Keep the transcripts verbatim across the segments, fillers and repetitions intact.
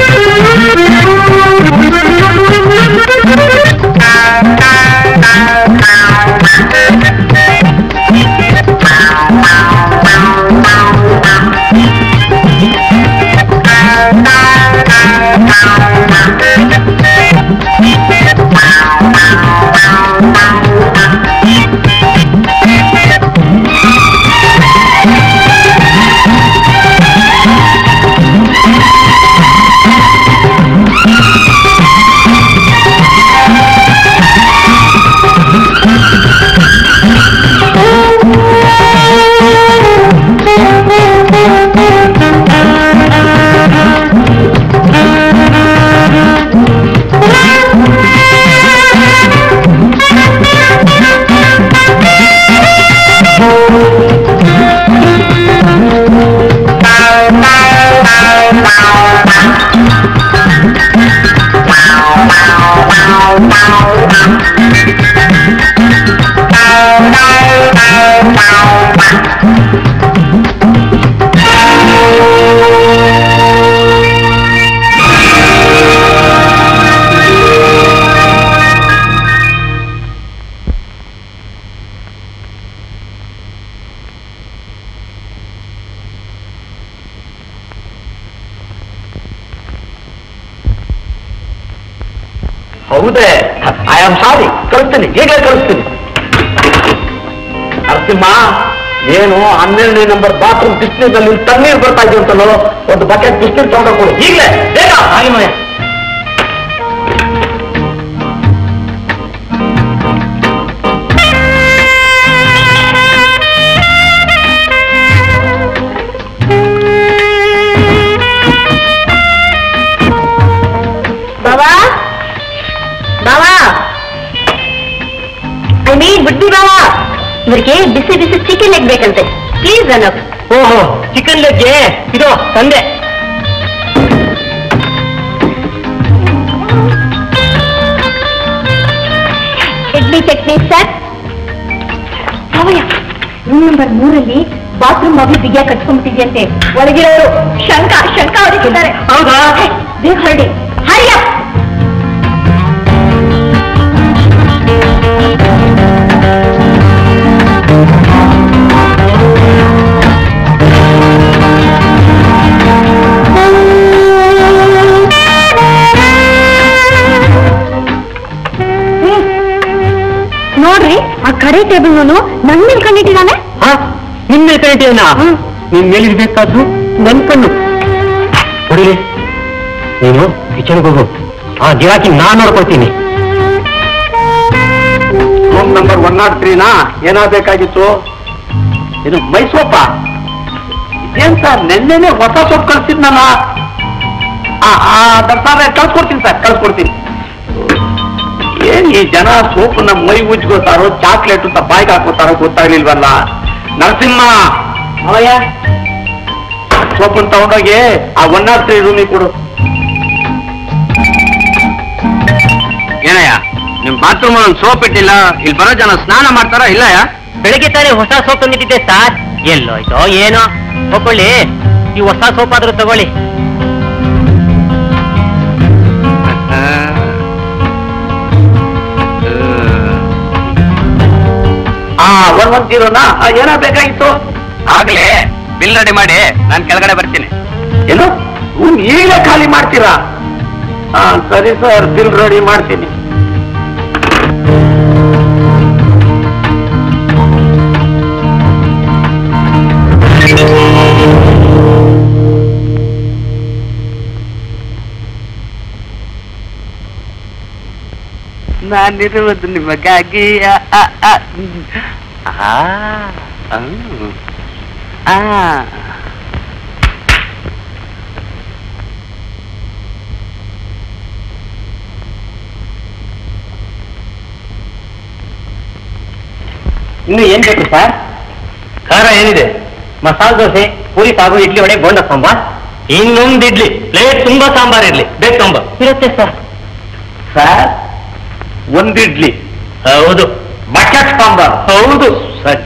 ಹೌದೇ? I am sorry, ಕಳಿಸ್ತೀನಿ, ಈಗಲೇ ಕಳಿಸ್ತೀನಿ. ನರಸಿಂಹ, ಏನು ಹನ್ನೆರಡನೇ ನಂಬರ್ ಬಾತ್ರೂಮ್ ಬಿಸಿನೀರಿನಲ್ಲಿ ತಣ್ಣೀರು ಬರ್ತಾ ಇದೆಯಂತಲೋ, ಒಂದು ಬಕೆಟ್ ಬಿಸಿನೀರು ತಗೊಂಡೋಗ್ಕೊಡು ಈಗಲೇ, ಬೇಗ. ಹಾಗೆ ಮಯ. ಬಾಬಾ ಬಾಬಾ, ಐ ಮೀನ್ ಬುಡ್ಡಿ ಬಾಬಾ, ಇವ್ರಿಗೆ ಬಿಸಿ ಬಿಸಿ ಚಿಕನ್ ಲೆಗ್ ಬೇಕಂತೆ, ಪ್ಲೀಸ್ ರನ್ ಅಪ್. ಓಹೋ, ಚಿಕನ್ ಲೆಗ್ಗೆ ಇದು ತಂದೆ. Idli chutney sir. ಅವಯ್ಯ, ರೂಮ್ ನಂಬರ್ ಮೂರಲ್ಲಿ ಬಾತ್ರೂಮ್ ಮಗು ಬಿಗಿಯ ಕಟ್ಕೊಂಡ್ಬಿಟ್ಟಿದ್ಯಂತೆ, ಒಳಗಿರೋರು ಶಂಕ ಶಂಕ ಹೊಡಿತಿದ್ದಾರೆ. ಹೌದಾ? ಬೇಗ ಹೊರಡಿ, ಹರಿಯ. ನೋಡ್ರಿ, ಆ ಕಡೆ ಟೇಬಲ್ ನನ್ ಮೇಲೆ ಕಂಡಿಟ್ಟಿದ್ದಾನೆ. ನಿನ್ ಮೇಲೆ ಕಂಡಿಟ್ಟಿದ್ದಾನ? ನಿನ್ ಮೇಲಿರ್ಬೇಕಾದ್ರು ನನ್ ಕಣ್ಣು ಹೊಡಿಲಿ. ನೀನು ಕಿಚನ್ಗೆ ಹೋಗು, ಆ ಗಿರಾಕಿ ನಾನ್ ನೋಡ್ಕೊಳ್ತೀನಿ. ರೂಮ್ ನಂಬರ್ ಒನ್ ನಾಟ್ ತ್ರೀನಾ? ಏನಾಗಬೇಕಾಗಿತ್ತು? ಇದು ಮೈ ಸೊಪ್ಪ? ಇದೇನ್ ಸರ್, ನೆನ್ನೆನೆ ಹೊಸ ಸೊಪ್ಪು ಕಳ್ಸಿದ್ನಲ್ಲ. ದರ್ಸಾರೆ ಕಳ್ಸ್ಕೊಡ್ತೀನಿ ಸರ್, ಕಳ್ಸ್ಕೊಡ್ತೀನಿ. ಏನ್ ಈ ಜನ ಸೋಪನ್ನ ಮೈ ಉಜ್ಗೋತಾರೋ ಚಾಕ್ಲೇಟ್ ಅಂತ ಬಾಯ್ಗೆ ಹಾಕೋತಾರೋ ಗೊತ್ತಾಗ್ಲಿಲ್ವಲ್ಲ. ನರಸಿಂಹ, ಅವಯ್ಯ, ಸೋಪನ್ ತಗೊಂಡೋಗಿ ಆ ಒನ್ ನಾಟ್ ತ್ರೀ ರೂಮಿಗೆ ಕೊಡು. ಏನಯ್ಯ, ನಿಮ್ ಬಾತ್ರೂಮ್ ಒಂದು ಸೋಪ್ ಇಟ್ಟಿಲ್ಲ, ಇಲ್ಲಿ ಬರೋ ಜನ ಸ್ನಾನ ಮಾಡ್ತಾರ ಇಲ್ಲಯ್ಯ? ಬೆಳಗ್ಗೆ ತಾನೇ ಹೊಸ ಸೋಪ್ ತಂದಿಟ್ಟಿದ್ದೆ ಸಾರ್, ಎಲ್ಲೋಯ್ತೋ ಏನೋ. ಹೋಗ್ಕೊಳ್ಳಿ, ಈ ಹೊಸ ಸೋಪ್ ಆದ್ರೂ ತಗೊಳ್ಳಿ. ಒನ್ ಒನ್ ಜೀರೋನಾ? ಏನಾಗಬೇಕಾಗಿತ್ತು? ಆಗ್ಲೇ ಬಿಲ್ ರೆಡಿ ಮಾಡಿ ನಾನು ಕೆಳಗಡೆ ಬರ್ತೀನಿ. ಏನು, ರೂಮ್ ಈಗಲೇ ಖಾಲಿ ಮಾಡ್ತೀರಾ? ಹಾ ಸರಿ ಸರ್, ಬಿಲ್ ರೆಡಿ ಮಾಡ್ತೀನಿ. ನಾನಿರುವುದು ನಿಮಗಾಗಿ. ಇನ್ನು ಏನ್ ಬೇಕು ಸರ್? ಖಾರ ಏನಿದೆ? ಮಸಾಲೆ ದೋಸೆ, ಪೂರಿ, ಸಾಗು, ಇಡ್ಲಿ, ವಡೆ, ಬೋಂಡ ಸಾಂಬಾರ್. ಇನ್ನೊಂದು ಇಡ್ಲಿ, ಪ್ಲೇಟ್ ತುಂಬಾ ಸಾಂಬಾರ್ ಇರ್ಲಿ. ಬೇಕು ತೊಂಬ ಇರುತ್ತೆ ಸರ್. ಸರ್, ಒಂದು ಇಡ್ಲಿ. ಹೌದು. ಬಕೆಟ್ ಸಾಂಬಾರ್. ಹೌದು. ಸರಿ.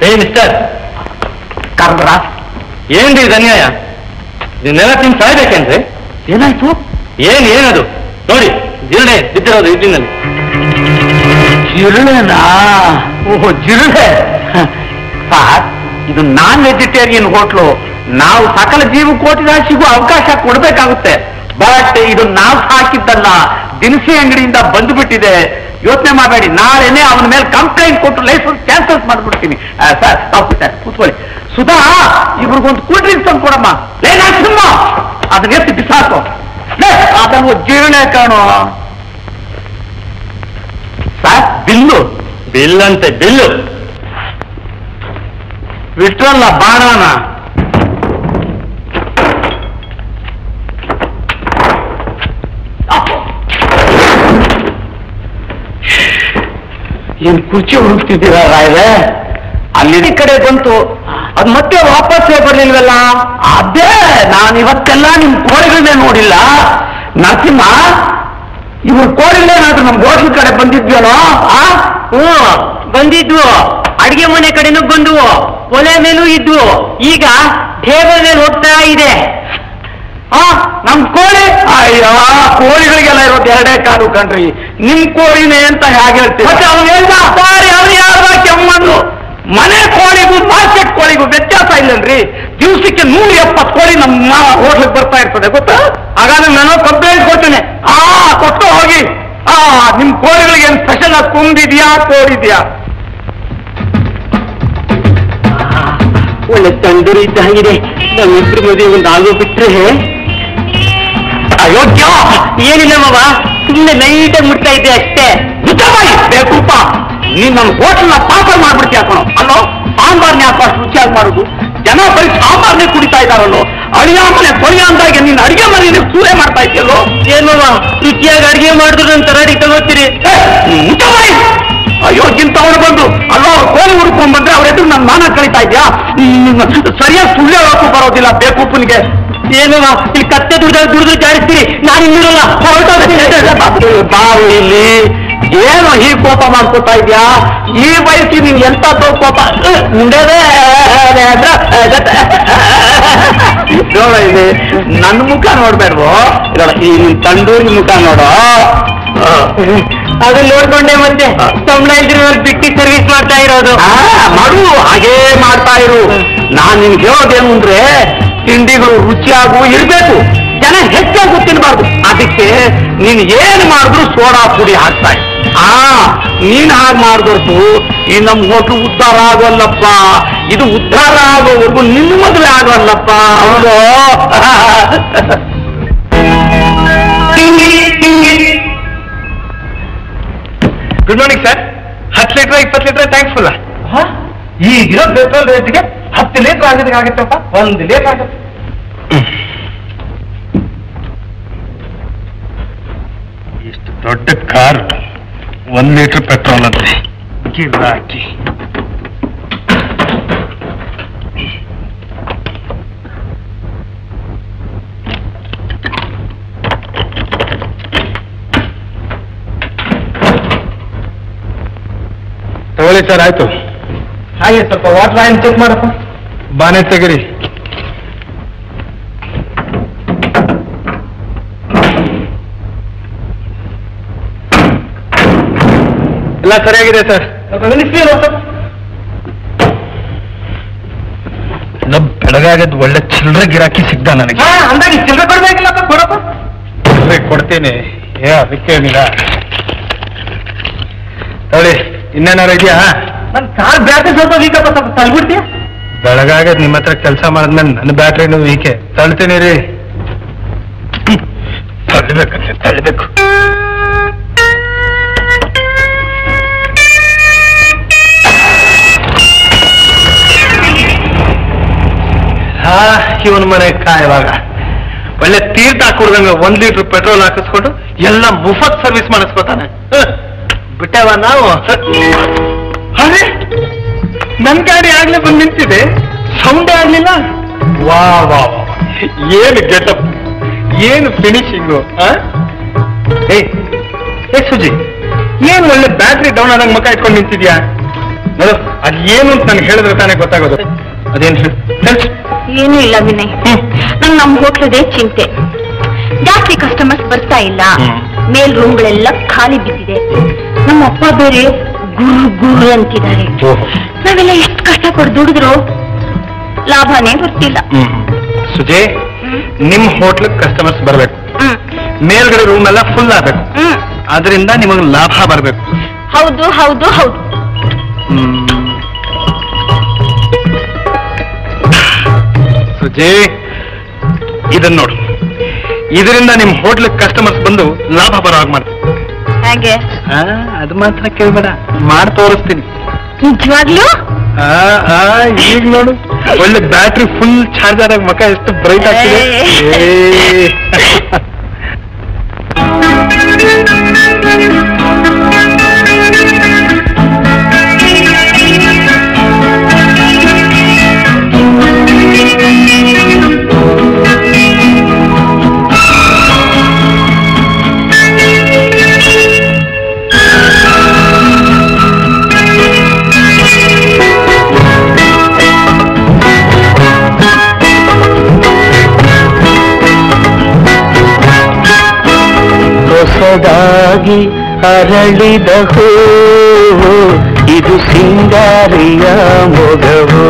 ಏ ಮಿಸ್ಟರ್ ಕರ್ದ್ರ ಏನ್ರಿ ಇದು ಅನ್ಯಾಯ? ಇದನ್ನೆಲ್ಲ ತಿಂದು ಸಾಯ್ಬೇಕೇನ್ರಿ? ಏನಾಯ್ತು? ಏನ್ ಏನದು ನೋಡಿ, ಜಿರಳೆ ಬಿದ್ದಿರೋದು ಇದ್ದಿನಲ್ಲಿ. ಜಿರಳೆನಾ? ಓಹೋ ಜಿರಳೆ. ಸಾರ್, ಇದು ನಾನ್ ವೆಜಿಟೇರಿಯನ್ ಹೋಟ್ಲು. ನಾವು ಸಕಲ ಜೀವಕೋಟಿರಾಶಿಗೂ ಅವಕಾಶ ಕೊಡ್ಬೇಕಾಗುತ್ತೆ. ಬಟ್ ಇದು ನಾವು ಹಾಕಿದ್ದಲ್ಲ, ದಿನಸಿ ಅಂಗಡಿಯಿಂದ ಬಂದುಬಿಟ್ಟಿದೆ. ಯೋಚನೆ ಮಾಡಬೇಡಿ, ನಾಳೆನೆ ಅವನ ಮೇಲೆ ಕಂಪ್ಲೇಂಟ್ ಕೊಟ್ಟು ಲೈಸೆನ್ಸ್ ಕ್ಯಾನ್ಸಲ್ ಮಾಡ್ಬಿಡ್ತೀನಿ. ಸರ್ ಸರ್ ಕೂತ್ಕೊಳ್ಳಿ. ಸುಧಾ, ಇವ್ರಿಗೊಂದು ಕೂಲ್ ಡ್ರಿಂಕ್ಸ್ ತಂದು ಕೊಡಮ್ಮ. ಲೇ ನರಸಿಂಹ, ಅದನ್ನ ಎತ್ತಿ ಬಿಸಾಕು. ಅದನ್ನು ಜೀರ್ಣೆ ಕಾಣು. Sir bill? ಬಿಲ್ ಅಂತೆ ಬಿಲ್ಲು ಬಿಟ್ರಲ್ಲ ಬಾಣನ. ಏನ್ ಕುರ್ಚಿ ಹುಡುಕ್ತಿದ್ದೀರಾ ರಾಯ್ರೆ? ಅಲ್ಲಿ ಕಡೆ ಬಂತು, ಅದ್ ಮತ್ತೆ ವಾಪಸ್ಸೇ ಬರ್ಲಿಲ್ವಲ್ಲ? ಅದೇ ನಾನು ಇವತ್ತೆಲ್ಲ ನಿಮ್ ಕೋಳಿಗಳನ್ನೇ ನೋಡಿಲ್ಲ. ನರಸಿಂಹ, ಇವ್ರ ಕೋಳಿಗಳೇನಾದ್ರೂ ನಮ್ ಹೋಟ್ಲ್ ಕಡೆ ಬಂದಿದ್ವಲ್ಲೋ? ಹ್ಞೂ ಬಂದಿದ್ವು, ಅಡಿಗೆ ಮನೆ ಕಡೆನೂ ಬಂದ್ವು, ಒಲೆ ಮೇಲೂ ಇದ್ವು. ಈಗ ಟೇಬಲ್ ಮೇಲೆ ಹೋಗ್ತಾ ಇದೆ. ಆ ನಮ್ ಕೋಳಿ? ಅಯ್ಯೋ, ಕೋಳಿಗಳಿಗೆಲ್ಲ ಇರೋದು ಎರಡೇ ಕಾಲು ಕಣ್ರಿ. ನಿಮ್ ಕೋಳಿನೇ ಅಂತ ಹೇಗೆ ಹೇಳ್ತೀವಿ? ಮತ್ತೆ ಅವ್ನು ಹೇಳ್ದ ಸಾರಿ, ಅವ್ರು ಯಾರ ಕೆಮ್ಮಂದು. ಮನೆ ಕೋಳಿಗೂ ಮಾರ್ಕೆಟ್ ಕೋಳಿಗೂ ವ್ಯತ್ಯಾಸ ಇಲ್ಲನ್ರಿ. ದಿವಸಕ್ಕೆ ನೂರ ಎಪ್ಪತ್ತು ಕೋಳಿ ನಮ್ಮ ಹೋಟ್ಲಿಗೆ ಬರ್ತಾ ಇರ್ತದೆ ಗೊತ್ತಾ? ಹಾಗಾದ್ರೆ ನಾನು ಕಂಪ್ಲೇಂಟ್ ಕೊಡ್ತೇನೆ. ಆ ಕೊಟ್ಟು ಹೋಗಿ. ಆ ನಿಮ್ ಕೋಳಿಗಳಿಗೆ ಏನ್ ಸ್ಪೆಷಲ್ ಆಗಿ ತುಂಬಿದ್ಯಾ ಕೋಡಿದ್ಯಾ? ಒಳ್ಳೆ ತಂದೂರಿ ಇದ್ದಾಗಿದೆ. ನಮ್ಮಿಬ್ರು ಮದುವೆ ಒಂದು ಆಗೋ ಬಿಟ್ರೆ ಅಯೋಗ್ಯ. ಏನಿಲ್ಲ ಮಾವ, ಸುಮ್ಮನೆ ಲೈಟಾಗಿ ಮುಟ್ತಾ ಇದ್ದೆ ಅಷ್ಟೇ. ಬೇಕೂಪ, ನೀನ್ ನನ್ನ ಹೋಟೆಲ್ನ ಪಾಪ ಮಾಡ್ಬಿಡ್ತೀಯ ಕಣೋ. ಅಲ್ಲೋ, ಸಾಂಬಾರ್ನ ಯಾಕೆ ಅಷ್ಟು ರುಚಿಯಾಗಿ ಮಾಡುದು? ಜನ ಬರೀ ಸಾಂಬಾರ್ನೇ ಕುಡಿತಾ ಇದ್ದಾರಲ್ಲೋ. ಅಡಿಗೆ ಮನೆ ಕೊನೆಯ ಅಂದಾಗೆ ನೀನ್ ಅಡಿಗೆ ಮನೆ ಸೂರೆ ಮಾಡ್ತಾ ಇದ್ಯಲ್ಲೋ. ಏನು ರುಚಿಯಾಗಿ ಅಡಿಗೆ ಮಾಡಿದ್ರು ನನ್ನ ತರಾಡಿ ತಗೋತೀರಿ? ಅಯೋಗ್ಯಂತವನು ಬಂದು ಅಲ್ಲೋ ಕೋಳಿ ಹುಡ್ಕೊಂಡ್ ಬಂದ್ರೆ ಅವ್ರ ಎದುರು ನನ್ನ ಮಾನ ಕಳೀತಾ ಇದ್ಯಾ? ಸರಿಯಾಗಿ ಸುಳ್ಳು ಹೇಳೋಕ್ಕೂ ಬರೋದಿಲ್ಲ ಬೇಕೂಪನಿಗೆ. ಏನು ಇಲ್ಲಿ ಕತ್ತೆ ದುಡ್ದಾಗ ದುಡಿದು ಜಾಡಿಸ್ತೀರಿ, ನಾನು ಇನ್ನಿರಲ್ಲ. ಬಾವು ಇಲ್ಲಿ ಏನು ಈ ಕೋಪ ಮಾಡ್ಕೋತಾ ಇದ್ಯಾ? ಈ ವಯಸ್ಸಿಗೆ ನೀನ್ ಎಂತದ್ದು ಕೋಪ ಮುಂಡೆದೇ ನೋಡ. ಇದೆ ನನ್ನ ಮುಖ ನೋಡ್ಬೇಡ್ವೋ, ಈ ನಿನ್ ತಂಡೂರಿ ಮುಖ ನೋಡೋ. ಅದನ್ನ ನೋಡ್ಕೊಂಡೆ ಮತ್ತೆ ಸಂಬಳ ಇದ್ರೆ ಬಿಟ್ಟಿ ಸರ್ವಿಸ್ ಮಾಡ್ತಾ ಇರೋದು. ಮಾಡು, ಹಾಗೇ ಮಾಡ್ತಾ ಇರು. ನಾನ್ ನಿನ್ಗೆ ಹೇಳೋದೇನು ಅಂದ್ರೆ, ತಿಂಡಿಗಳು ರುಚಿಯಾಗೂ ಇರ್ಬೇಕು, ಜನ ಹೆಚ್ಚಾಗೂ ತಿನ್ಬಾರ್ದು. ಅದಕ್ಕೆ ನೀನ್ ಏನ್ ಮಾಡಿದ್ರು ಸೋಡಾ ಪುಡಿ ಹಾಕ್ತಾ ಇದ್ದ. ಆ ನೀನ್ ಹಾಗೆ ಮಾಡ್ದೊರ್ತು ಈ ನಮ್ ಹೋಟ್ಲು ಉದ್ಧಾರ ಆಗೋಲ್ಲಪ್ಪ. ಇದು ಉದ್ಧಾರ ಆಗೋವರೆಗೂ ನಿನ್ನ ಮದುವೆ ಆಗೋಲ್ಲಪ್ಪ. ಹೌದು. Good morning sir. ಹತ್ತು ಲೀಟರ್ ಇಪ್ಪತ್ತು ಲೀಟರ್ ಟ್ಯಾಂಕ್ ಫುಲ್ಲ. ಈಗಿರೋ ಪೆಟ್ರೋಲ್ ರೇಟ್ಗೆ ಹತ್ತು ಲೀಟರ್ ಆಗೋದಕ್ಕೆ ಆಗುತ್ತಪ್ಪ. ಒಂದು ಲೀಟರ್ ಆಗುತ್ತೆ. ಇಷ್ಟು ದೊಡ್ಡ ಕಾರ್, ಒಂದ್ ಲೀಟರ್ ಪೆಟ್ರೋಲ್ ಅಂದ್ರೆ ಗಿರಾಕಿ. ತಗೊಳ್ಳಿ ಸರ್. ಆಯ್ತು. ಹಾಗೆ ಸ್ವಲ್ಪ ವಾಟರ್ ಆಯಿಲ್ ಚೆಕ್ ಮಾಡಪ್ಪ. ಬಾನೆ ತೆಗಿರಿ. ಎಲ್ಲ ಸರಿಯಾಗಿದೆ ಸರ್. ಬೆಳಗಾಗದ್ ಒಳ್ಳೆ ಚಿಲ್ಲರೆ ಗಿರಾಕಿ ಸಿಗ್ದ ನನಗೆ. ಅಂದಾಗಿ ಚಿಲ್ಲರೆ ಕೊಡ್ಬೇಕಿಲ್ಲಪ್ಪ. ಕೊಡಪ್ಪ. ಚಿಲ್ಲರೆ ಕೊಡ್ತೀನಿ. ಏ ಅದಕ್ಕೇನಿಲ್ಲ. ತಗೊಳ್ಳಿ. ಇನ್ನೇನಾರು ಇದೆಯಾ? ನನ್ ಕಾರ್ ಬ್ಯಾಟ್ರಿ ಸ್ವಲ್ಪ ವೀಕಪ್ಪ, ಸ್ವಲ್ಪ ತಳ್ಬಿಡ್ತೀಯ? ಬೆಳಗಾಗದ್ ನಿಮ್ಮ ಹತ್ರ ಕೆಲಸ ಮಾಡಿದ್ಮೇಲೆ ನನ್ನ ಬ್ಯಾಟ್ರಿನೂ ವೀಕೆ. ತಳ್ತೀನಿ ರೀ. ತಳ್ಬೇಕಂತೆ ತಳ್ಬೇಕು. ಹಾ, ಇವನ್ ಮನೆ ಕಾಯುವಾಗ ಒಳ್ಳೆ ತೀರ್ಥ ಹಾಕೊಡ್ದಂಗ ಒಂದ್ ಲೀಟರ್ ಪೆಟ್ರೋಲ್ ಹಾಕಿಸ್ಕೊಂಡು ಎಲ್ಲ ಮುಫತ್ ಸರ್ವಿಸ್ ಮಾಡಿಸ್ಕೊತಾನೆ. ಬಿಟ್ಟವ ನಾವು. ಅರೆ, ನನ್ ಗಾಡಿ ಆಗ್ಲೇ ಬಂದು ನಿಂತಿದೆ, ಸೌಂಡೇ ಆಗ್ಲಿಲ್ಲ. ವಾ ವಾ, ಏನು ಗೆಟಪ್, ಏನು ಫಿನಿಶಿಂಗು. ಏ ಸುಜಿ, ಏನ್ ಒಳ್ಳೆ ಬ್ಯಾಟ್ರಿ ಡೌನ್ ಆದಂಗ ಮುಖ ಇಟ್ಕೊಂಡು ನಿಂತಿದ್ಯಾ? ಅದೇನು ಅಂತ ನನಗೆ ಹೇಳಿದ್ರೆ ತಾನೇ ಗೊತ್ತಾಗೋದು. ಅದೇನು ಹೇಳಿ? ಏನೂ ಇಲ್ಲ ವಿನಯ್, ನಂಗೆ ನಮ್ಮ ಹೋಟ್ಲದೇ ಚಿಂತೆ. ಜಾಸ್ತಿ ಕಸ್ಟಮರ್ಸ್ ಬರ್ತಾ ಇಲ್ಲ, ಮೇಲ್ ರೂಮ್ಗಳೆಲ್ಲ ಖಾಲಿ ಬಿದ್ದಿದೆ. ನಮ್ಮ ಅಪ್ಪ ಬೇರೆ ಗುರು ಗುರು ಅಂತಿದ್ದಾರೆ. ನಾವೆಲ್ಲ ಎಷ್ಟು ಕಷ್ಟಪಟ್ಟು ದುಡಿದ್ರು ಲಾಭನೇ ಬರ್ತಿಲ್ಲ. ಸುಜಯ್, ನಿಮ್ ಹೋಟ್ಲ್ ಕಸ್ಟಮರ್ಸ್ ಬರ್ಬೇಕು, ಮೇಲ್ಗಡೆ ರೂಮ್ ಎಲ್ಲ ಫುಲ್ ಆಗ್ಬೇಕು, ಅದರಿಂದ ನಿಮಗೆ ಲಾಭ ಬರ್ಬೇಕು. ಹೌದು ಹೌದು ಹೌದು. ಸುಜಯ್, ಇದನ್ನ ನೋಡು, ಇದರಿಂದ ನಿಮ್ ಹೋಟ್ಲ್ ಕಸ್ಟಮರ್ಸ್ ಬಂದು ಲಾಭ ಬರೋ ಹಾಗೆ ಮಾಡ್ತೀನಿ. ಹಾಗೆ? ಅದು ಮಾತ್ರ ಕೇಳ್ಬೇಡ, ಮಾಡಿ ತೋರಿಸ್ತೀನಿ. ನಿಜವಾಗ್ಲೂ? ಈಗ ನೋಡು, ಒಳ್ಳೆ ಬ್ಯಾಟ್ರಿ ಫುಲ್ ಚಾರ್ಜರ್ ಆಗಿ ಮಕ್ಕ ಎಷ್ಟು ಬ್ರೈಟ್ ಆಗ್ತಿದೆ. ಹೊಸದಾಗಿ ಅರಳಿದ ಹೂವು ಇದು ಸಿಂಗಾರಿಯ ಮೊಗವು.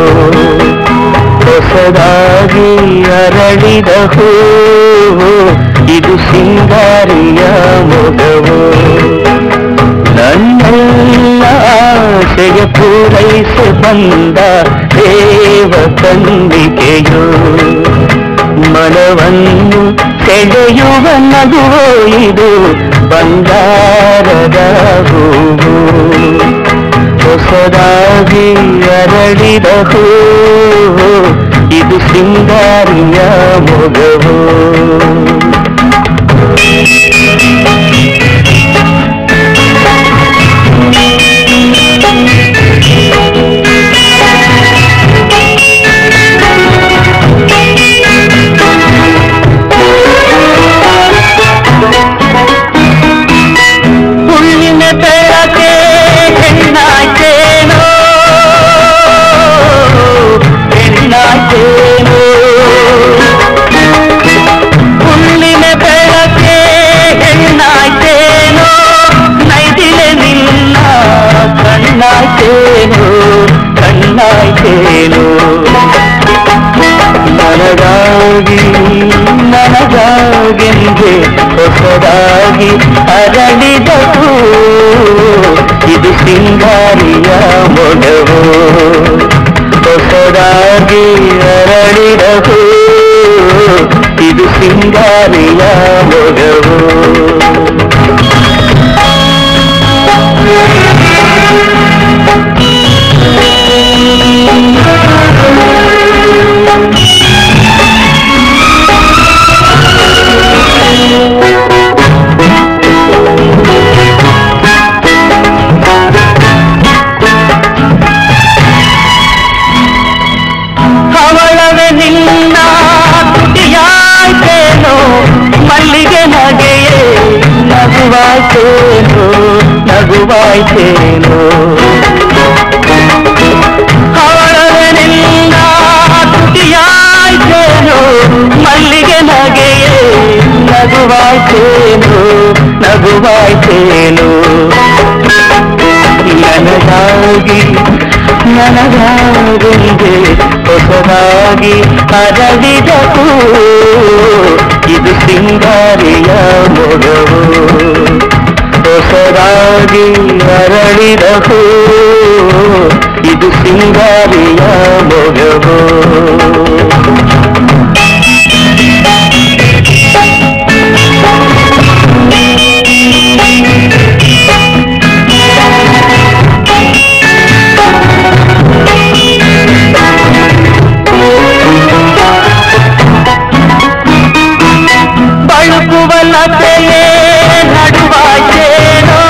ಹೊಸದಾಗಿ ಅರಳಿದ ಹೂವು ಇದು ಸಿಂಗಾರಿಯ ಮೊಗವು. ನನ್ನೆಲ್ಲ ಆಸೆಯ ಪೂರೈಸಿ ಬಂದ ದೇವ ಕನ್ನಿಕೆಯು. ಮನವನ್ನು ಸೆಳೆಯುವ ನಗುವೋ ಇದು ಬಂಗಾರದ ಹೂವು. ಹೊಸದಾಗಿ ಅರಳಿದ ಹೂವು ಇದು ಸಿಂಗಾರಿಯ ಮೊಗವು. ನನಗಾಗಿ ನನಗಾಗೆಂದೇ ಹೊಸದಾಗಿ ಅರಳಿದ ಇದು ಸಿಂಗಾರಿಯ ಮೊಗವು. ಹೊಸದಾಗಿ ಅರಳಿದ ಇದು ಸಿಂಗಾರಿಯ ಮೊಗವು. ಅವಳವೆ ನಿನ್ನ ತುಟಿಯಾಯ್ತೇನೋ, ಮಲ್ಲಿಗೆ ನಗೆಯೇ ನಗುವಾಯ್ತೇನೋ ನಗುವಾಯ್ತೇನೋ. ಅವಳವೆ ನಿನ್ನ ತುಟಿಯಾಯ್ತೇನೋ, ಮಲ್ಲಿಗೆ ನಗೆಯೇ ನಗುವಾಯ್ತೇನೋ ನಗುವಾಯ್ತೇನೋ. ನನಗಾಗಿ ನನಗಾಗೆಂದೇ ಹೊಸದಾಗಿ ಅರಳಿದ ಇದು ಸಿಂಗಾರಿಯ ಮೊಗವು. ಹೊಸದಾಗಿ ಅರಳಿದ ಇದು ಸಿಂಗಾರಿಯ ಮೊಗವು. ಬಳುಕುವ ಲತೆಯೇ ನಡುವಾಯ್ತೇನೋ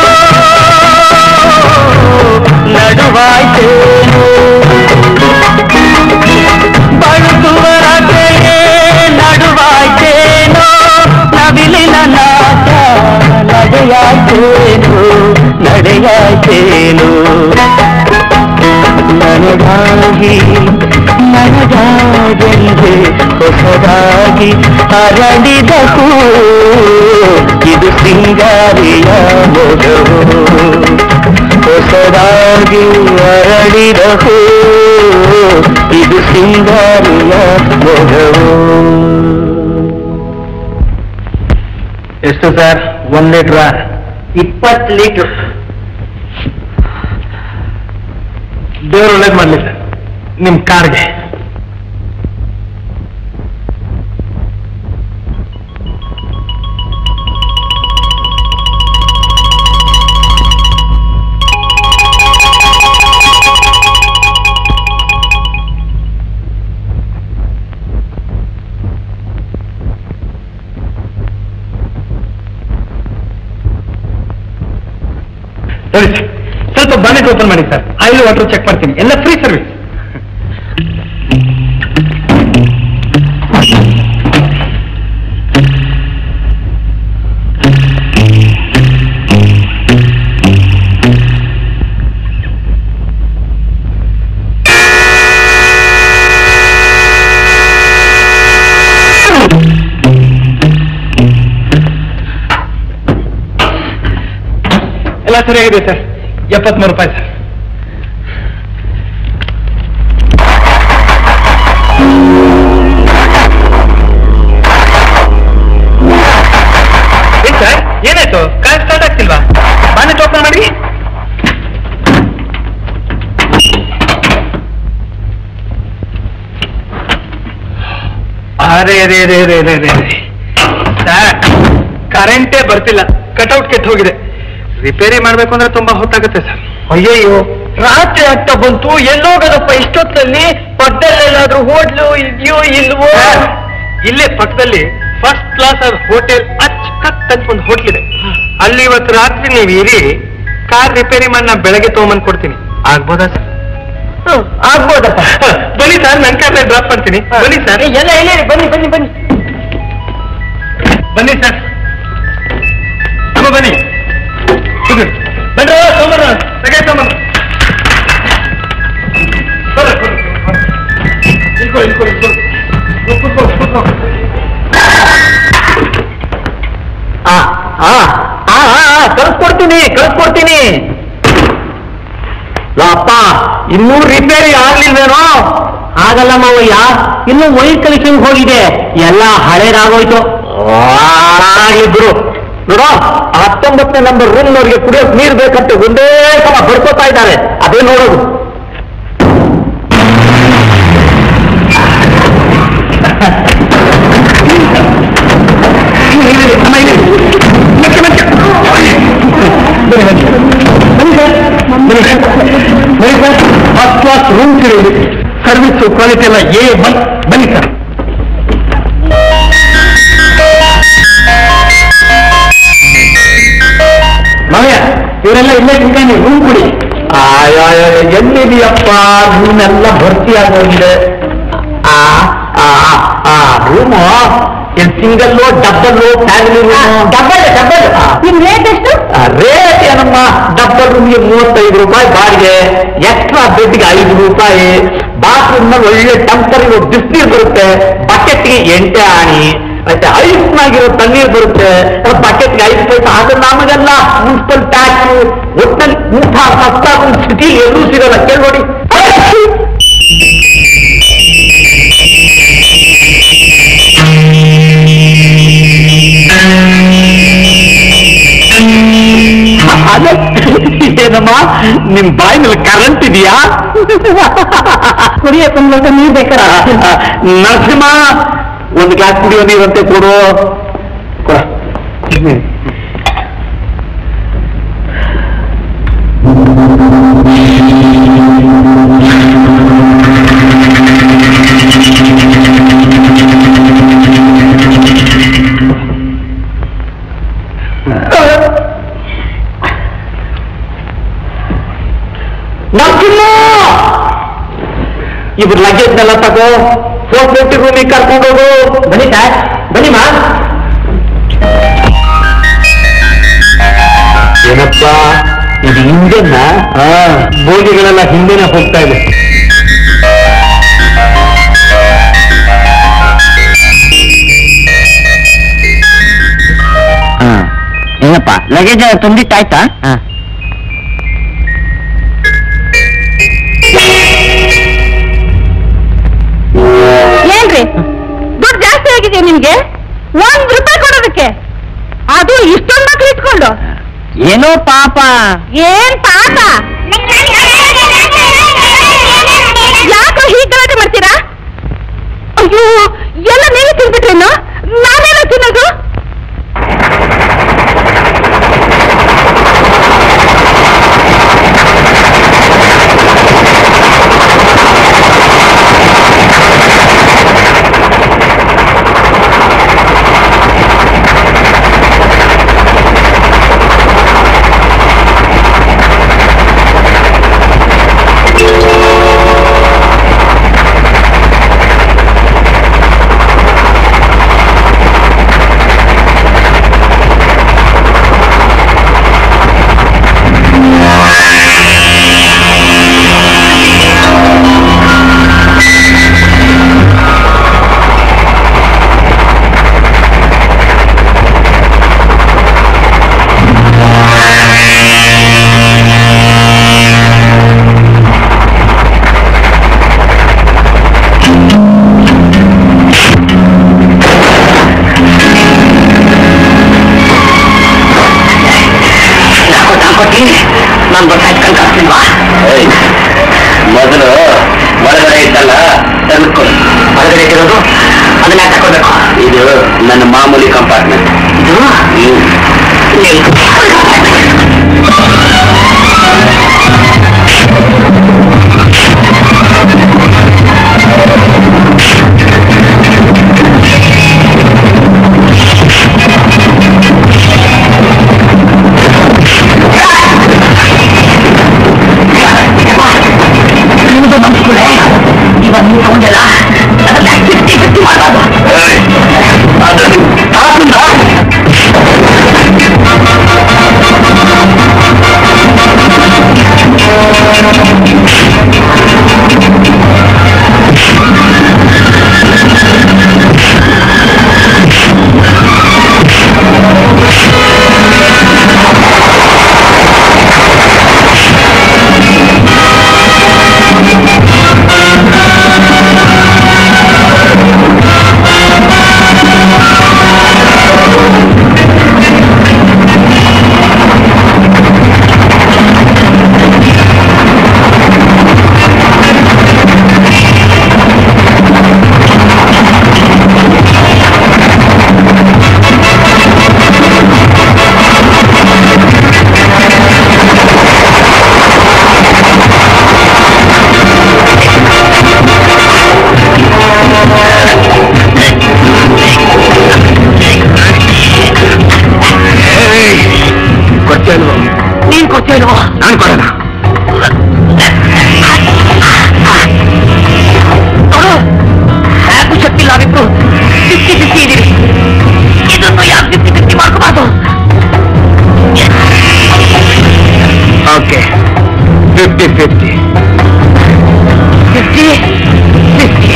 ನಡುವಾಯ್ತೇನೋ. ಬಳುಕುವ ಲತೆಯೇ ನಡುವಾಯ್ತೇನೋ. ನವಿಲಿನ ನಾಟ ನಡೆಯಾಯ್ತೇನೋ ನಡೆಯಾಯ್ತೇನೋ. ಬೆಳಗಾಗಿ ನನಗಾಗೆಂದೇ ಹೊಸದಾಗಿ ಅರಳಿದ ಹೂ ಇದು ಸಿಂಗಾರಿಯ ಮೊಗವು ಹೊಸದಾಗಿ ಅರಳಿದ ಹೂ ಇದು ಸಿಂಗಾರಿಯ ಮೊಗವು. ಎಷ್ಟು ಸರ್? ಒಂದ್ ಲೀಟ್ರ? ಇಪ್ಪತ್ತು ಲೀಟ್ರ್. ದೇವ್ರು ಒಳ್ಳೇದು ಮಾಡ್ಲಿ ಸರ್ ನಿಮ್ ಕಾರ್ಗೆ. ನೋಡಿ ಸರ್, ಸ್ವಲ್ಪ ಬಾನೆಟ್ ಓಪನ್ ಮಾಡಿ ಸರ್. ಆಯಿಲ್ ವಾಟರ್ ಚೆಕ್ ಮಾಡ್ತೀನಿ, ಎಲ್ಲ ಫ್ರೀ ಸರ್ವಿಸ್. ಎಲ್ಲ ಸರಿಯಾಗಿದೆ ಸರ್. ಎಪ್ಪತ್ಮೂರು ರೂಪಾಯಿ ಸರ್. ಸರ್ ಏನಾಯ್ತು? ಕಾರ್ ಸ್ಟಾರ್ಟ್ ಆಗ್ತಿಲ್ವಾ? ಬಾನೆಟ್ ಓಪನ್ ಮಾಡಿ. ಅರೆ ಅರೆ ಅರೆ ಅರೆ ಅರೆ ಅರೆ ಸರ್, ಕರೆಂಟೇ ಬರ್ತಿಲ್ಲ. ಕಟ್ಔಟ್ ಕೆಟ್ಟು ಹೋಗಿದೆ. ರಿಪೇರಿ ಮಾಡ್ಬೇಕು ಅಂದ್ರೆ ತುಂಬಾ ಹೊತ್ತಾಗುತ್ತೆ ಸರ್. ಅಯ್ಯಯ್ಯೋ, ರಾತ್ರಿ ಆಗ್ತಾ ಬಂತು. ಎಲ್ಲೋಗದಪ್ಪ ಇಷ್ಟೊತ್ತಲ್ಲಿ? ಪಕ್ಕದಲ್ಲೆಲ್ಲಾದ್ರೂ ಹೋಟ್ಲು ಇದೆಯೋ ಇಲ್ವೋ? ಇಲ್ಲೇ ಪಕ್ಕದಲ್ಲಿ ಫಸ್ಟ್ ಕ್ಲಾಸ್ ಆದ ಹೋಟೆಲ್ ಅಚ್ಚಕತ್ ಅಂತ ಒಂದು ಹೋಟ್ಲ್ ಇದೆ. ಅಲ್ಲಿ ಇವತ್ತು ರಾತ್ರಿ ನೀವು ಇರಿ, ಕಾರ್ ರಿಪೇರಿ ಮಾಡಿ ನಾ ಬೆಳಗ್ಗೆ ತಗೊಂಬಂದ್ ಕೊಡ್ತೀನಿ. ಆಗ್ಬೋದಾ ಸರ್? ಆಗ್ಬೋದಪ್ಪ. ಬನ್ನಿ ಸರ್, ನನ್ನ ಕಾರ್ನ ಡ್ರಾಪ್ ಮಾಡ್ತೀನಿ. ಬನ್ನಿ ಸರ್. ಎಲ್ಲ ಹೇಳಿ. ಬನ್ನಿ ಬನ್ನಿ ಬನ್ನಿ ಬನ್ನಿ ಸರ್. ಬನ್ನಿ ಬನ್ರಿ ಸೋಮರ ಸಗೇ ಸೋಮರ ಇಲ್ಕೊ ಇಲ್ಕೊ ಇಲ್ಕೊ ಕೂತ್ಕೊ ಕೂತ್ಕೊ. ಕಳ್ಸ್ಕೊಡ್ತೀನಿ ಕಳ್ಸ್ಕೊಡ್ತೀನಿ. ಅಪ್ಪ ಇನ್ನೂ ರಿಪೇರಿ ಆಗ್ಲಿಲ್ವೇನೋ? ಆಗಲ್ಲ ಮಾವಯ್ಯ, ಇನ್ನು ವೈರ್ ಕಲೆಕ್ಷನ್ ಹೋಗಿದೆ, ಎಲ್ಲ ಹಳೇದಾಗೋಯ್ತು. ಆಗಿದ್ರು ನೋಡೋ, ಹತ್ತೊಂಬತ್ತನೇ ನಂಬರ್ ರೂಮ್ನವ್ರಿಗೆ ಕುಡಿಯೋಕ್ ನೀರು ಬೇಕಂತೆ ಒಂದೇ ಸಲ ಬಡ್ಕೋತಾ ಇದ್ದಾರೆ. ಅದೇ ನೋಡೋದು. ಫಸ್ಟ್ ಕ್ಲಾಸ್ ರೂಮ್ ಸಿಗೋದು, ಸರ್ವಿಸ್ ಕ್ವಾಲಿಟಿ ಎಲ್ಲ ಏ ಬನ್. ಬನ್ನಿ ಸರ್. ಮಾವಯ್ಯ, ಇವರೆಲ್ಲ ಇಲ್ಲೇ ತಿಂತಾನೆ, ರೂಮ್ ಕೊಡಿ. ಎಲ್ಲಿದೆಯಪ್ಪ ರೂಮೆಲ್ಲ ಭರ್ತಿ ಆಗೋಗಿದೆ. Room single, double, family room. Double double rate ಎಷ್ಟು? ರೇಟ್ ಏನಮ್ಮ, ಡಬ್ಬಲ್ ರೂಮ್ಗೆ ಮೂವತ್ತೈದು ರೂಪಾಯಿ ಬಾಡಿಗೆ, ಎಕ್ಸ್ಟ್ರಾ ಬೆಡ್ಗೆ ಐದು ರೂಪಾಯಿ, ಬಾತ್ರೂಮ್ ನಲ್ಲಿ ಒಳ್ಳೆ ಟೆಂಪರ್ ಇರೋ ಬಿಸಿನೀರು ಬರುತ್ತೆ, ಬಕೆಟ್ಗೆ ಎಂಟೆ ಆಣಿ, ಮತ್ತೆ ಐಸ್ನಾಗಿರೋ ತಣ್ಣೀರು ಬರುತ್ತೆ, ಬಕೆಟ್ಗೆ ಐದು ಪೈಸೆ. ಅದನ್ನ ನಮಗೆಲ್ಲ ಮುನ್ಸಿಪಲ್ ಟ್ಯಾಕ್ಸ್. ಒಟ್ಟಲ್ಲಿ ಊಟ ಸಸ್ತಾಗ ಸಿಟಿ ಎಲ್ಲೂ ಸಿಗಲ್ಲ, ಕೇಳ್ಬೇಡಿ. ಏನಮ್ಮ ನಿಮ್ ಬಾಯಿನಲ್ಲಿ ಕರೆಂಟ್ ಇದೆಯಾ? ಕುಡಿಯಕ್ಕೆ ನೀರು ಬೇಕಾ? ನರಸಿಂಹ, ಒಂದು ಗ್ಲಾಸ್ ಕುಡಿಯೋ ನೀರಂತೆ ಕೊಡು. ನರಸಿಂಹ, ಇವ್ರ ಲಗೇಜ್ನೆಲ್ಲ ತಗೋ, ಫೋರ್ ಫಿಫ್ಟಿ ರೂಮಿಗೆ ಕರ್ಕೊಂಡೋಗು. ಬನ್ನಿ ಸರ್, ಬನ್ನಿ ಮಾ. ಏನಪ್ಪ ಇದು ಇಂಜನ್ನ? ಬೋಗಿಗಳೆಲ್ಲ ಹಿಂದೆನೆ ಹೋಗ್ತಾ ಇದೆ. ಏನಪ್ಪ ಲಗೇಜ್ ತುಂಬಿಟ್ಟಾಯ್ತಾ? ಏನ್ರಿ ದುಡ್ಡು ಜಾಸ್ತಿ ಆಗಿದೆ ನಿಮ್ಗೆ? ಒಂದ್ ರೂಪಾಯಿ ಕೊಡೋದಕ್ಕೆ, ಅದು ಇಷ್ಟೊಂದು ಮಕ್ಳು ಇಟ್ಕೊಂಡು. ಏನೋ ಪಾಪ. ಏನ್ ಪಾಪ? ಯಾಕೋ ಹೀಗೆ ಗಲಾಟೆ ಮಾಡ್ತೀರಾ? ಅಯ್ಯೋ, ಎಲ್ಲ ನೀವೇ ತಿನ್ಬಿಟ್ರೇನು? ನಾನೇನೋ ತಿನ್ನೋದು? ಮೊದಲು ಹೊರಗಡೆ ಇದ್ದಲ್ಲ ತಂದ್ಕೊಂಡು ಹೊರಗಡೆ ಇರೋದು ಅದನ್ನ ತಗೋಬೇಕು. ಇದು ನನ್ನ ಮಾಮೂಲಿ ಕಂಪಾರ್ಟ್ಮೆಂಟ್. ನೀನ್ ಕೊಡ್ತೇನೋ? ನಾನು ಕೊಡೋಣ. ಯಾಕೂ ಶಕ್ತಿ ಇಲ್ಲ, ನಾವಿಬ್ರು ಫಿಫ್ಟಿ ಫಿಫ್ಟಿ ಇದೀವಿ. ಇದನ್ನು ಯಾಕೆ ಫಿಫ್ಟಿ ಫಿಫ್ಟಿ ಮಾಡ್ಕೋಬಾರ್ದು? Okay, fifty fifty fifty fifty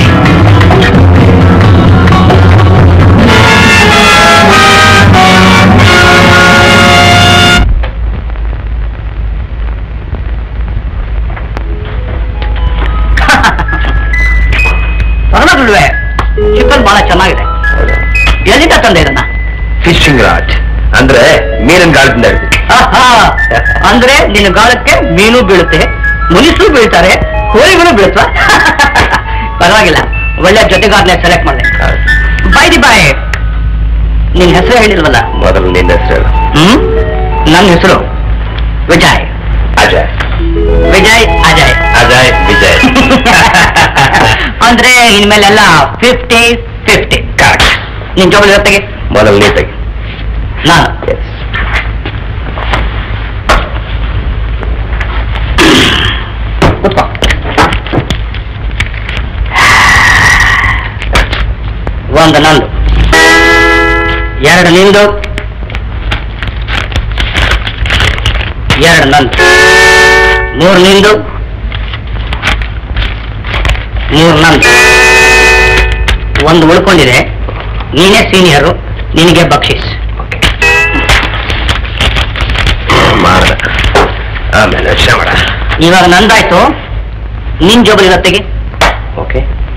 chicken ಬಹಳ ಚೆನ್ನಾಗಿದೆ. ಎಲ್ಲಿಂದ ತಂದೆ ಇದನ್ನ? ಫಿಶಿಂಗ್ ರಾಡ್ ಅಂದ್ರೆ ಮೀನಿನ ಗಾಳದಿಂದ. ಅಂದ್ರೆ ನಿನ್ನ ಗಾಳಕ್ಕೆ ಮೀನು ಬೀಳುತ್ತೆ, ಮುನಿಸು ಬೀಳ್ತಾರೆ, ಕೋಳಿಗಳು ಬೀಳುತ್ತ. ಪರವಾಗಿಲ್ಲ, ಒಳ್ಳೆ ಜೊತೆಗಾರನೇ ಸೆಲೆಕ್ಟ್ ಮಾಡಿದೆ. ಬೈ ದಿ ಬಾಯ್, ನಿನ್ ಹೆಸರು ಹೇಳಿಲ್ವಲ್ಲ? ಮೊದಲು ನಿನ್ನ ಹೆಸರು. ಹ್ಮ್ ನನ್ನ ಹೆಸರು ವಿಜಯ್. ಅಜಯ್. ವಿಜಯ್ ಅಜಯ್. ಅಜಯ್ ವಿಜಯ್. ಅಂದ್ರೆ ಇನ್ಮೇಲೆಲ್ಲ ಫಿಫ್ಟಿ ಫಿಫ್ಟಿ. ಕರೆಕ್ಟ್. ನಿನ್ ಜೋಬಲ್ ಜೊತೆಗೆ ಮೊದಲು ನೀಟಾಗಿ ನಾನು ಒಂದು ನಂದು, ಎರಡು ನಿಂದು, ಎರಡು ನಂದು, ಮೂರು ನಿಂದು, ಮೂರು ನಂದು, ಒಂದು ಉಳ್ಕೊಂಡಿದೆ. ನೀನೇ ಸೀನಿಯರು, ನಿನಗೆ ಬಕ್ಷಿಸ್. ಆಮೇಲೆ ಯೋಚನೆ ಮಾಡ. ಇವಾಗ ನಂದಾಯ್ತು, ನಿನ್ ಜೋಬಲಿ ರತ್ತೆಗೆ. ಓಕೆ.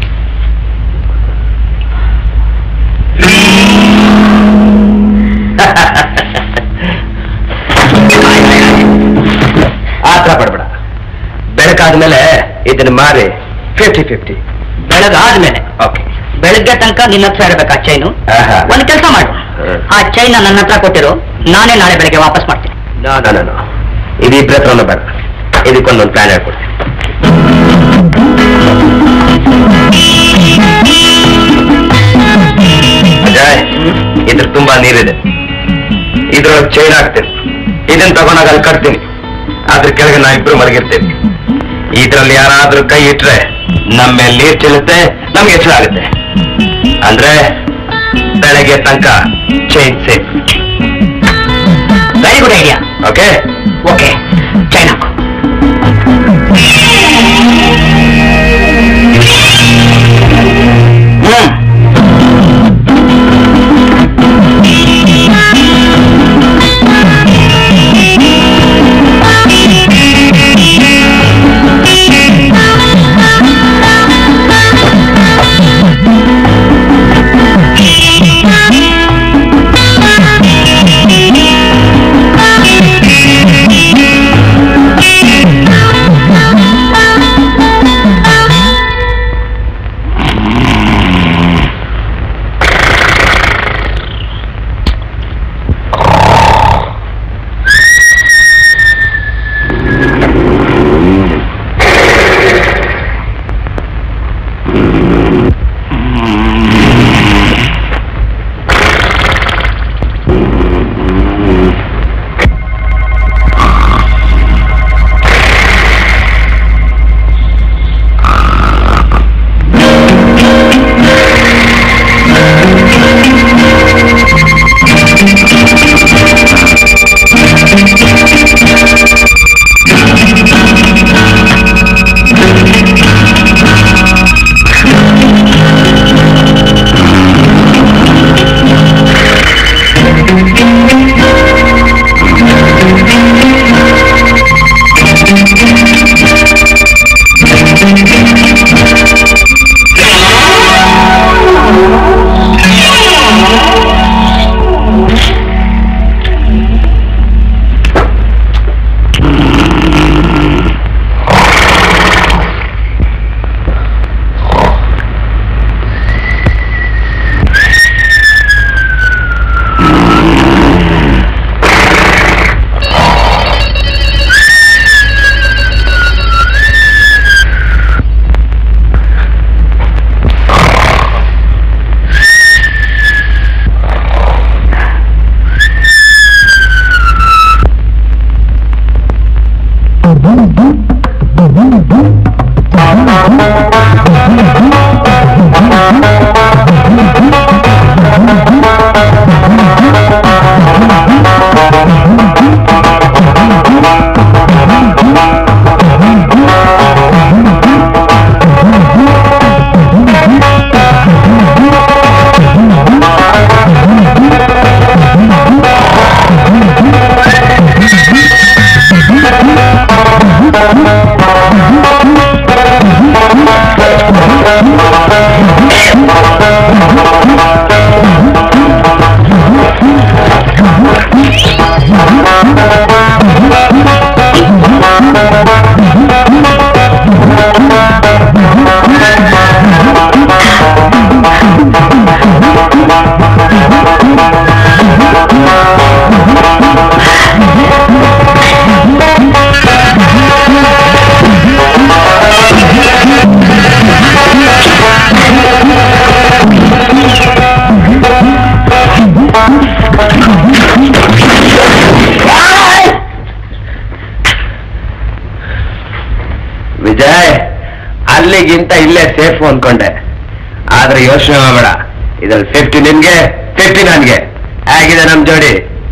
ಆತರ ಪಡ್ಬೇಡ. ಬೆಳಕಾದ್ಮೇಲೆ ಇದನ್ನ ಮಾರಿ ಫಿಫ್ಟಿ ಫಿಫ್ಟಿ. ಬೆಳಗಾದ್ಮೇಲೆ? ಓಕೆ. ಬೆಳಗ್ಗೆ ತನಕ ನಿನ್ನ ಹತ್ರ ಇರಬೇಕು ಆ ಚೈನು. ಆಹಾ. ಒಂದ್ ಕೆಲಸ ಮಾಡು, ಆ ಚೈನ್ ನನ್ನ ಹತ್ರ ಕೊಟ್ಟಿರು, ನಾನೇ ನಾಳೆ ಬೆಳಗ್ಗೆ ವಾಪಸ್ ಮಾಡ್ತೀನಿ. ನಾನು ಇದು ಇಬ್ಬರ ಹತ್ರನೂ ಬೇಡ, ಇದಕ್ಕೊಂದೊಂದು ಪ್ಲಾನ್ ಹೇಳ್ಕೊಡ್ತೀನಿ. ಅಜಯ್, ಇದ್ರ ತುಂಬಾ ನೀರಿದೆ, ಇದ್ರೊಳಗೆ ಚೈನ್ ಹಾಕ್ತೀನಿ, ಇದನ್ನ ತಗೊಂಡಾಗ ಅಲ್ಲಿ ಕಟ್ತೀನಿ, ಅದ್ರ ಕೆಳಗೆ ನಾವಿಬ್ರು ಮಲಗಿರ್ತೀವಿ. ಇದ್ರಲ್ಲಿ ಯಾರಾದ್ರೂ ಕೈ ಇಟ್ರೆ ನಮ್ಮ ಮೇಲೆ ನೀರ್ ಚೆಲ್ಲುತ್ತೆ, ನಮ್ಗೆ ಎಚ್ಚರ ಆಗುತ್ತೆ. ಅಂದ್ರೆ ಬೆಳಗ್ಗೆ ತನಕ chain safe. Very good idea. Okay okay, chain ಹಾಕು. ಹ್ಮ್ ವಿಜಯ್, ಅಲ್ಲಿಗಿಂತ ಇಲ್ಲೇ ಸೇಫ್ ಅನ್ಕೊಂಡೆ, ಆದ್ರೆ ಯೋಚನೆ ಮಾಡಬೇಡ, ಇದ್ರಲ್ಲಿ ಫಿಫ್ಟಿ ನಿನ್ಗೆ ಫಿಫ್ಟಿ ನನ್ಗೆ. ಹೇಗಿದೆ ನಮ್ ಜೋಡಿ?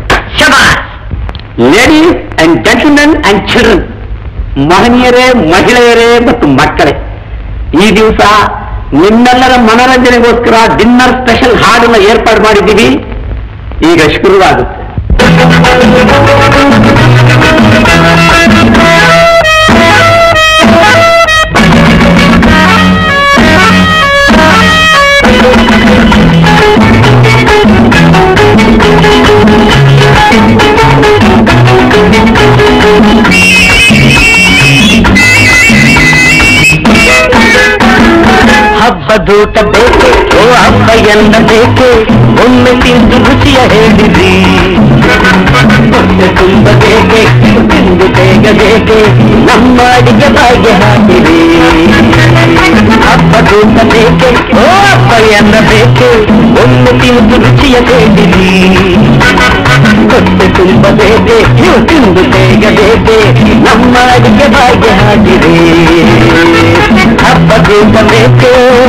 Ladies and gentlemen and children, ಮಹನೀಯರೇ, ಮಹಿಳೆಯರೇ ಮತ್ತು ಮಕ್ಕಳೇ, ಈ ದಿವಸ ನಿಮ್ಮೆಲ್ಲರ ಮನರಂಜನೆಗೋಸ್ಕರ ಡಿನ್ನರ್ ಸ್ಪೆಷಲ್ ಹಾಡನ್ನ ಏರ್ಪಾಡು ಮಾಡಿದ್ದೀವಿ. ಈಗ ಶುರುವಾಗುತ್ತೆ. ಹಬ್ಬದೂಟ ಬೇಕೆ ಓ ಹಬ್ಬ ಎನ್ನ ಬೇಕೆ ಒಮ್ಮೆ ತಿಂದು ರುಚಿಯ ಹೇಳಿರಿ ಹೊಟ್ಟೆ ತುಂಬ ಬೇಕೆ ತಿಂದು ಬೇಗ ಬೇಕೆ ನಮ್ಮ ಅಡಿಗೆ ಬಾಯಿಗೆ ಹಾಕಿರಿ ಹಬ್ಬದೂಟ ಬೇಕೆ ಓ ಹಬ್ಬ ಎನ್ನ ಬೇಕೆ ಒಮ್ಮೆ ತಿಂದು ರುಚಿಯ ಹೇಳಿರಿ ಹೊಟ್ಟೆ ತುಂಬ ಬೇಕೆ ನೀವು ತಿಂದು ಬೇಗ ಬೇಕೆ ನಮ್ಮ ಅಡಿಗೆ ಬಾಯಿಗೆ ಹಾಕಿರಿ ಹಬ್ಬದೂಟ ಬೇಕೆ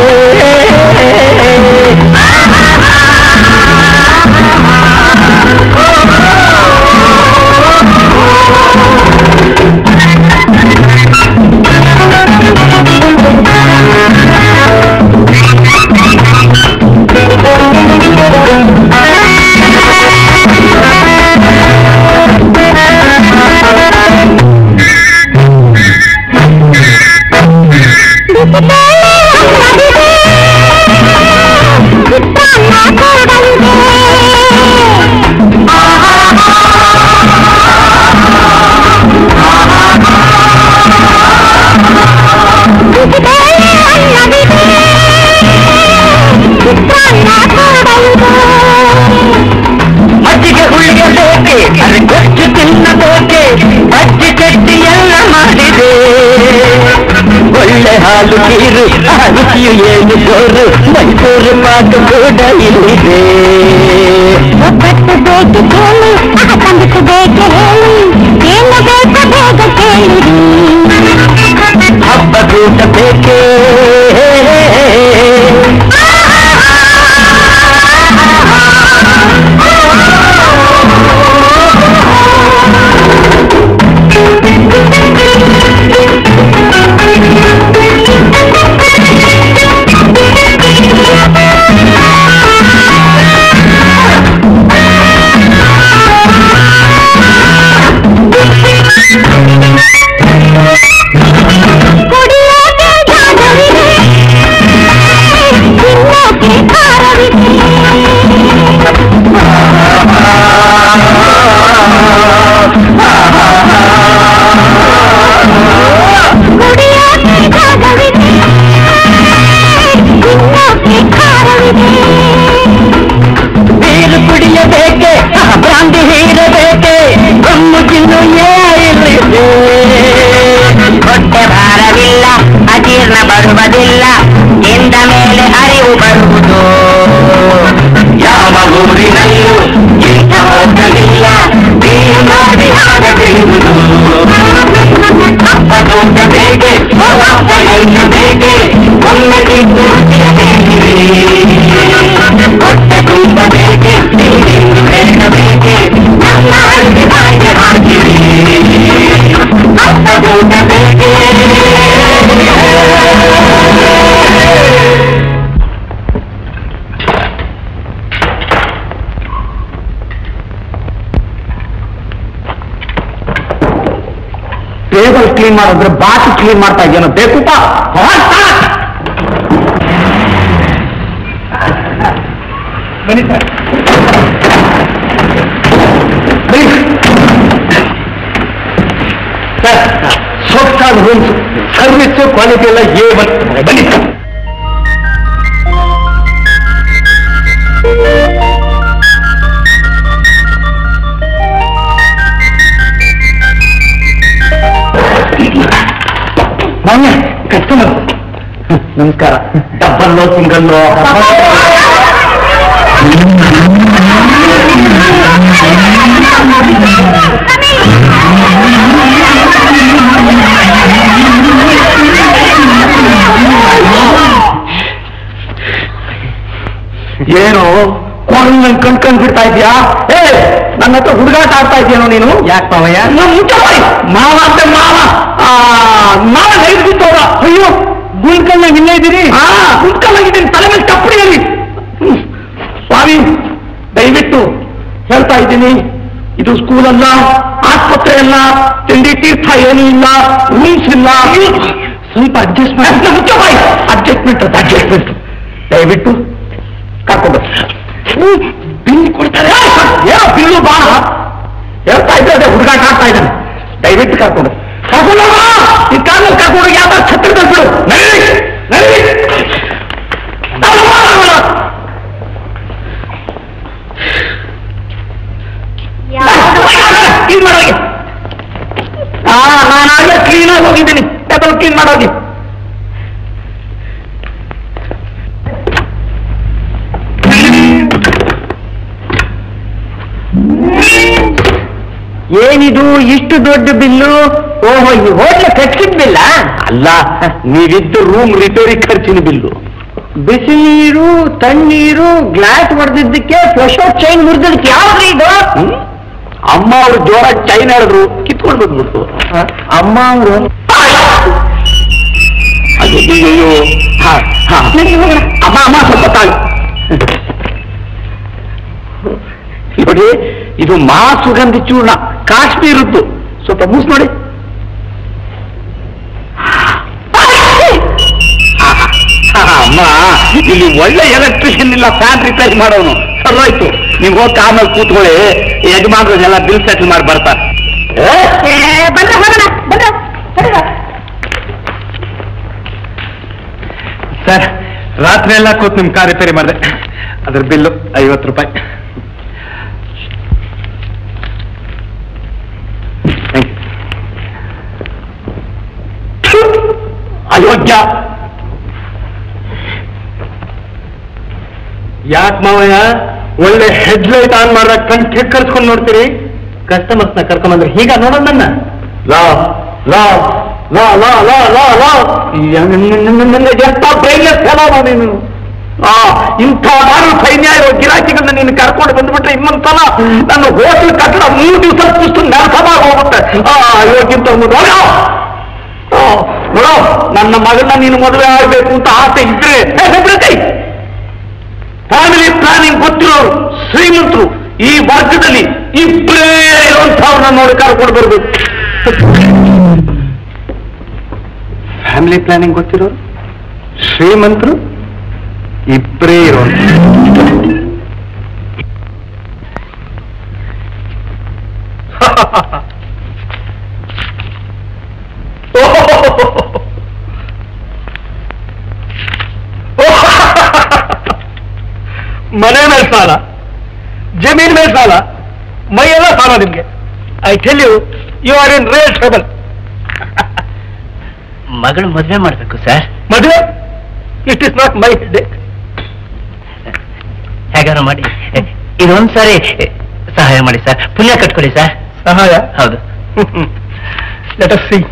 ಮಜ್ಜಿಗೆ ಹುಳಿಗೆ ಬೇಕೆ ಅರೆ ಗೊಜ್ಜು ತಿನ್ನಬೇಕೆ ಅಜ್ಜಿ ಚಟ್ಟಿ ಎಲ್ಲ ಮಾಡಿದೆ ಒಳ್ಳೆ ಹಾಲು ನೀರು ಆ ರುಚಿಯು ಏನು ಜೋರು ಮೈಸೂರು ಪಾಕ ಕೂಡ ಇಲ್ಲಿದೆ ಒಬ್ಬಟ್ಟು ಬೇಕು ಕೇಳಿ ತಂದಿಟ್ಟು ಬೇಕು ಹೇಳಿ ಏನು ಬೇಕು ಬೇಗ ಕೇಳಿರಿ ಹಬ್ಬದೂಟ ಬೇಕೇ ನೀರು ಕುಡಿಯಬೇಕೆ ಬ್ರಾಂದಿ ಹೀರಬೇಕೆ ಕಮ್ಮು ತಿನ್ನು ಏರಿದೆ ಹೊಟ್ಟೆ ಭಾರವಿಲ್ಲ ಅಜೀರ್ಣ ಬರುವುದಿಲ್ಲ ಎಂದ ಮೇಲೆ ಅರಿವು ಬರುವುದು ಯಾವ ಊರಿನಲ್ಲೂ ಇಂಥ ಹೋಗಲಿಲ್ಲ ನೀರು ಮಾಡಿ ಆಗದಿರುವುದು ಹಬ್ಬದೂಟ ಬೇಕೆ ಹಬ್ಬ ಎಲ್ಲ ಬೇಕೆ ಒಮ್ಮೆ ತಿಂದು ರುಚಿಯ ಬೇಕಿರಿ ಹೊಟ್ಟೆ ತುಂಬ ಬೇಕೆ ತಿಂದು ಬೇಗ ಬೇಕೆ ನಮ್ಮ ಅಡಿಗೆ ಬಾಯಿಗೆ ಹಾಕಿರಿ ಹಬ್ಬದೂಟ ಬೇಕೆ ಟೇಬಲ್ ಕ್ಲೀನ್ ಮಾಡಿದ್ರೆ ಬಾಕಿ ಕ್ಲೀನ್ ಮಾಡ್ತಾ ಇದೆಯೋ ಬೇಕುಪ್ಪ ಬನ್ನಿ ಸರ್ ಸರ್ ಸೊಫ್ಟಾದ ರೂಮ್ಸ್ ಸರ್ವಿಸ್ ಕ್ವಾಲಿಟಿ ಎಲ್ಲ ಏ ಬರ್ತದೆ ಬನ್ನಿ ಸರ್ ಮಾನ್ಯ ಕಸ್ಟಮರ್ ನಮಸ್ಕಾರ ಡಬ್ಬಲ್ಲೋ ಸಿಂಗಲ್ಲೋ ಏನು ನನ್ ಕಣ್ಕೊಂಡ್ ಬಿಡ್ತಾ ಇದ್ಯಾ ಏ ನನ್ನ ಹತ್ರ ಹುಡುಗಾಟ ಆಡ್ತಾ ಇದೆಯೇನೋ ನೀನು ಯಾಕೆ ಮಾವಯ್ಯ ಮಾವ ಅಂತ ಮಾವ ಮಾವ ನೈದ್ಬಿಟ್ಟವ್ರ ಅಯ್ಯೋ ಗುಂಡ್ಕಲ್ನಾಗ ಇಲ್ಲೇ ಇದ್ದೀರಿ ಹಾ ಗುಂಡ್ಕಲ್ನಾಗಿದ್ದೀನಿ ತಲೆ ಮೇಲೆ ಕಪ್ಪಡಿಯಲ್ಲಿ ಸ್ವಾಮಿ ದಯವಿಟ್ಟು ಹೇಳ್ತಾ ಇದ್ದೀನಿ ಇದು ಸ್ಕೂಲ್ ಅಲ್ಲ ಆಸ್ಪತ್ರೆ ಅಲ್ಲ ತಿಂಡಿ ತೀರ್ಥ ಏನೂ ಇಲ್ಲ ರೂಲ್ಸ್ ಇಲ್ಲ ಸ್ವಲ್ಪ ಅಡ್ಜಸ್ಟ್ಮೆಂಟ್ ಮುಖ್ಯವಾಗಿ ಅಡ್ಜಸ್ಟ್ಮೆಂಟ್ ಅದು ಅಡ್ಜಸ್ಟ್ಮೆಂಟ್ ದಯವಿಟ್ಟು ಕರ್ಕೊಂಡು ಬಿಲ್ ಕೊಡ್ತಾರೆ ಏನೋ ಬಿಲ್ಲು ಬಾಣ ಹೇಳ್ತಾ ಇದ್ದೆ ಹುಡುಗಾಟ ಆಡ್ತಾ ಇದ್ದಾನೆ ದಯವಿಟ್ಟು ಕರ್ಕೊಂಡು ಕರ್ಕೊಂಡು ಈ ಕಾಲದಲ್ಲಿ ಕರ್ಕೊಂಡು ಯಾವ್ದಾರು ಛತ್ರದಲ್ಲಿ ಬಿಡು ನಡಿ ನಡಿ ಅಲ್ಲೇ ಕ್ಲೀನ್ ಆಗಿ ಹೋಗಿದ್ದೀನಿ, ಟೇಬಲ್ ಕ್ಲೀನ್ ಮಾಡೋಗಿ. ಏನಿದು ಇಷ್ಟು ದೊಡ್ಡ ಬಿಲ್ಲು? ಓಹೋ, ಈ ಹೋಟ್ಲ ಕಟ್ಸಿದ ಬಿಲ್ಲ ಅಲ್ಲ, ನೀವಿದ್ದು ರೂಮ್ ರಿಪೇರಿ ಖರ್ಚಿನ ಬಿಲ್ಲು. ಬಿಸಿ ನೀರು, ತಣ್ಣೀರು, ಗ್ಲಾಸ್ ಹೊಡೆದಿದ್ದಕ್ಕೆ ಫ್ಲಶ್ ಔಟ್ ಚೈನ್ ಮುರಿದಕ್ಕೆ ಯಾವ್ದು ಇದು? ಅಮ್ಮ ಅವರು ಜೋರ ಚೈನ್ ಹೇಳಿದ್ರು, ಕಿತ್ಕೊಂಡು ಬಂದ್ಬಿಟ್ಟು. ಅಮ್ಮ ಅವರು ಅಯ್ಯೋ, ಅಮ್ಮ ಅಮ್ಮ ಸ್ವಲ್ಪ ತಾಳು. ನೋಡಿ, ಇದು ಮಾ ಸುಗಂಧಿ ಚೂರ್ಣ, ಕಾಶ್ಮೀರದ್ದು. ಸ್ವಲ್ಪ ಮೂಸ್ ನೋಡಿ. ಅಮ್ಮ, ಇಲ್ಲಿ ಒಳ್ಳೆ ಎಲೆಕ್ಟ್ರಿಷಿಯನ್ ಇಲ್ಲ, ಫ್ಯಾನ್ ರಿಪೇರಿ ಮಾಡೋನು. ಸರೋಯ್ತು, ನೀವು ಹೋಗಿ ಆಮೇಲೆ ಕೂತ್ಕೊಳ್ಳಿ, ಯಜಮಾನ್ರನ್ನೆಲ್ಲ ಬಿಲ್ ಸೆಟಲ್ ಮಾಡಿ ಬರ್ತಾರೆ. ಸರ್, ರಾತ್ರಿ ಎಲ್ಲ ಕೂತ್ ನಿಮ್ ಕಾರ್ ರಿಪೇರಿ ಮಾಡಿದೆ, ಅದ್ರ ಬಿಲ್ಲು ಐವತ್ತು ರೂಪಾಯಿ. ಅಯೋಗ್ಯ. ಯಾಕೆ ಮಾವಯ್ಯ ಒಳ್ಳೆ ಹೆಡ್ಲೈಟ್ ಆನ್ ಮಾಡಿದಾಗ ಕಣ್ ಕೆಕ್ಕರ್ಸ್ಕೊಂಡು ನೋಡ್ತೀರಿ? ಕಸ್ಟಮರ್ಸ್ನ ಕರ್ಕೊಂಬಂದ್ರೆ ಹೀಗ ನೋಡೋಣ ನನ್ನ. ಲಾ ಲಾ ಲಾ ಲಾ ಲಾ ಲಾ ಲಾ ಎಂತ ಬ್ರೈನ್ಲೆಸ್ ಫೆಲೋ ನೀನು. ಆ ಇಂಥ ನಾನು ಸೈನ್ಯ ಇರೋ ಗಿರಾಕಿಗಳನ್ನ ನೀನು ಕರ್ಕೊಂಡು ಬಂದ್ಬಿಟ್ರೆ ಇನ್ನೊಂದ್ಸಲ ನನ್ನ ಹೋಟೆಲ್ ಕಟ್ಟಡ ಮೂರು ದಿವಸ ಪುಷ್ಟು ನೆಲಸಮಾಗಿ ಹೋಗುತ್ತೆ. ಆ ಅಯೋಗ್ಯಂತ ನೋಡೋ ನೋಡೋ, ನನ್ನ ಮಗಳನ್ನ ನೀನು ಮದುವೆ ಆಗಬೇಕು ಅಂತ ಆಸೆ ಇದ್ರೆ ಫ್ಯಾಮಿಲಿ ಪ್ಲಾನಿಂಗ್ ಗೊತ್ತಿರೋರು ಶ್ರೀಮಂತರು ಈ ವರ್ಗದಲ್ಲಿ ಇಬ್ಬರೇ ಇರುವಂತವ್ರನ್ನ ನೋಡಿ ಕರ್ಕೊಂಡು ಬರ್ಬೇಕು. ಫ್ಯಾಮಿಲಿ ಪ್ಲಾನಿಂಗ್ ಗೊತ್ತಿರೋರು ಶ್ರೀಮಂತರು ಇಬ್ಬರೇ ಇರೋರು. ಮನೆ ಮೇಲೆ ಸಾಲ, ಜಮೀನ್ ಮೇಲೆ ಸಾಲ, ಮೈಯೆಲ್ಲ ಸಾಲ ನಿಮ್ಗೆ. I tell you, you are in real trouble. ಮಗಳು ಮದುವೆ ಮಾಡ್ಬೇಕು ಸರ್. ಮದುವೆ? It is not my head. ಹೇಗಾರು ಮಾಡಿ ಇದೊಂದ್ಸಾರಿ ಸಹಾಯ ಮಾಡಿ ಸರ್, ಪುಣ್ಯ ಕಟ್ಕೊಳ್ಳಿ ಸರ್. ಸಹಾಯ? ಹೌದು. Let us see.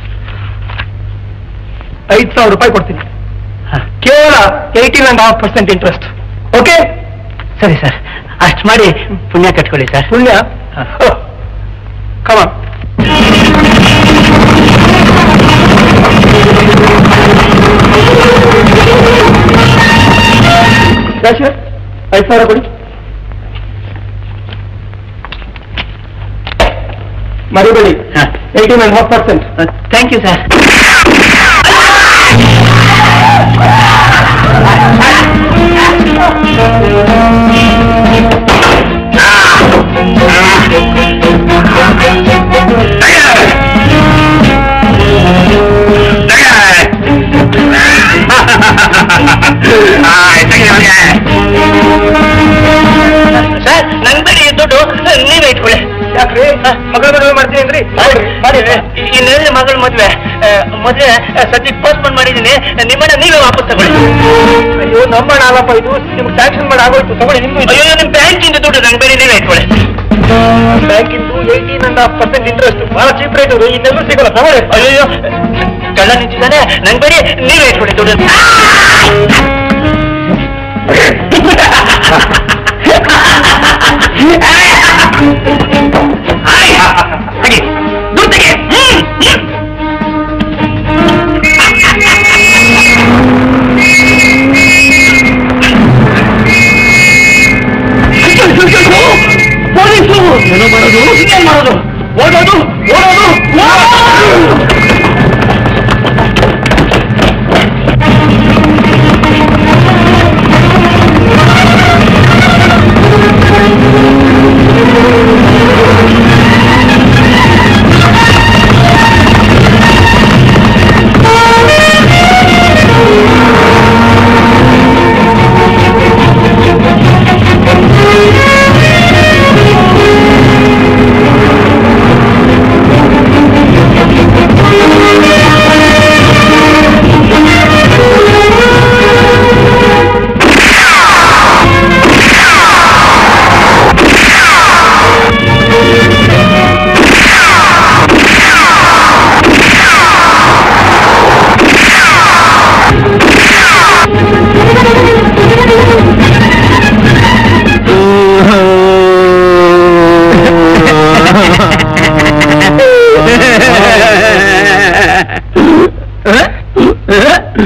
ಐದು ಸಾವಿರ ರೂಪಾಯಿ ಕೊಡ್ತೀನಿ, ಕೇವಲ eighteen and half percent interest. Okay? ಸರಿ ಸರ್, ಅಷ್ಟು ಮಾಡಿ ಪುಣ್ಯ ಕಟ್ಕೊಳ್ಳಿ ಸರ್. ಪುಣ್ಯ? ಕಮಾನ್. ಐದು ಸಾವಿರ ಕೊಡಿ. ಮರಿಬೇಡಿ, eighteen and half percent. Thank you sir. Sir, ನನ್ ಬಳಿ ದುಡ್ಡು ನೀವೇ ಇಟ್ಕೊಳ್ಳಿ. ಯಾಕ್ರಿ? ಮಗಳ ಮದುವೆ ಮಾಡ್ತೀನಿ ಅಂದ್ರಿ? ಮಾಡಿ. ಇನ್ನೆಲ್ಲ ಮಗಳ ಮದ್ವೆ ಮದ್ವೆ ಸದ್ಯಕ್ಕೆ ಪೋಸ್ಟ್ಪೋನ್ ಮಾಡಿದ್ದೀನಿ, ನಿಮ್ಮನ್ನ ನೀವೇ ವಾಪಸ್ ತಗೊಳ್ಳಿ. ಅಯ್ಯೋ, ನಮ್ಮ ಅಲ್ಲಪ್ಪ ಇದು, ನಿಮ್ಗೆ ಸ್ಯಾಂಕ್ಷನ್ ಮಾಡಿ ಆಗೋಯ್ತು, ತಗೊಳ್ಳಿ. ನಿಮ್ದು ಅಯ್ಯೋ, ನಿಮ್ ಬ್ಯಾಂಕಿಂದ ದುಡ್ಡು ನನ್ ಬೇರೆ ನೀವೇ ಇಟ್ಕೊಳ್ಳಿ. ಬ್ಯಾಂಕಿಂದು eighteen and half percent interest, ಬಹಳ ಚೀಪ್ ರೇಟ್. ಇನ್ನೆಲ್ಲೂ ಸಿಗಲ್ಲ, ತಗೊಳ್ಳಿ. ಅಯ್ಯೋ, ಕಳ್ಳ ನಿಂತಿದ್ದಾನೆ, ನನ್ ಬೇರೆ ನೀವೇ ಇಟ್ಕೊಳ್ಳಿ ದುಡ್ಡು. ಹಾಗೆ ದುಡ್ಡಿಗೆ ಪೊಲೀಸರು ಏನು ಮಾಡೋದು? ಏನ್ ಮಾಡೋದು? ಓಡೋದು ಓಡೋದು ಓಡೋದು.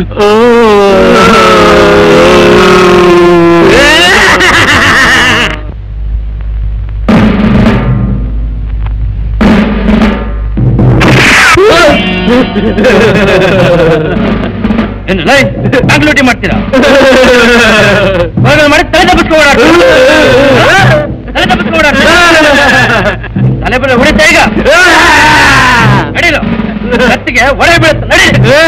ಏನು ಬ್ಯಾಂಕ್ ಲೂಟಿ ಮಾಡ್ತೀರಾ? ಮಾಡಿ ತಲೆ ತಪ್ಪಿಸ್ಕೊ ಓಡಾಡ ತಲೆ ತಪ್ಪಿಸ್ಕೊ ಓಡಾಡ ತಲೆ ಬರ ಹೊಡಿತಾ ಈಗ ನಡೀಲು ಕತ್ತಿಗೆ ಒಡೆ ಬೀಳುತ್ತೆ ನಡಿ.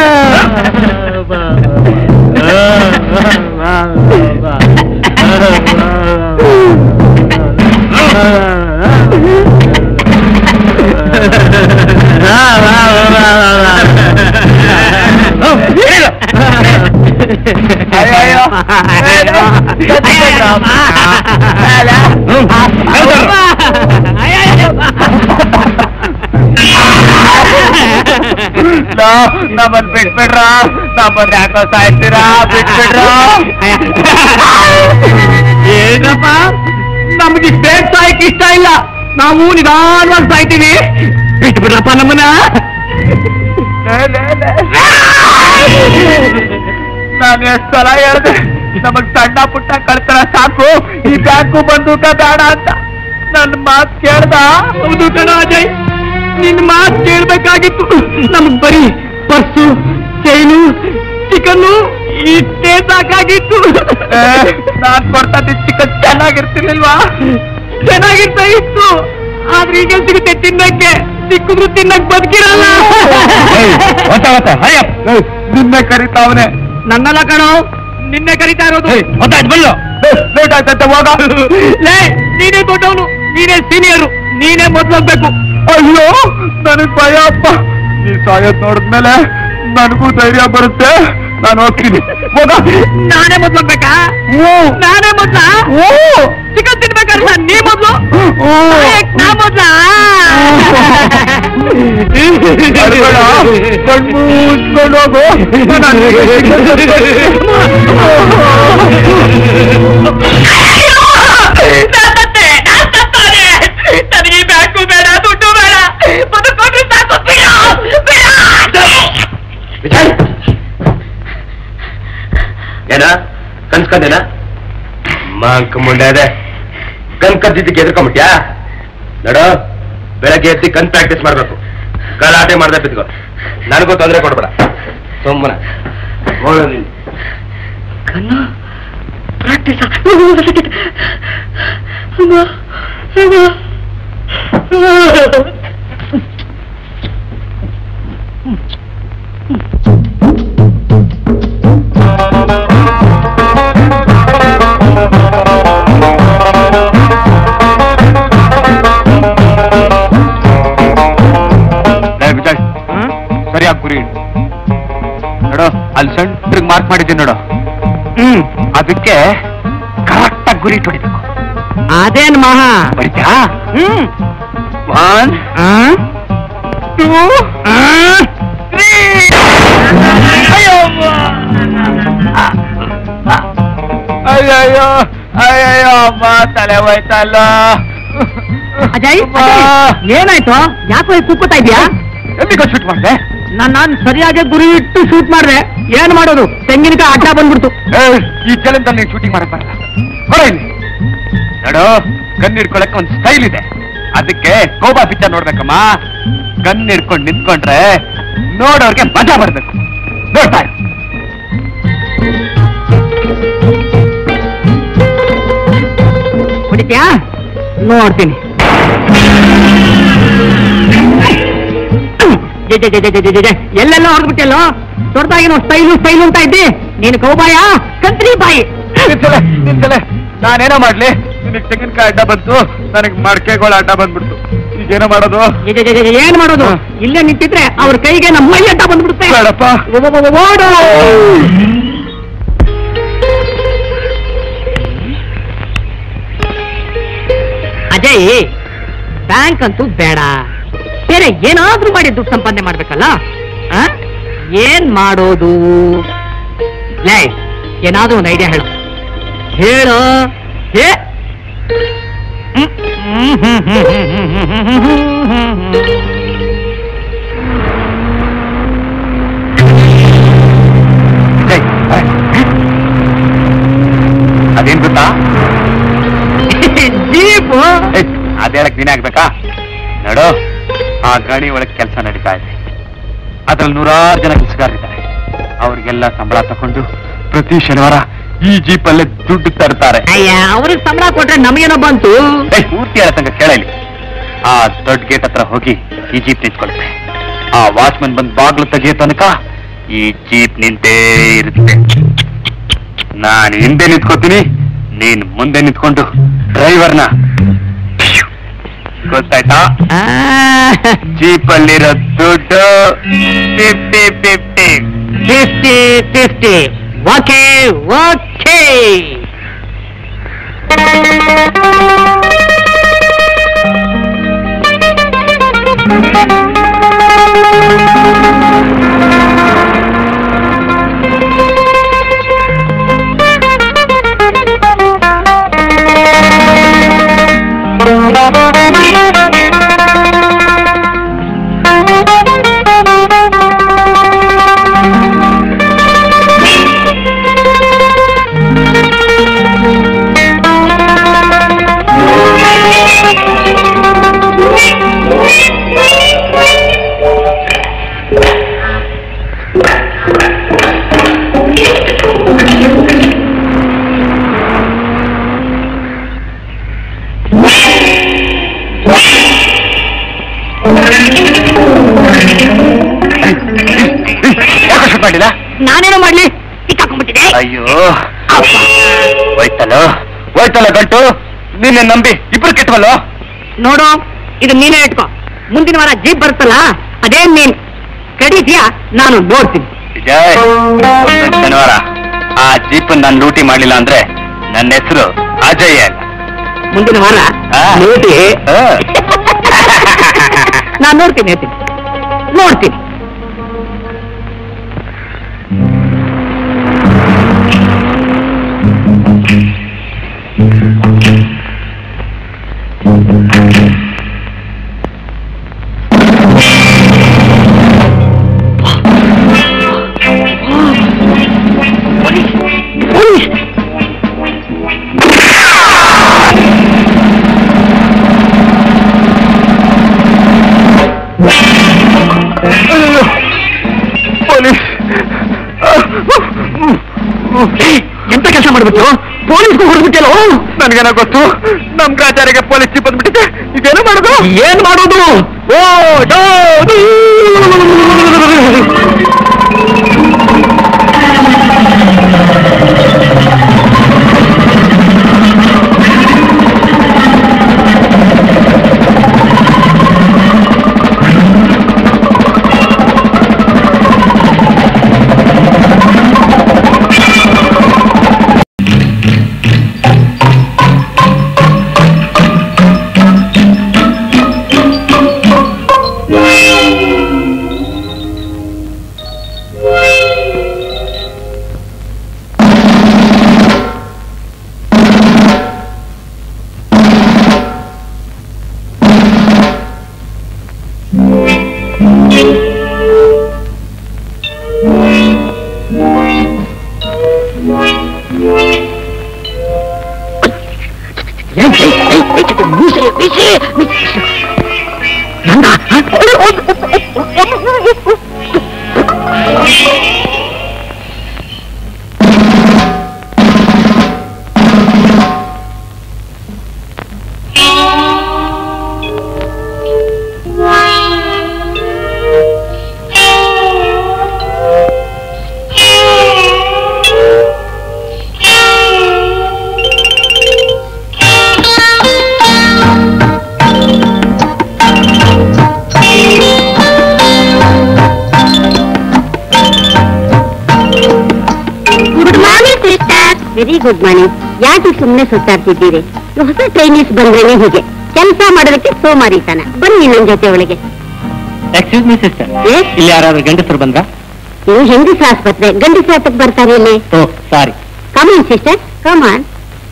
ನಮ್ಮನ್ ಬಿಟ್ಬಿಡ್ರ ನಮ್ಮನ್ ಯಾಕೋ ಸಾಯ್ತೀರಾ ಬಿಟ್ಬಿಡ್ರ. ಏನಪ್ಪ ನಮ್ಗೆ ಬೇಗ ಸಾಯಕ್ ಇಷ್ಟ ಇಲ್ಲ, ನಾವು ನಿಧಾನವಾಗಿ ಸಾಯ್ತೀವಿ, ಬಿಟ್ಬಿಡ್ರಪ್ಪ ನಮ್ಮನ್ನ. ನಾನು ಎಷ್ಟು ಸಲ ಹೇಳ್ದೆ ನಮಗ್ ಸಣ್ಣ ಪುಟ್ಟ ಕಳ್ತರ ಸಾಕು, ಈ ಬ್ಯಾಂಕು ಬಂದೂಕ ಬೇಡ ಅಂತ. ನನ್ನ ಮಾತು ಕೇಳ್ದ? ಹೌದು ಕಣ ಅಜಯ್, ನಿನ್ ಮಾತು ಕೇಳ್ಬೇಕಾಗಿತ್ತು. ನಮಗ್ ಬರೀ ಪರ್ಸು, ಚೈನು, ಚಿಕನ್ನು ಇಷ್ಟೇ ಸಾಕಾಗಿತ್ತು. ನಾನ್ ಕೊಡ್ತಾ ಚಿಕನ್ ಚೆನ್ನಾಗಿರ್ತಿರ್ಲಿಲ್ವಾ? ಚೆನ್ನಾಗಿರ್ತಾ ಇತ್ತು, ಆದ್ರೆ ಈಗ ಸಿಗುತ್ತೆ ತಿನ್ನಕ್ಕೆ, ಸಿಕ್ಕಿದ್ರು ತಿನ್ನಕ್ ಬದುಕಿರಲ್ಲ. ನಿನ್ನೆ ಕರಿತಾವನೆ. ನನ್ನಲ್ಲ ಕಣೋ, ನಿನ್ನೆ ಕರಿತಾ ಇರೋದು. ಲೇಟ್ ಆಯ್ತಂತ ಹೋಗ. ಲೇ, ನೀನೇ ದೊಡ್ಡವನು, ನೀನೇ ಸೀನಿಯರು, ನೀನೇ ಮೊದ್ಲಾಗ್ಬೇಕು. ಅಯ್ಯೋ ನನಗ್ ಭಯ ಅಪ್ಪ, ನೀ ಸಾಯೋದ್ ನೋಡಿದ್ಮೇಲೆ ನನಗೂ ಧೈರ್ಯ ಬರುತ್ತೆ, ನಾನು ಹೋಗ್ತೀನಿ. ಹೋಗ. ನಾನೇ ಮೊದ್ಲಾಗ್ಬೇಕಾ? ನಾನೇ ಮೊದ್ಲ? ಚಿಕನ್ ತಿನ್ಬೇಕಾದ್ರೆ ನೀ ಮೊದ್ಲು, ನಾ ಮೊದ್ಲ? ಕಣ್ಣು ಮುಚ್ಕೊಂಡು ಹೋಗು. ನನಗೆ ಬ್ಯಾಂಕು ಬೇಡ, ದುಡ್ಡು ಬೇಡ, ಬದುಕೊಂಡ್ರೆ ಸಾಕು. ವಿಜಯ್ ಏನ ಕನ್ಸ್ಕೊಂಡೇನ? ಮಾಂಕ ಮುಂಡೆ ಅದೇ ಕಣ್ ಕದ್ದಿದ್ದಕ್ಕೆ ಎದ್ಕೊಂಬಿಟ್ಯಾ? ನೋಡು, ಬೆಳಗ್ಗೆ ಎದ್ದು ಕಣ್ ಪ್ರಾಕ್ಟೀಸ್ ಮಾಡ್ಬೇಕು, ಗಲಾಟೆ ಮಾಡ್ದೆ ಬಿದ್ಕೋ. ನನಗೂ ತೊಂದರೆ ಕೊಡ್ಬೇಡ, ಸುಮ್ಮನೆ ಕಣ್ಣು ಪ್ರಾಕ್ಟೀಸ್. ಸರಿಯಾಗಿ ಗುರಿ ನೋಡು, ಅಲ್ಲಿ ಸಣ್ಣ ಮಾರ್ಕ್ ಮಾಡಿದ್ದೀನಿ ನೋಡು. ಹ್ಮ್ ಅದಕ್ಕೆ ಕರೆಕ್ಟ್ ಆಗಿ ಗುರಿ ಹೊಡಿಬೇಕು. ಅದೇನ್ ಮಹಾ ಬರಿತಾ? Hmm one two three. ಅಯ್ಯಯ್ಯೋ ಅಯ್ಯಯ್ಯೋ ಅಮ್ಮ, ತಲೆ ಹೋಯ್ತಲ್ಲ. ಅಜಯ್, ಏನಾಯ್ತು? ಯಾಕೋ ಕುಕ್ಕುತ್ತಾ ಇದ್ಯಾ? ಎಲ್ಲಿಗೋ ಶೂಟ್ ಮಾಡಿದೆ? ನಾನು ಸರಿಯಾಗಿ ಗುರಿ ಇಟ್ಟು ಶೂಟ್ ಮಾಡ್ದೆ, ಏನ್ ಮಾಡೋದು? ತೆಂಗಿನಕಾಯಿ ಅಡ್ಡ ಬಂದ್ಬಿಡ್ತು. ಈ ಚಲನದಲ್ಲಿ ನೀನು ಶೂಟಿಂಗ್ ಮಾಡಕ್ ಬರಲ್ಲ. ಹೊರ ಇಲ್ಲಿ ನೋಡು, ಗನ್ ಹಿಡ್ಕೊಳಕ್ಕೆ ಒಂದು ಸ್ಟೈಲ್ ಇದೆ, ಅದಕ್ಕೆ ಕೋಬಾ ಪಿಕ್ಚರ್ ನೋಡ್ಬೇಕಮ್ಮ. ಗನ್ ಹಿಡ್ಕೊಂಡು ನಿಂತ್ಕೊಂಡ್ರೆ ನೋಡೋರ್ಗೆ ಮಜಾ ಬರ್ಬೇಕು. ನೋಡ್ತಾ ಹೊಡಿತ್ಯಾ? ನೋಡ್ತೀನಿ. ಎಲ್ಲೆಲ್ಲ ಹೊರದ್ಬಿಟ್ಟೆಲ್ಲೋ, ದೊಡ್ಡದಾಗಿನೋ ಸ್ಟೈಲು ಸ್ಟೈಲು ಅಂತ ಇದ್ದಿ. ನೀನು ಕೌಬಾಯ ಕಂತ್ರಿ ಬಾಯಿ. ನಿಂತಲೆ ನಿಂತಲೆ, ನಾನೇನೋ ಮಾಡ್ಲಿ? ನಿನಗೆ ತೆಂಗಿನಕಾಯಿ ಅಡ್ಡ ಬಂತು, ನನಗೆ ಮಡಕೆಗಳ ಅಡ್ಡ ಬಂದ್ಬಿಡ್ತು. ಈಗೇನೋ ಮಾಡೋದು? ಏನ್ ಮಾಡೋದು? ಇಲ್ಲೇ ನಿಂತಿದ್ರೆ ಅವ್ರ ಕೈಗೆ ನಮ್ಮ ಮೈ ಅಡ್ಡ ಬಂದ್ಬಿಡುತ್ತೆ. ಬೇಡಪ್ಪ, ಓಡು. ಅಜಯ್, ಬ್ಯಾಂಕ್ ಅಂತೂ ಬೇಡ, ಬೇರೆ ಏನಾದ್ರೂ ಮಾಡಿ ದುಡ್ಡು ಸಂಪಾದನೆ ಮಾಡ್ಬೇಕಲ್ಲ. ಏನ್ ಮಾಡೋದು? ಲೇ, ಏನಾದ್ರೂ ಒಂದು ಐಡಿಯಾ ಹೇಳು ಹೇಳು. ಹೇ ಯಾಕೆ ನೀನೇ ಆಗ್ಬೇಕಾ? ನೋಡು, ಆ ಗಾಡಿ ಒಳಗೆ ಕೆಲಸ ನಡೀತಾ ಇದೆ. ಅದ್ರಲ್ಲಿ ನೂರಾರು ಜನ ಕೆಲಸಗಾರಿದ್ದಾರೆ. ಅವ್ರಿಗೆಲ್ಲ ಸಂಬಳ ತಕೊಂಡು ಪ್ರತಿ ಶನಿವಾರ ಈ ಜೀಪಲ್ಲೇ ದುಡ್ಡು ತರ್ತಾರೆ. ಅಯ್ಯ, ಅವ್ರಿಗೆ ಸಂಬಳ ಕೊಟ್ರೆ ನಮಗೇನೋ ಬಂತು. ಪೂರ್ತಿ ಹೇಳ ತನಕ ಕೇಳಲಿ. ಆ ದೊಡ್ಡ ಗೇಟ್ ಹತ್ರ ಹೋಗಿ ಈ ಜೀಪ್ ನಿಂತ್ಕೊಳುತ್ತೆ. ಆ ವಾಚ್ಮನ್ ಬಂದ್ ಬಾಗ್ಲು ತೆಗಿಯೋ ತನಕ ಈ ಜೀಪ್ ನಿಂತೇ ಇರುತ್ತೆ. ನಾನು ಹಿಂದೆ ನಿಂತ್ಕೋತೀನಿ, ನೀನ್ ಮುಂದೆ ನಿಂತ್ಕೊಂಡು ಡ್ರೈವರ್ನ. ಗೊತ್ತಾಯ್ತಾ? ಜೀಪಲ್ಲಿರೋ ದುಡ್ಡು fifty fifty fifty fifty. Okay okay. ನಾನೇನೋ ಮಾಡ್ಲಿ, ಸಿಕ್ಕಾಕೊಂಡ್ಬಿಟ್ಟಿದೆ. ಅಯ್ಯೋ ಹೋಯ್ತಲ್ಲೋ ಹೋಯ್ತಲ್ಲ ಗಂಟು. ನೀನೆ ನಂಬಿ ಇಬ್ರು ಕೆಟ್ಟವಲ್ಲೋ. ನೋಡು, ಇದು ನೀನೇ ಇಟ್ಕೋ. ಮುಂದಿನ ವಾರ ಜೀಪ್ ಬರುತ್ತಲ್ಲ, ಅದೇ ನೀನ್ ಕಡಿದ್ಯಾ, ನಾನು ನೋಡ್ತೀನಿ. ವಿಜಯ್, ಶನಿವಾರ ಆ ಜೀಪ್ ನಾನು ಲೂಟಿ ಮಾಡ್ಲಿಲ್ಲ ಅಂದ್ರೆ ನನ್ನ ಹೆಸರು ಅಜಯ್ ಅಲ್ಲ. ಮುಂದಿನ ವಾರ ಲೂಟಿ ನಾನು ನೋಡ್ತೀನಿ ಹೇಳ್ತೀನಿ ನೋಡ್ತೀನಿ. ಎಂತ ಕೆಲಸ ಮಾಡ್ಬಿಟ್ಟು ಪೊಲೀಸ್ಗೂ ಹೊರಬಿಟ್ಟಲ್ಲ. ನನ್ಗೇನೋ ಗೊತ್ತು, ನಮ್ ಗಾಚಾರಿಗೆ ಪೊಲೀಸ್ ಜೀಪ್ ಬಂದ್ಬಿಟ್ಟಿದೆ. ಇದೇನು ಮಾಡೋದು? ಏನ್ ಮಾಡೋದು? Oh very good morning. ಯಾಕೆ ಸುಮ್ಮನೆ ಸುತ್ತಾಡ್ತಿದ್ದೀರಿ? ಹೊಸ ಟ್ರೈನೀಸ್ ಬಂದ್ರೇನೆ ಹೀಗೆ ಕೆಲಸ ಮಾಡೋದಕ್ಕೆ ಸೋಮಾರಿತಾನ. ಬನ್ನಿ ನನ್ನ ಜೊತೆ ಒಳಗೆ. ಎಕ್ಸ್ಕ್ಯೂಸ್ ಮೀ ಸಿಸ್ಟರ್, ಇಲ್ಲಿ ಯಾರಾದ್ರೂ ಗಂಡಸರು ಬಂದ್ರ? ನೀವು ಹೆಂಗಸ ಆಸ್ಪತ್ರೆ, ಗಂಡಸ ಆಟಕ್ಕೆ ಬರ್ತಾರೆ ಇಲ್ಲಿ. Oh sorry. Come on sister, come on.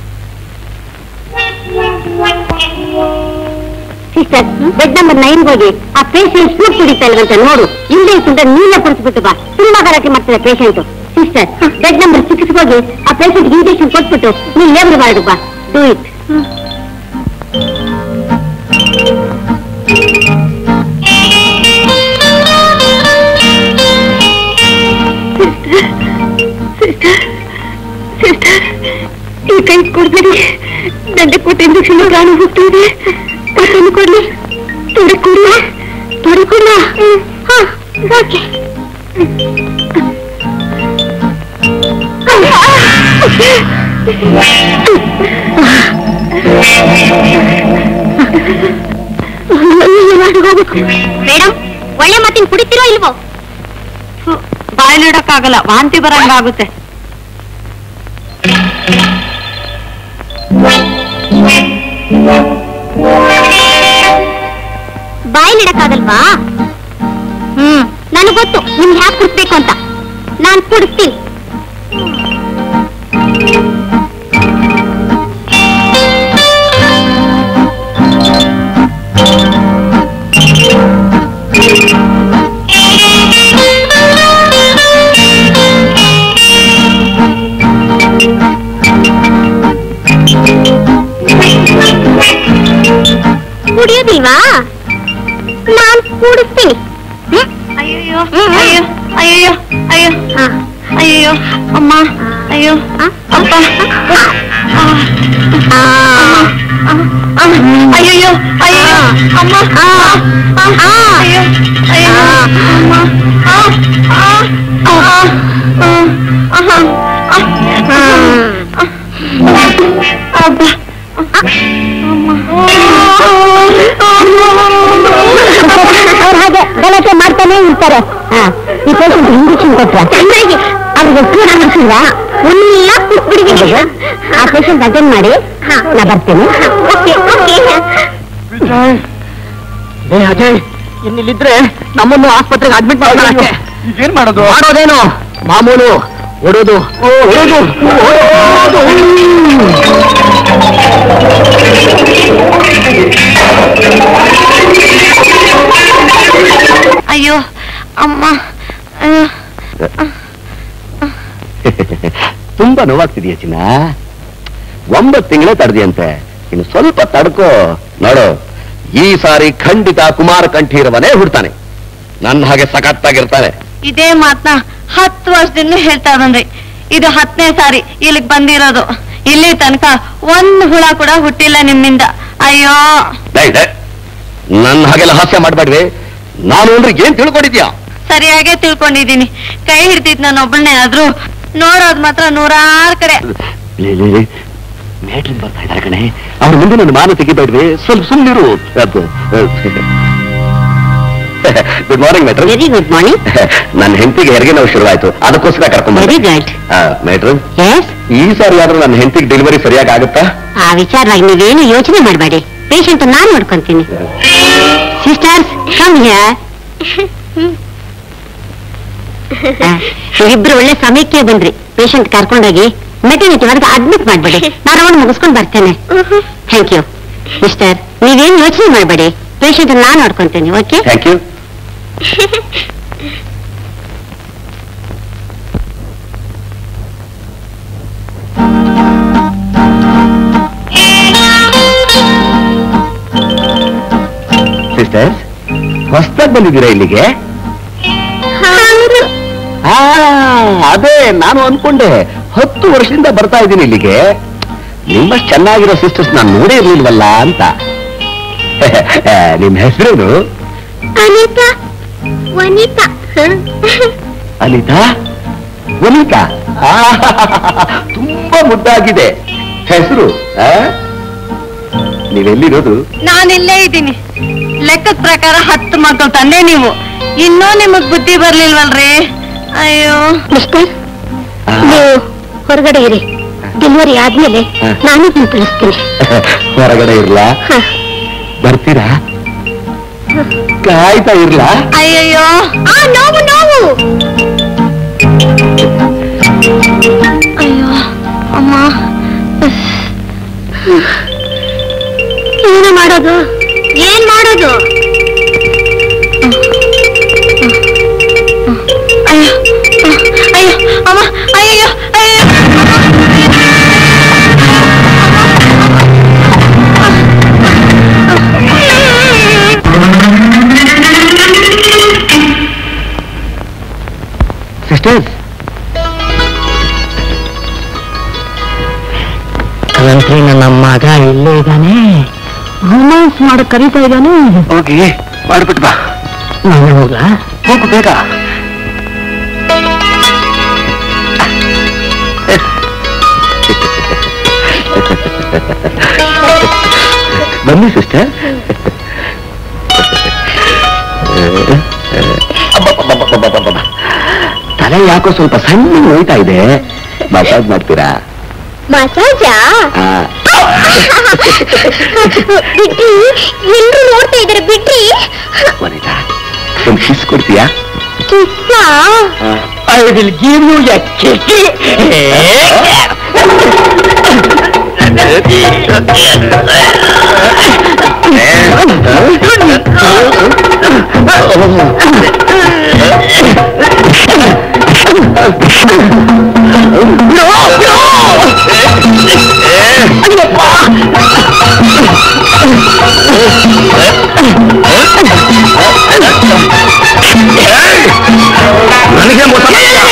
Sister, bed number nine ಹೋಗಿ ಆ ಪೇಷಂಟ್ ಸೂಪ್ ಕುಡಿತಾ ಇಲ್ವಂತ ನೋಡು. ಹಿಂದೆ ಇಷ್ಟಂತ ನೀನೇ ಕುಡಿಸ್ಬಿಟ್ಟು ಬಾ. ತುಂಬಾ ಗಲಾಟೆ ಮಾಡ್ತಾರೆ patient. Sister, bed number six ಹೋಗಿ ಆ ಪೇಷಂಟ್ ಇಂಜೆಕ್ಷನ್ ಕೊಟ್ಬಿಟ್ಟು ನೀವು ಲೇಬರ್ ಮಾಡು ಬಾ. Do it. ತಕ್ಷಣ ಪ್ರಾಣ ಹೋಗ್ತಿದೆ. ತಂದು ಕೊಡ್ಲಿ, ತೊಡಕೊಡ್ಲ ತೊಡಕೊಡ್ಲ. ಹಾ ಓಕೆ. ಮೇಡಮ್, ಒಳ್ಳೆ ಮಾತಿನ ಕುಡಿತೀರೋ ಇಲ್ವೋ? ಬಾಯಲ್ಲಿಡಕ್ಕಾಗಲ್ಲ, ವಾಂತಿ ಬರಂಗಾಗುತ್ತೆ. ಬಾಯಲ್ಲಿಡಕ್ಕಾಗಲ್ವಾ? ಹ್ಮ್, ನನಗೆ ಗೊತ್ತು ನಿಮ್ಗೆ ಹ್ಯಾಕ್ ಕುಡಿಸ್ಬೇಕು ಅಂತ. ನಾನ್ ಕುಡಿಸ್ತೀನಿ. ಕುಡಿಯೋದಿಲ್ವಾ? ನಾನ್ ಕುಡಿಸ್ತೀನಿ. ಅಯ್ಯೋ ಅಯ್ಯೋ ಅಯ್ಯೋ ಅಯ್ಯೋ ಅಯ್ಯೋ ಅಮ್ಮ, ಅಯ್ಯೋ ಅಪ್ಪ, ಅಯ್ಯೋ ಅಯ್ಯೋ ಅಮ್ಮ, ಅಯ್ಯೋ ಅಯ್ಯೋ ಅಮ್ಮ, ಅಬ್ಬ ಅವ್ರು ಹಾಗೆ ಗಲಾಟೆ ಮಾಡ್ತಾನೆ ಇರ್ತಾರೆ. ಈ ಪೇಷಂಟ್ ಇಂಜೆಕ್ಷನ್ ಕೊಟ್ರ ಚೆನ್ನಾಗಿ ಅವ್ರಿಗೆ ಪೂರ ಮಾಡಿಸಿಲ್ವಾ? ಎಲ್ಲ ಬಿಡಿದೀನಿ. ಆ ಪೇಷಂಟ್ ಅಟೆಂಡ್ ಮಾಡಿ ನಾ ಬರ್ತೇನೆ. ಅಜಯ್, ಇನ್ನಿಲ್ಲಿದ್ರೆ ನಮ್ಮನ್ನು ಆಸ್ಪತ್ರೆಗೆ ಅಡ್ಮಿಟ್ ಮಾಡೋದು. ಏನ್ ಮಾಡೋದು? ಮಾಡೋದೇನು ಮಾಮೂಲು, ಓಡೋದು ಓಡೋದು ಅಯ್ಯೋ ಅಮ್ಮ. ತುಂಬಾ ನೋವಾಗ್ತಿದೆಯಾ ಚಿನ್ನ? ಒಂಬತ್ತು ತಿಂಗಳೇ ತಡೆದಿಯಂತೆ, ಇನ್ನು ಸ್ವಲ್ಪ ತಡ್ಕೋ. ನೋಡು, ಈ ಸಾರಿ ಖಂಡಿತ ಕುಮಾರ ಕಂಠೀರವನೇ ಹುಡ್ತಾನೆ. ನನ್ನ ಹಾಗೆ ಸಖತ್ತಾಗಿರ್ತಾನೆ. ಇದೇ ಮಾತನ್ನ ಹತ್ತು ವರ್ಷದಿಂದ ಹೇಳ್ತಾ ಬಂದ್ರಿ. ಇದು ಹತ್ತನೇ ಸಾರಿ ಇಲ್ಲಿಗೆ ಬಂದಿರೋದು. ಇಲ್ಲಿ ತನಕ ಒಂದ್ ಹುಳ ಕೂಡ ಹುಟ್ಟಿಲ್ಲ ನಿಮ್ಮಿಂದ. ಅಯ್ಯೋ, ನನ್ನ ಹಾಗೆಲ್ಲ ಹಾಸ್ಯ ಮಾಡ್ಬೇಡ್ರಿ. ನಾನು ಅಂದ್ರೆ ಏನ್ ತಿಳ್ಕೊಂಡಿದ್ಯಾ? ಸರಿಯಾಗೇ ತಿಳ್ಕೊಂಡಿದ್ದೀನಿ. ಕೈ ಹಿಡ್ತಿದ್ ನಾನು ಒಬ್ಬಳನ್ನೇ ಆದ್ರೂ ನೋಡೋದ್ ಮಾತ್ರ ನೂರಾರು ಕಡೆ. ಮೇಟ್ರಿನ್ ಬರ್ತಾ ಇದ್ದಾರೆ ಕಣೆ, ಅವ್ರ ಮುಂದೆ ನನ್ನ ಮಾನ ತೆಗಿಬೇಡ್ರಿ, ಸ್ವಲ್ಪ ಸುಮ್ಮನಿರು. ಗುಡ್ ಮಾರ್ನಿಂಗ್ ಮೇಟ್ರ್. Very good morning. ನನ್ನ ಹೆಂಡತಿಗೆ ಹೆರಿಗೆ ನೋವು ಶುರುವಾಯ್ತು, ಅದಕ್ಕೋಸ್ಕರ ಕರ್ಕೊಂಡ್ ವೆರಿ ಗುಡ್. ಮೇಟ್ರ್, ಈ ಸಾರಿ ಆದ್ರೂ ನನ್ನ ಹೆಂಡತಿಗೆ ಡೆಲಿವರಿ ಸರಿಯಾಗಿ ಆಗುತ್ತಾ? ಆ ವಿಚಾರವಾಗಿ ನೀವೇನು ಯೋಚನೆ ಮಾಡಬೇಡಿ, ಪೇಷಂಟ್ ನಾನು ನೋಡ್ಕೊಂತೀನಿ. Sisters come here. ನೀವಿಬ್ರು ಒಳ್ಳೆ ಸಮಯಕ್ಕೆ ಬಂದ್ರಿ. ಪೇಷಂಟ್ ಕರ್ಕೊಂಡೋಗಿ ಮೆಟರ್ನಿಟಿ ವರೆಗೆ ಅಡ್ಮಿಟ್ ಮಾಡಬೇಡಿ, ನಾನು ರೌಂಡ್ ಮುಗಿಸ್ಕೊಂಡು ಬರ್ತೇನೆ. Thank you mister. ನೀವೇನು ಯೋಚನೆ ಮಾಡಬೇಡಿ, ಪೇಷಂಟ್ ನಾನು ನೋಡ್ಕೊಂತೀನಿ. Okay, thank you. ಸಿಸ್ಟರ್ಸ್, ಹೊಸದಾಗಿ ಬಂದಿದ್ದೀರಾ ಇಲ್ಲಿಗೆ? ಅದೇ ನಾನು ಅನ್ಕೊಂಡೆ, ಹತ್ತು ವರ್ಷದಿಂದ ಬರ್ತಾ ಇದ್ದೀನಿ ಇಲ್ಲಿಗೆ. ನಿಮ್ಮಷ್ಟು ಚೆನ್ನಾಗಿರೋ ಸಿಸ್ಟರ್ಸ್ ನಾನು ನೋಡೇ ಇರ್ಲಿಲ್ವಲ್ಲ ಅಂತ. ನಿಮ್ ಹೆಸರೇನು? ಅನಿತಾ. ವನಿತಾ. ಅನಿತಾ? ವನಿತಾ? ತುಂಬಾ ಮುದ್ದಾಗಿದೆ ಹೆಸರು. ನೀವೆಲ್ಲಿರೋದು? ನಾನಿಲ್ಲೇ ಇದ್ದೀನಿ. ಲೆಕ್ಕದ ಪ್ರಕಾರ ಹತ್ತು ಮಕ್ಕಳು ತಂದೆ ನೀವು. ಇನ್ನೂ ನಿಮಗ್ ಬುದ್ಧಿ ಬರ್ಲಿಲ್ವಲ್ರಿ? ಅಯ್ಯೋ ಮಿಸ್ಟರ್, ನೀವು ಹೊರಗಡೆ ಇರಿ. ಡೆಲಿವರಿ ಆದ್ಮೇಲೆ ನಾನು ತಿಳಿಸ್ತೀನಿ. ಹೊರಗಡೆ ಇರ್ಲಾ? ಬರ್ತೀರಾ? ಕಾಯ್ತಾ ಇರ್ಲಾ? ಅಯ್ಯಯ್ಯೋ, ಆ ನೋವು ನೋವು. ಅಯ್ಯೋ ಅಮ್ಮ, ಏನು ಮಾಡೋದು? ಏನ್ ಮಾಡೋದು? ಅಯ್ಯೋ ಅಯ್ಯೋ ಅಮ್ಮ, ಅಯ್ಯೋ ಅಯ್ಯೋ. ಸಿಸ್ಟರ್ಸ್, ನಂತರ ನನ್ನ ಮಗ ಇಲ್ಲೇ ಇದ್ದಾನೆ, ರೊಮ್ಯಾನ್ಸ್ ಮಾಡಕ್ ಕರೀತಾ ಇದ್ದಾನೆ. ಹೋಗಿ ಮಾಡ್ಬಿಟ್ಟು ಬಾ. ನಾನು ಹೋಗ್ಲಾ? ಹೋಗು ಬೇಗ. ಬನ್ನಿ ಸಿಸ್ಟರ್. ತಲೆ ಯಾಕೋ ಸ್ವಲ್ಪ ಸಣ್ಣ ನೋಯ್ತಾ ಇದೆ, ಮಸಾಜ್ ಮಾಡ್ತೀರಾ? ಮಸಾಜ ಬಿಟ್ರಿ, ಎಲ್ರು ನೋಡ್ತಾ ಇದಾರೆ ಬಿಟ್ರಿ. ವನಿತಾ, ಒಂದು ಕಿಸ್ ಕೊಡ್ತೀಯಾ? ಕಿಸ್ಸ? I will give you a kiss. ನನಗೆ ಮೋಸ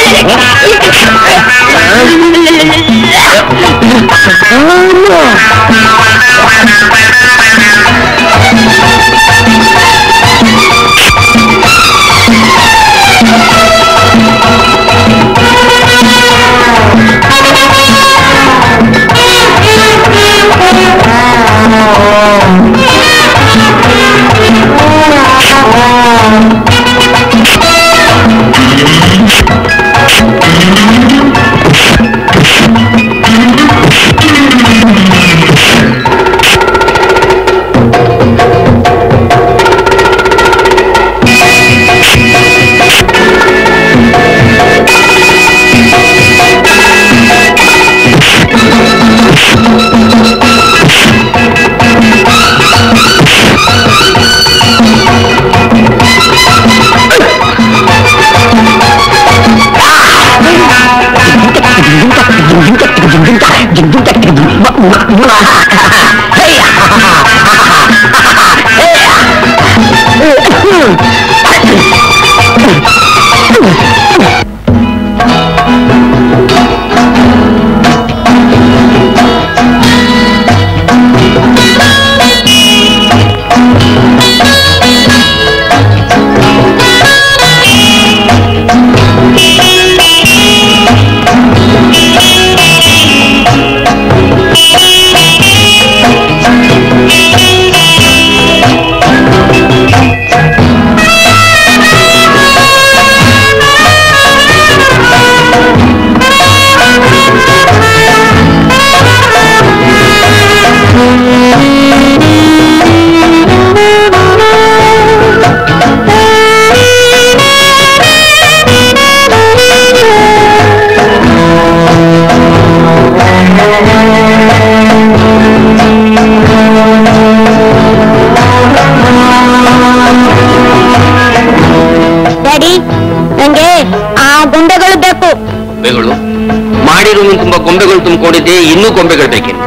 ಗೊಂಬೆಗಳು ತುಂಬಿಕೊಂಡಿದ್ದೆ, ಇನ್ನೂ ಗೊಂಬೆಗಳು ಬೇಕೇನು?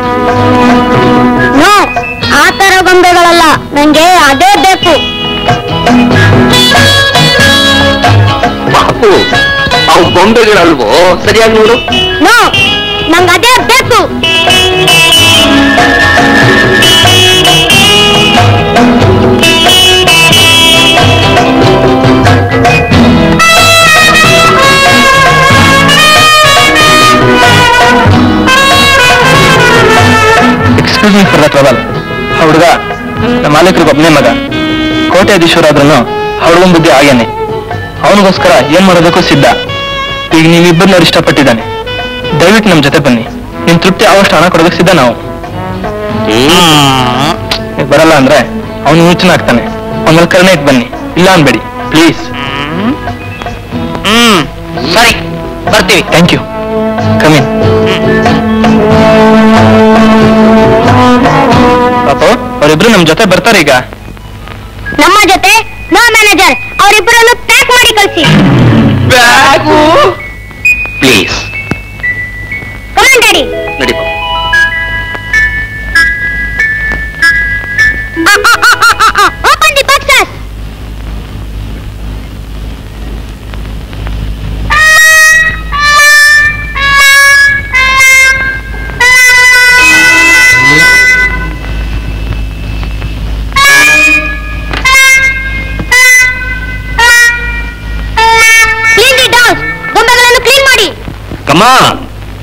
ಆ ತರ ಗೊಂಬೆಗಳಲ್ಲ, ನಂಗೆ ಅದೇ ಬೇಕು. ಬಾಪು, ಅವು ಗೊಂಬೆಗಳಲ್ವೋ? ಸರಿಯಾಗಿ ನೋಡು. ನೋ, ನಂಗೆ ಅದೇ ಬೇಕು. ಟ್ರಬಲ್ ಆ ಹುಡುಗ ನಮ್ಮ ಮಾಲೀಕರಿಗೆ ಒಬ್ಬನೇ ಮಗ, ಕೋಟ್ಯಾಧೀಶ್ವರ ಆದ್ರೂ ಹುಡುಗನ ಬುದ್ಧಿ ಆಗೇನೆ. ಅವನಿಗೋಸ್ಕರ ಏನ್ ಮಾಡೋದಕ್ಕೂ ಸಿದ್ಧ. ಈಗ ನೀವಿಬ್ಬರನ್ನ ಇಷ್ಟಪಟ್ಟಿದ್ದಾನೆ, ದಯವಿಟ್ಟು ನಮ್ ಜೊತೆ ಬನ್ನಿ. ನಿಮ್ ತೃಪ್ತಿ ಆವಷ್ಟು ಹಣ ಕೊಡೋದಕ್ಕೆ ಸಿದ್ಧ ನಾವು. ಬರಲ್ಲ ಅಂದ್ರೆ ಅವನು ಹುಚ್ಚನಾಗ್ತಾನೆ. ಆಮೇಲೆ ಕರ್ಣೆ ಇಟ್ಟು ಬನ್ನಿ, ಇಲ್ಲ ಅನ್ಬೇಡಿ ಪ್ಲೀಸ್. ಹ್ಮ್ ಸರಿ, ಬರ್ತೀವಿ. Thank you. ಕಮಿನ್. ಪಾಪು, ಅವರಿಬ್ರು ನಮ್ ಜೊತೆ ಬರ್ತಾರೆ ಈಗ. ನಮ್ಮ ಜೊತೆ? ನೋ ಮ್ಯಾನೇಜರ್, ಅವರಿಬ್ಬರನ್ನು ಪ್ಯಾಕ್ ಮಾಡಿ ಕಳಿಸಿ. ಪ್ಲೀಸ್. Come on daddy. ನಡಿ. Open the boxes. ಕಮಾನ್.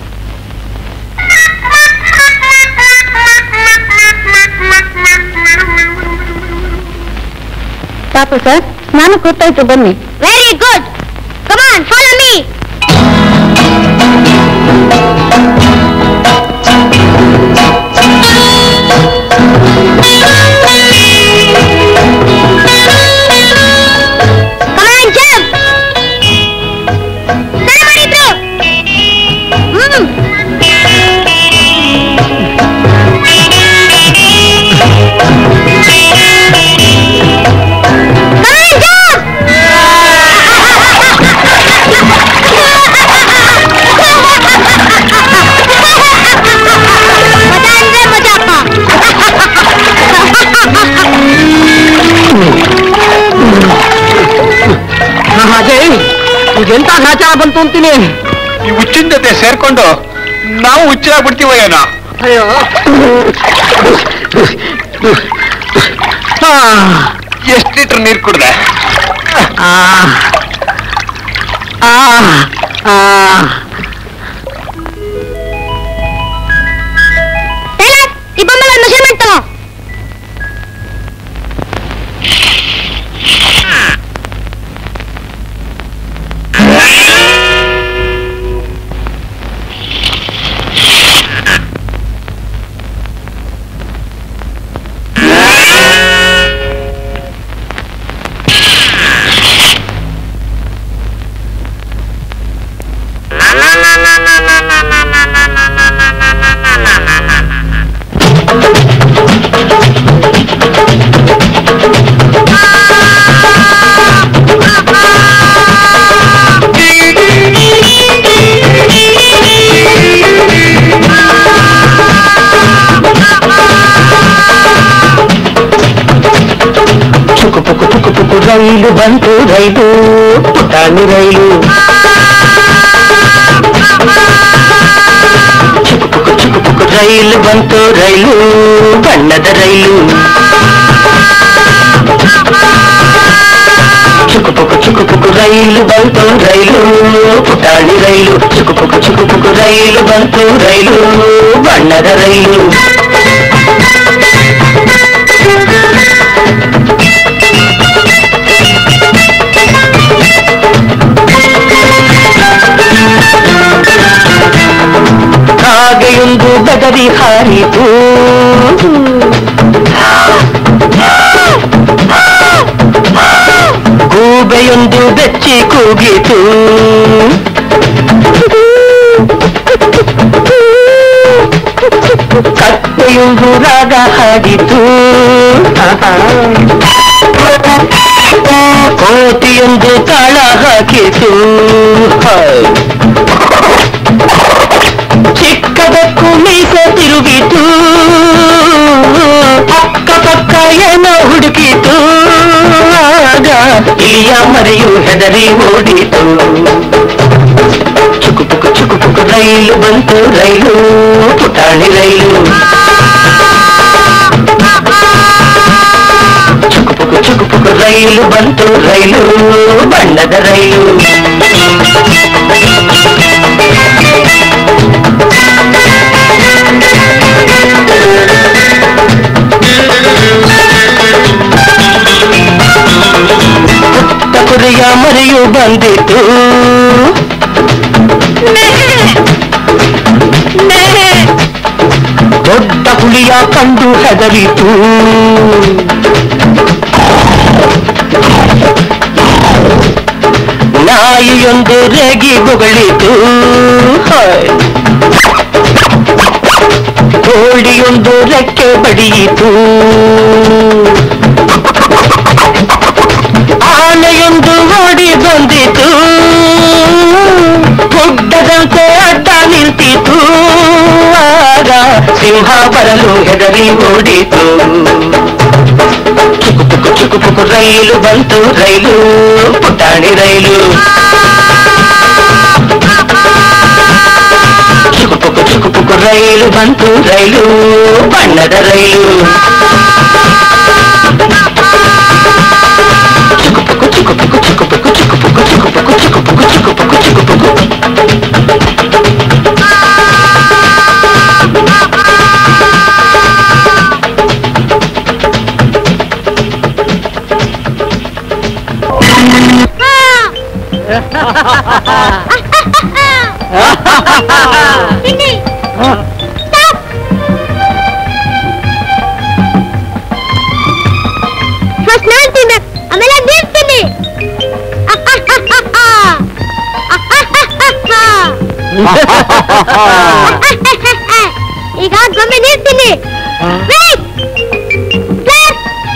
ಪಾಪು ಸರ್ ನಾನು ಕೂತಾಯ್ತು ಬನ್ನಿ. Very good, come on follow me. ಎಂತ ನಾಚಾರ ಬಂತು ಅಂತೀನಿ. ಈ ಹುಚ್ಚಿನ ಜೊತೆ ಸೇರ್ಕೊಂಡು ನಾವು ಹುಚ್ಚಾಗ್ಬಿಡ್ತೀವ ಏನೋ. ಅಯ್ಯೋ ಎಷ್ಟು ಲೀಟರ್ ನೀರು ಕುಡ್ದೆ? ಈ ಬೊಮ್ಮಲ ಮೆಷರ್ಮೆಂಟ್ ತಗೋ. ರೈಲು ಬಂತು ರೈಲು ಪುಟಾಣಿ ರೈಲು ಚುಕು ಚುಕು ಪುಕು ರೈಲು ಬಂತು ರೈಲು ಬಣ್ಣದ ರೈಲು ಚುಕು ಪುಕು ಚುಕು ಪುಕು ರೈಲು ಬಂತು ರೈಲು ಪುಟಾಣಿ ರೈಲು ಚುಕು ಪುಕು ಚುಕು ಪುಕು ರೈಲು ಬಂತು ರೈಲು ಬಣ್ಣದ ರೈಲು ಹಾಗೆಯೊಂದು ಬದರಿ ಹಾರಿತು ಗೂಬೆಯೊಂದು ಬೆಚ್ಚಿ ಕೂಗಿತು ಕತ್ತೆಯೊಂದು ರಾಗ ಹಾಡಿತು ಕೋತಿಯೊಂದು ತಾಳ ಹಾಕಿತು ಚಿಕ್ಕದಕ್ಕೂ ಮೀಸೆ ತಿರುಗಿತು ಅಕ್ಕಪಕ್ಕ ಏನೋ ಹುಡುಕಿತು ಆಗ ಇಲಿಯ ಮರೆಯು ಹೆದರಿ ಓಡಿತು ಚುಕು ಪುಕು ಚುಕು ಪುಕು ರೈಲು ಬಂತು ರೈಲು ಪುಟಾಣಿ ರೈಲು ಚುಕು ಪುಕು ಚುಕು ಪುಕು ರೈಲು ಬಂತು ರೈಲು ಬಣ್ಣದ ರೈಲು ಪುಟ್ಟ ಕುರಿಯ ಮರೆಯು ಬಂದಿತು ದೊಡ್ಡ ಹುಲಿಯ ಕಂಡು ಹೆದರಿತು ನಾಯಿಯೊಂದು ರೇಗಿ ಬೊಗಳಿತು ಕೋಳಿಯೊಂದು ರೆಕ್ಕೆ ಬಡಿಯಿತು ಆನೆಯೊಂದು ಓಡಿ ಬಂದಿತು ಗುಡ್ಡದಂತೆ ಅಡ್ಡ ನಿಂತಿತು ಆಗ ಸಿಂಹ ಬರಲು ಹೆದರಿ ಓಡಿತು ಚುಕು ಪುಕು ಚುಕು ಪುಕು ರೈಲು ಬಂತು ರೈಲು ಪುಟಾಣಿ ರೈಲು ಚುಕು ಪುಕು ಚುಕು ಪುಕು ರೈಲು ಬಂತು ರೈಲು ಬಣ್ಣದ ರೈಲು ಚುಕು ಪುಕು ಚುಕು ಪುಕು ಚುಕು ಪುಕು ಚುಕು ಪುಕು ಚುಕು ಪುಕು ಚುಕು ಪುಕು ಚುಕು ಪುಕು ಚುಕು ಪುಕು ತಿನ್ನಿ. Stop. First ನಾನ್ ತಿನ್ಬೇಕು, ಆಮೇಲೆ ನೀನ್ ತಿನ್ನಿ. ಈಗ ಗೊಮ್ಮೆ ನೀರ್ ತಿನ್ನಿ. Wait. Sir.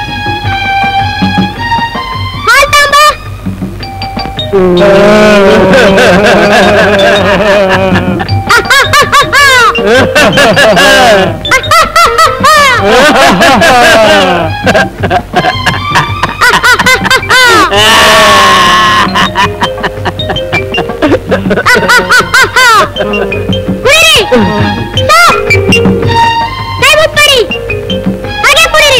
ಹಾಲ್ ತಗೊಂಬ. ಕುಡಿರಿ. Stop. ಕೈ ಮುಟ್ಬೇಡಿ, ಹಾಗೆ ಕುಡಿರಿ.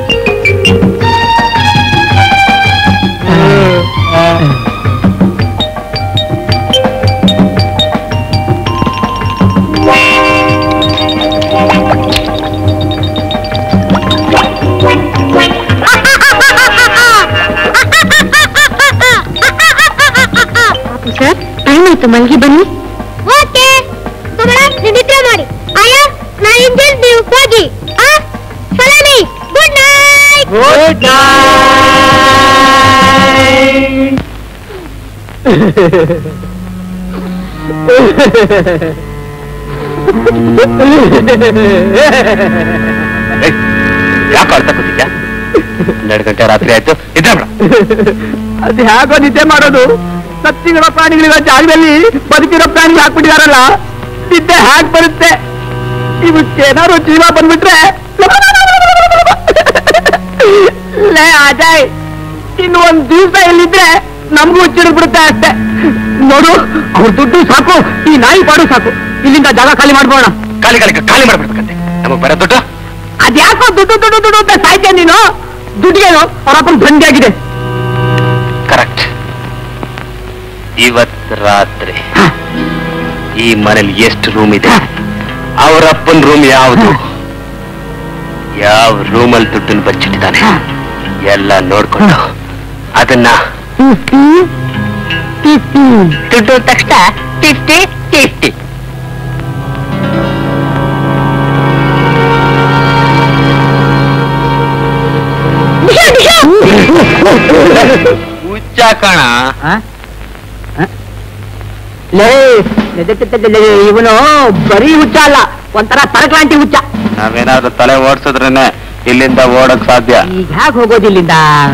ಸರ್, ಟೈಮ್ ಆಯ್ತು, ಮಲ್ಗಿ ಬನ್ನಿ. ಓಕೆ, ಕಮಲ ನಿದ್ರೆ ಮಾಡಿ. ಆಯಾ, ನಾ ಇಂಜಿನ್, ನೀವು ಹೋಗಿ. ಸಲಾಮಿ, ಗುಡ್ ನೈಟ್. ಗುಡ್ ಯಾಕೆ ಅಳ್ತಾ ಕೂತಿದ್ಯಾ? ಹನ್ನೆರಡು ಗಂಟೆ ರಾತ್ರಿ ಆಯ್ತು, ನಿದ್ದೆ ಮಾಡ. ಅದು ಹೇಗೋ ನಿದ್ದೆ ಮಾಡೋದು? ಸತ್ತಿರೋ ಪ್ರಾಣಿಗಳಿರೋ ಜಾಗದಲ್ಲಿ ಬದುಕಿರೋ ಪ್ರಾಣಿಗಳು ಹಾಕ್ಬಿಟ್ಟಿದಾರಲ್ಲ, ನಿದ್ದೆ ಹ್ಯಾಕ್ ಬರುತ್ತೆ? ಇವಕ್ಕೇನಾದ್ರು ಜೀವ ಬಂದ್ಬಿಟ್ರೆ ಲೇ ಅಜಯ್, ಇನ್ನು ಒಂದ್ ದಿವಸ ಎಲ್ಲಿದ್ರೆ ನಮಗೂ ಹುಚ್ಚಿಡಿದ್ ಬಿಡುತ್ತೆ ಅಷ್ಟೇ. ನೋಡು, ಅವ್ರ ದುಡ್ಡು ಸಾಕು, ಈ ನಾಯಿ ಪಾಡು ಸಾಕು. ಇಲ್ಲಿಂದ ಜಾಗ ಖಾಲಿ ಮಾಡ್ಬೋಣ. ಖಾಲಿ ಖಾಲಿ ಖಾಲಿ ಮಾಡ್ಬಿಡ್ಬೇಕಂತೆ. ನಮಗ್ ಬರೋ ದುಡ್ಡು ಅದ್ಯಾಕೋ ದುಡ್ಡು ದುಡ್ಡು ದುಡ್ಡು ಅಂತ ಸಾಯ್ತೇನೆ ನೀನು? ದುಡ್ಡಿಗೇನು ಅವರಪ್ಪನ ಬಂದಿ ಆಗಿದೆ. ಕರೆಕ್ಟ್. ಇವತ್ ರಾತ್ರಿ ಈ ಮನೇಲಿ ಎಷ್ಟು ರೂಮ್ ಇದೆ, ಅವರಪ್ಪನ ರೂಮ್ ಯಾವುದು, ಯಾವ ರೂಮಲ್ಲಿ ದುಡ್ಡನ್ನು ಬಚ್ಚಿಟ್ಟಿದ್ದಾನೆ ಎಲ್ಲ ನೋಡ್ಕೊಂಡು ಅದನ್ನ ದುಡ್ಡು ತಕ್ಷಣ ಫಿಫ್ಟಿ ಫಿಫ್ಟಿ. ಹುಚ್ಚ ಕಣ ಇವನು ಬರೀ ಹುಚ್ಚ ಅಲ್ಲ, ಒಂಥರ ತರಕ್ಲಾಂಟಿ ಹುಚ್ಚ. ನಾವೇನಾದ್ರೂ ತಲೆ ಓಡಿಸಿದ್ರೇನೆ ಇಲ್ಲಿಂದ ಓಡಕ್ ಸಾಧ್ಯ. ಈಗ ಹ್ಯಾಕ್ ಹೋಗೋದು ಇಲ್ಲಿಂದ?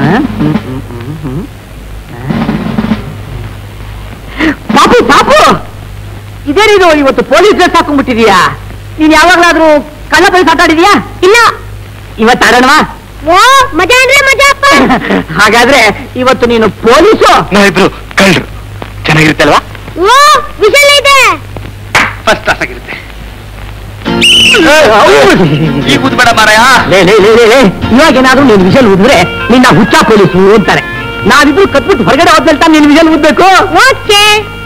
ಪಾಪು ಪಾಪು, ಇದೇನಿದು ಇವತ್ತು ಪೊಲೀಸ್ ಡ್ರೆಸ್ ಹಾಕೊಂಡ್ಬಿಟ್ಟಿದೀಯಾ? ನೀನ್ ಯಾವಾಗ್ಲಾದ್ರೂ ಕಳ್ಳ ಪೊಲೀಸ್ ಆಟಾಡಿದ್ಯಾ? ಇಲ್ಲ. ಇವತ್ತು ಆಡೋಣವಾ? ಓ, ಮಜಾ ಅಂದ್ರೆ ಮಜಾ ಅಪ್ಪ. ಹಾಗಾದ್ರೆ ಇವತ್ತು ನೀನು ಪೊಲೀಸು, ನಾವಿಬ್ರು ಕಳ್ರು. ಚೆನ್ನಾಗಿರುತ್ತೆ ಅಲ್ವಾ? ಓ, ವಿಷಲ್ ಇದೆ. ಫಸ್ಟ್ ಕ್ಲಾಸ್ ಆಗಿರುತ್ತೆ. ಈಗ ಕೂತ್ಬೇಡ ಮಾರಾಯ. ಇವಾಗ ಏನಾದ್ರೂ ನೀನ್ ವಿಷಲ್ ಊದಿದ್ರೆ ನಿನ್ನ ಹುಚ್ಚ ಪೊಲೀಸು ಅಂತಾರೆ. ನಾವಿಬ್ರು ಕತ್ಬಿಟ್ಟು ಹೊರಗಡೆ ಹೋದ್ಮೇಲೆ ತಾನು ನೀನ್ ವಿಷಲ್ ಊದ್ಬೇಕು. ಓಕೆ.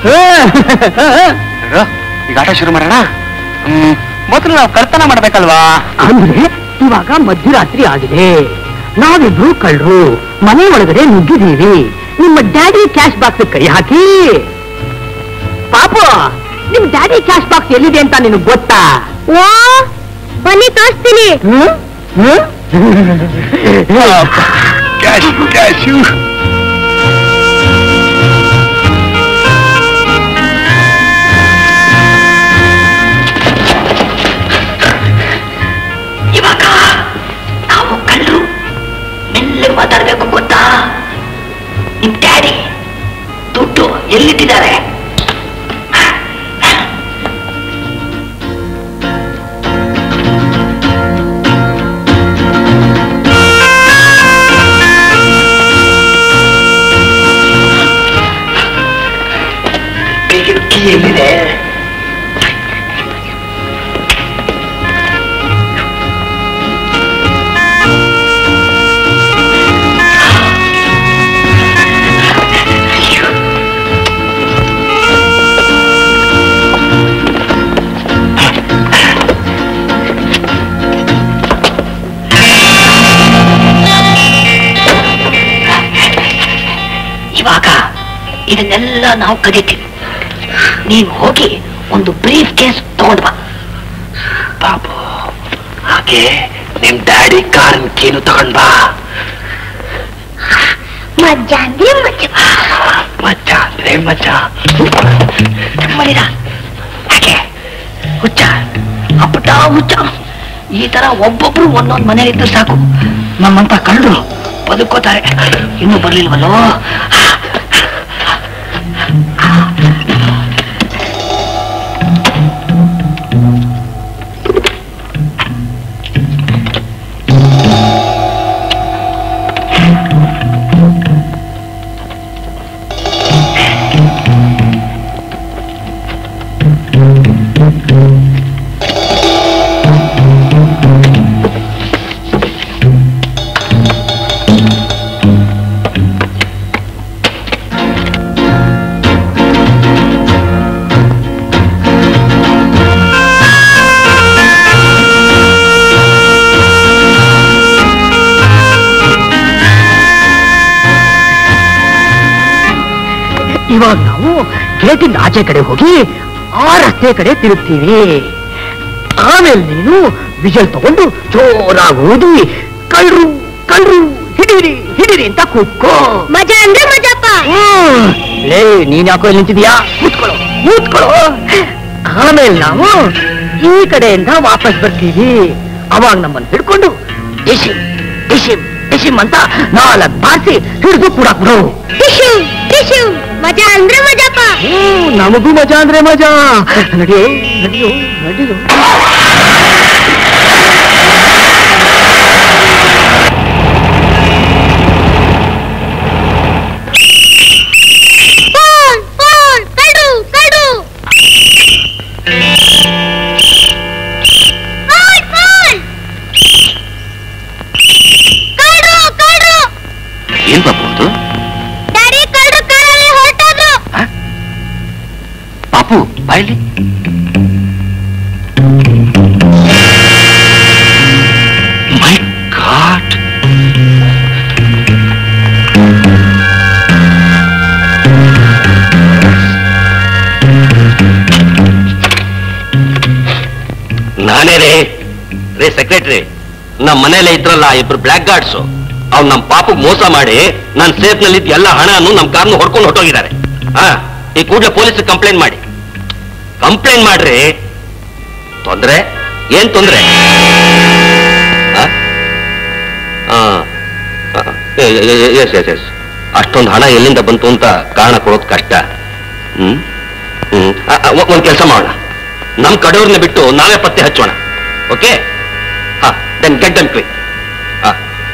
ಈಗ ಆಟ ಶುರು ಮಾಡೋಣ. ಹ್ಮ್, ಮೊದಲು ನಾವು ಕರ್ತನ ಮಾಡ್ಬೇಕಲ್ವಾ? ಅಂದ್ರೆ ಇವಾಗ ಮಧ್ಯರಾತ್ರಿ ಆಗಿದೆ, ನಾವಿಬ್ರು ಕಳ್ರು ಮನೆ ಒಳಗಡೆ ನುಗ್ಗಿದೀವಿ. ನಿಮ್ಮ ಡ್ಯಾಡಿ ಕ್ಯಾಶ್ ಬಾಕ್ಸ್ ಕೈ ಹಾಕಿ. ಪಾಪು, ನಿಮ್ ಡ್ಯಾಡಿ ಕ್ಯಾಶ್ ಬಾಕ್ಸ್ ಎಲ್ಲಿದೆ ಅಂತ ನಿನಗೆ ಗೊತ್ತಾ? ಓ, ಬನ್ನಿ ತೋರಿಸ್ತೀನಿ. ಹ್ಮ್ ಹ್ಮ್ ಕ್ಯಾಶ್ ಕ್ಯಾಶ್. ಇವಾಗ ನಾವು ಕಳ್ಳರು ಮೆಲ್ಲಗೆ ಮಾತಾಡ್ಬೇಕು ಗೊತ್ತಾ? ನಿಮ್ ಡ್ಯಾಡಿ ದುಡ್ಡು ಎಲ್ಲಿಟ್ಟಿದ್ದಾರೆ? ಎಲ್ಲಿದೆ? ಇವಾಗ ಇದನ್ನೆಲ್ಲ ಎಲ್ಲ ನಾವು ಕದೀತೀವಿ. ನೀನು ಹೋಗಿ ಒಂದು ಬ್ರೀಫ್ ಕೇಸ್ ತಗೊಂಡ್ ಬಾ. ಬಾಬು, ಹಾಗೆ ನಿಮ್ ಡ್ಯಾಡಿ ಕಾರನ್ ಕೀನು ತಗೊಂಡ್ ಬಾ. ಮಜ್ಜಾ ಅಂದ್ರೆ ಮಜ್ಜಾ ಮಜ್ಜಾ ಅಂದ್ರೆ ಮಜ್ಜಾ. ಮರಿರ ಯಾಕೆ ಹುಚ್ಚ ಅಪ್ಪಟ ಹುಚ್ಚ. ಈ ತರ ಒಬ್ಬೊಬ್ರು ಒಂದೊಂದ್ ಮನೇಲಿದ್ದು ಸಾಕು, ನಮ್ಮಂತ ಕಳ್ಳರು ಬದುಕೋತಾರೆ. ಇನ್ನೂ ಬರ್ಲಿಲ್ವಲ್ಲೋ? ಇವಾಗ ನಾವು ಗೇಟಿಂದ ಆಚೆ ಕಡೆ ಹೋಗಿ ಆ ರಸ್ತೆ ಕಡೆ ತಿರುಗ್ತೀವಿ. ಆಮೇಲೆ ನೀನು ವಿಜಲ್ ತಗೊಂಡು ಜೋರಾಗಿ ಓದಿ ಕಳ್ರು ಕಳ್ರು ಹಿಡೀರಿ ಹಿಡೀರಿ ಅಂತ ಕೂತ್ಕೋ. ಮಜಾ ಅಂದ್ರೆ ಮಜಾಪ್ಪ. ಲೇ, ನೀನ್ ಯಾಕೋ ಇಲ್ಲಿ ನಿಂತಿದ್ಯಾ? ಕೂತ್ಕೊಳ್ಳೋ ಕೂತ್ಕೊಳ್ಳೋ. ಆಮೇಲೆ ನಾವು ಈ ಕಡೆಯಿಂದ ವಾಪಸ್ ಬರ್ತೀವಿ. ಅವಾಗ ನಮ್ಮನ್ನು ಹಿಡ್ಕೊಂಡು ಡಿಶಿಮ್ ಡಿಶಿಮ್ ಡಿಶಿಮ್ ಅಂತ ನಾಲ್ಕು ಬಾರಿಸಿ ಹಿಡಿದು ಕೂಡ ಕೊಡು. ಟಿಶ್ಯೂ ಟಿಶ್ಯೂ ಮಜಾ ಅಂದ್ರೆ ಮಜಾಪ್ಪ. ಹ್ಮ್, ನಮಗೂ ಮಜಾ ಅಂದ್ರೆ ಮಜಾ. ನಡಿಯೋ ನಡಿಯೋ ನಡಿಯೋ. ಏನ್ ಬಾಬು? ಪಾಪು ಬಾಯ್ಲಿ. ಮೈ ಗಾಡ್, ನಾನೇ ರೇ ರೇ ಸೆಕ್ರೆಟರಿ. ನಮ್ಮ ಮನೇಲೆ ಇದ್ರಲ್ಲ ಇಬ್ರು ಬ್ಲ್ಯಾಕ್ ಗಾರ್ಡ್ಸು, ಅವ್ನು ನಮ್ಮ ಪಾಪು ಮೋಸ ಮಾಡಿ ನನ್ನ ಸೇಫ್ ನಲ್ಲಿ ಎಲ್ಲ ಹಣನು ನಮ್ಮ ಕಾರ್ನ ಹೊಡ್ಕೊಂಡು ಹೊಟ್ಟೋಗಿದ್ದಾರೆ. ಹಾ, ಈ ಕೂಡಲೇ ಪೊಲೀಸ್ ಕಂಪ್ಲೇಂಟ್ ಮಾಡಿ. ಕಂಪ್ಲೇಂಟ್ ಮಾಡ್ರಿ. ತೊಂದ್ರೆ ಏನ್ ತೊಂದ್ರೆ? ಎಸ್ ಎಸ್ ಎಸ್ ಅಷ್ಟೊಂದು ಹಣ ಎಲ್ಲಿಂದ ಬಂತು ಅಂತ ಕಾರಣ ಕೊಡೋದು ಕಷ್ಟ. ಹ್ಮ್ ಹ್ಮ್ ಒಂದ್ ಕೆಲಸ ಮಾಡೋಣ, ನಮ್ ಕಡೆಯವ್ರನ್ನ ಬಿಟ್ಟು ನಾವೇ ಪತ್ತೆ ಹಚ್ಚೋಣ. ಓಕೆ? ಹಾ, ದೆನ್ ಗೆಟ್ ದೆಮ್ ಕ್ವಿಕ್. ಹಾ,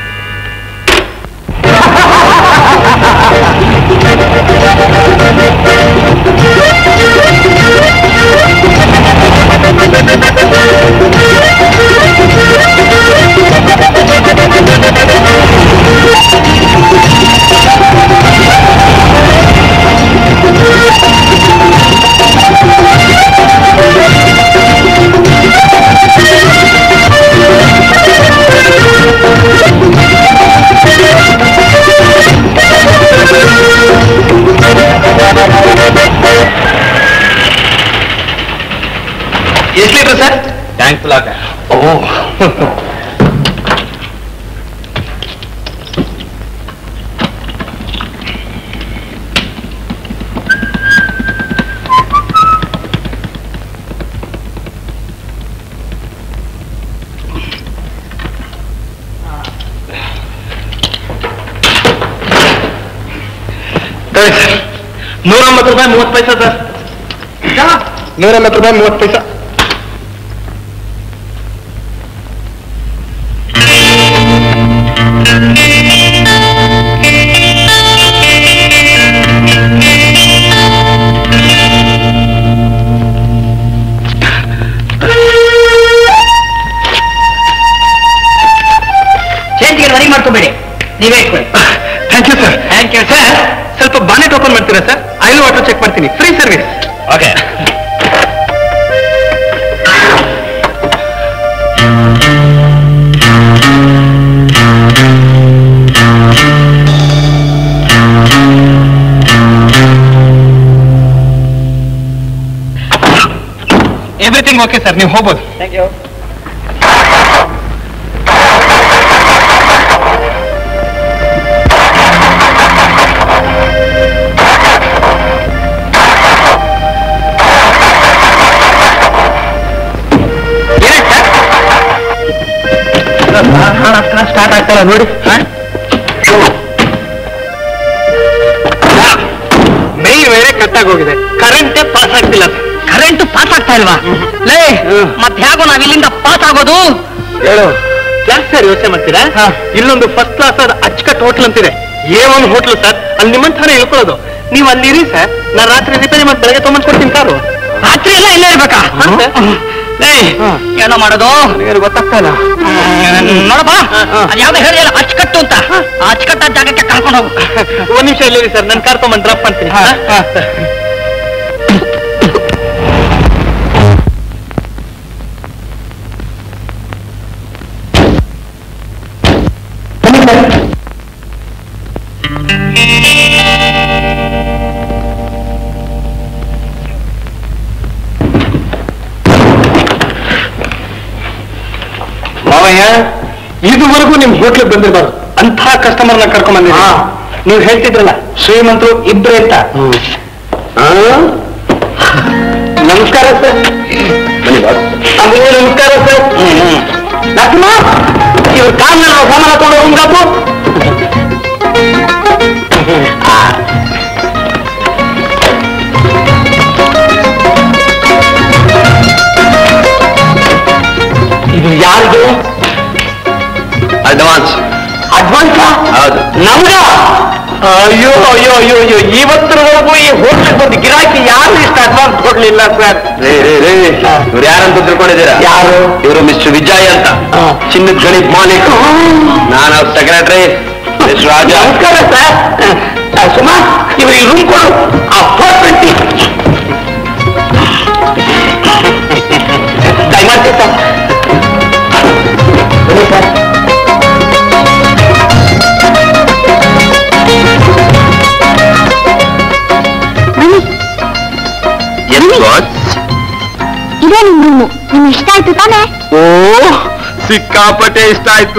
ಎಷ್ಟು ಲೀಟರ್ ಸರ್? Thanks lot. ಓ, ನೂರ ಒಂಬತ್ತು ರೂಪಾಯಿ ಮೂವತ್ತು ಪೈಸಾ ಸರ್. ನೂರ ಒಂಬತ್ತು ರೂಪಾಯಿ ಮೂವತ್ತು ಪೈಸಾ. ಚೇಂಜ್ಗೆ ರೆಡಿ ಮಾಡ್ಕೋಬೇಡಿ, ನೀವೇ ಇಟ್ಕೊಳ್ಳಿ. Thank you sir. Thank you sir. ಸ್ವಲ್ಪ ಬಾನೆಟ್ ಓಪನ್ ಮಾಡ್ತೀರಾ ಸರ್? ಆಯಿಲ್ ವಾಟರ್ ಚೆಕ್ ಮಾಡ್ತೀನಿ. Free service. Okay. Everything okay sir, ನೀವು ಹೋಗ್ಬೋದು. Thank you. ಸ್ಟಾರ್ಟ್ ಆಗ್ತಲ್ಲ ನೋಡಿ. ಮೈ ಬೇರೆ ಕಟ್ಟಾಗಿ ಹೋಗಿದೆ, ಕರೆಂಟೇ ಪಾಸ್ ಆಗ್ತಿಲ್ಲ. ಕರೆಂಟ್ ಪಾಸ್ ಆಗ್ತಾ ಇಲ್ವಾ? ಲೇ, ಮತ್ತೆ ಹೇಗೋ ನಾವ್ ಇಲ್ಲಿಂದ ಪಾಸ್ ಆಗೋದು? ಹೇಳು. ಯಾಕೆ ಸರ್ ಯೋಚನೆ ಮಾಡ್ತೀರಾ? ಇಲ್ಲೊಂದು ಫಸ್ಟ್ ಕ್ಲಾಸ್ ಆದ ಅಚ್ಚುಕಟ್ಟು ಹೋಟ್ಲ್ ಅಂತಿದೆ, ಏ ಒಂದು ಹೋಟ್ಲು ಸರ್. ಅಲ್ಲಿ ನಿಮ್ಮಂತಾನೆ ಇಳ್ಕೊಳ್ಳೋದು. ನೀವು ಅಲ್ಲಿರಿ ಸರ್, ನಾನು ರಾತ್ರಿ ರಿಪೇರಿ ಮಾಡಿ ಬೆಳಗ್ಗೆ ತೊಗೊಂಡ್ಕೊಡ್ತೀನಿ ಕಾರು. ರಾತ್ರಿ ಎಲ್ಲ ಇಲ್ಲೇ ಇರ್ಬೇಕಾ? ಏನೋ ಮಾಡೋದು ಗೊತ್ತಾಗ್ತಾ ಇಲ್ಲ. ನೋಡಪ್ಪ, ಅದ್ ಯಾವ್ದು ಹೇಳಿಯಲ್ಲ ಅಚ್ಚುಕಟ್ಟು ಅಂತ, ಆ ಅಚ್ಚುಕಟ್ಟಾದ ಜಾಗಕ್ಕೆ ಕರ್ಕೊಂಡು ಹೋಗು. ಒಂದ್ ನಿಮಿಷ ಇಲ್ಲಿರಿ ಸರ್, ನಾನು ಕಾರ್ ತಗೊಂಡ್ ಡ್ರಾಪ್ ಮಾಡ್ತೀನಿ. ಮಾವಯ್ಯ, ಇದುವರೆಗೂ ನಿಮ್ ಹೋಟ್ಲಿಗೆ ಬಂದಿರಬಾರ್ದು, ಅಂಥ ಕಸ್ಟಮರ್ನ ಕರ್ಕೊಂಡ್ ಬಂದಿರ. ನೀವು ಹೇಳ್ತಿದ್ರಲ್ಲ ಶ್ರೀಮಂತರು ಇಬ್ರೆ ಅಂತ. ನಮಸ್ಕಾರ ಸರ್. ನಮಸ್ಕಾರ ಸರ್. ನರಸಿಂಹ, ಇವ್ರ ಕಾಲ್ನ ನಾವು ಸಾಮಾನ ತಗೊಂಡು ಹೋಗಾಕು. ಇದು ಯಾರಿಗೆ? ಅಡ್ವಾನ್ಸ್. ಅಡ್ವಾನ್ಸ್? ಹೌದು. ನಮ್ಗ? ಅಯ್ಯೋ ಅಯ್ಯೋ ಅಯ್ಯೋ ಅಯ್ಯೋ, ಇವತ್ತರವರೆಗೂ ಈ ಹೋಟ್ಲಿಗೆ ಬಂದು ಗಿರಾಕಿ ಯಾರು ಇಷ್ಟು ಅಡ್ವಾನ್ಸ್ ಕೊಡ್ಲಿಲ್ಲ ಸರ್. ರೇ ರೇ ರೇ ಇವ್ರು ಯಾರಂತ ತಿಳ್ಕೊಂಡಿದ್ದೀರಾ? ಯಾರು? ಇವರು ಮಿಸ್ಟರ್ ವಿಜಯ್ ಅಂತ, ಚಿನ್ನದ ಗಣಿತ ಮಾಲೀಕ. ನಾನು ಅವ್ರ ಸೆಕ್ರೆಟರಿ ಮಿಸ್ಟರ್ ರಾಜ. ನಮಸ್ಕಾರ ಸರ್. ಸುಮಾ, ಇವ್ರಿಗೆ ರೂಮ್ ಕೊಡು. ಆ ಫೋರ್ ಟ್ವೆಂಟಿ ದಯಮಾಡಿ ಸರ್. ಇದೇ ನಿಮ್ ರೂಮು. ನಿಮ್ಗೆ ಇಷ್ಟ ಆಯ್ತು ತಾನೆ? ಓ, ಸಿಕ್ಕಾಪಟ್ಟೆ ಇಷ್ಟ ಆಯ್ತು.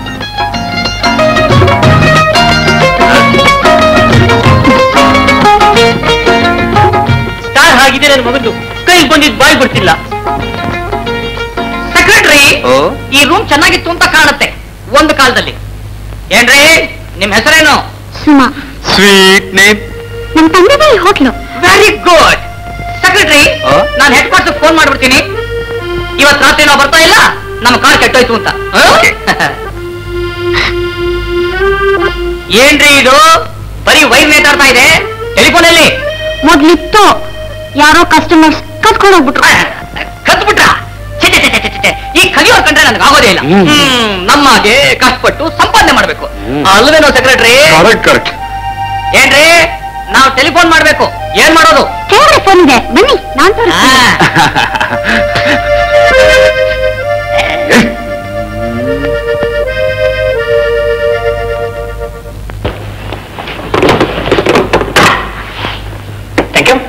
ಸ್ಟಾರ್ ಆಗಿದೆ ನನ್ನ ಮಗದ್ದು, ಕೈಗೆ ಬಂದಿದ್ದು ಬಾಯಿ ಬಿಡ್ತಿಲ್ಲ. ಸೆಕ್ರೆಟರಿ, ಈ ರೂಮ್ ಚೆನ್ನಾಗಿತ್ತು ಅಂತ ಕಾಣುತ್ತೆ ಒಂದು ಕಾಲದಲ್ಲಿ. ಏನ್ರಿ ನಿಮ್ ಹೆಸರೇನು? ಸುಮಾ. Sweet name. ನಮ್ ತಂದೆ ಈ ಹೋಟ್ಲು. Very good. ಸೆಕ್ರೆಟರಿ, ನಾನು ಹೆಡ್ ಕ್ವಾರ್ಟರ್ ಫೋನ್ ಮಾಡ್ಬಿಡ್ತೀನಿ. ಇವತ್ ರಾತ್ರಿ ನಾವು ಬರ್ತಾ ಇಲ್ಲ, ನಮ್ಮ ಕಾರ್ ಕೆಟ್ಟೋಯ್ತು ಅಂತ. ಏನ್ರಿ ಇದು ಬರೀ ವೈರ್ ನೇತಾಡ್ತಾ ಇದೆ? ಟೆಲಿಫೋನ್ ಅಲ್ಲಿ ಮೊದ್ಲಿತ್ತು, ಯಾರೋ ಕಸ್ಟಮರ್ಸ್ ಕತ್ಕೊಂಡು ಹೋಗ್ಬಿಟ್ರು. ಕತ್ಬಿಟ್ರ? ಈ ಕಲಿಯೋರ್ ಕಂಡ್ರೆ ನನ್ಗೆ ಆಗೋದೇ ಇಲ್ಲ. ಹ್ಮ್ ನಮ್ಮಾಗೆ ಕಷ್ಟಪಟ್ಟು ಸಂಪಾದನೆ ಮಾಡ್ಬೇಕು ಅಲ್ವೇನೋ ಸೆಕ್ರೆಟರಿ? ಕರೆಕ್ಟ್. ಏನ್ರಿ ನಾವು ಟೆಲಿಫೋನ್ ಮಾಡ್ಬೇಕು, ಏನ್ ಮಾಡೋದು? ಕೆಳಗಡೆ ಫೋನ್ ಇದೆ, ಬನ್ನಿ ನಾನ್ ತೋರಿಸ್ತೀನಿ. Thank you.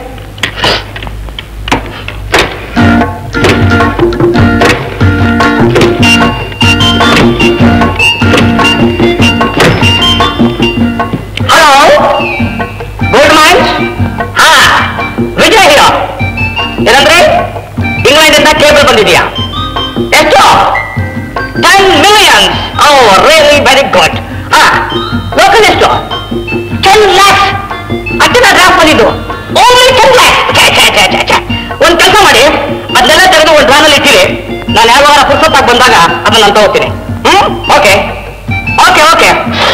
Hello, good morning. ಹಾ, ವಿಜಯ್ ಹೀರೋ. ಏನಂದ್ರೆ ಇಂಗ್ಲೆಂಡ್ ಇಂದ ಕೇಬಲ್ ಬಂದಿದ್ಯಾ? ಎಷ್ಟು? Ten millions. ಓ, ರಿಯಲಿ ವೆರಿ ಗುಡ್. ಹಾ, ಲೋಕಲ್ ಎಷ್ಟು? ಟೆನ್ ಲ್ಯಾಕ್ಸ್. ಅಷ್ಟನ್ನ ಡ್ರಾಫ್ಟ್ ಬಂದಿದ್ದು. Only ten lakhs. ಒಂದ್ ಕೆಲಸ ಮಾಡಿ, ಅದನ್ನೆಲ್ಲ ತೆಗೆದು ಒಂದು ಡ್ರಾನಲ್ಲಿ ಇಟ್ಟಿರಿ. ನಾನು ಯಾವಾಗ ಪುಸ್ತಕ ಬಂದಾಗ ಅದನ್ನ ನಾನು ತಗೋತೀನಿ. ಹ್ಮ್, okay okay okay.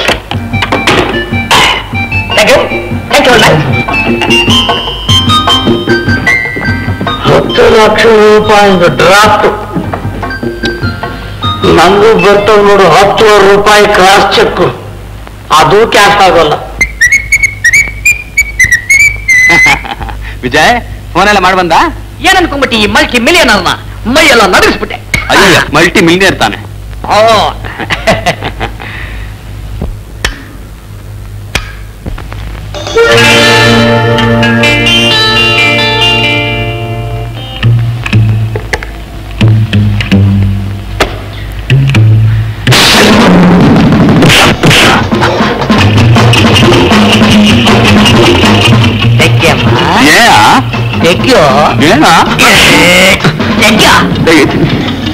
Thank you thank you ಹತ್ತು ಲಕ್ಷ ರೂಪಾಯಿ ಡ್ರಾಫ್ಟ್ ನಂಗೂ ಬರ್ತವ್ ನೋಡು. ಹತ್ತುವರೆ ರೂಪಾಯಿ ಕ್ರಾಸ್ ಚೆಕ್, ಅದು ಕ್ಯಾಶ್ ಆಗೋಲ್ಲ. ವಿಜಯ್, ಫೋನ್ ಎಲ್ಲ ಮಾಡಿ ಬಂದ? ಏನ್ ಅನ್ಕೊಂಡ್ಬಿಟ್ಟಿ? ಈ ಮಲ್ಟಿ ಮಿಲಿಯನ್ ಅಲ್ವಾ, ಮೈ ಎಲ್ಲ ನಗರಿಸ್ಬಿಟ್ಟೆ. ಅಯ್ಯ, ಮಲ್ಟಿ ಮಿಲಿಯರ್ ತಾನೆ. ಓ ತೆಗ್ಯೋ ಏನ ತೆಗ್ಯೋ ತೆಗಿತೀನಿ.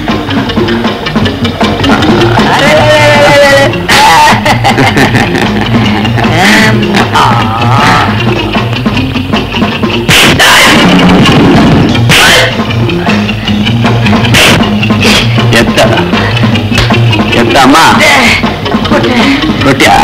ಎತ್ತ ಎತ್ತ ಅಮ್ಮ ಕೊಟ್ಯಾ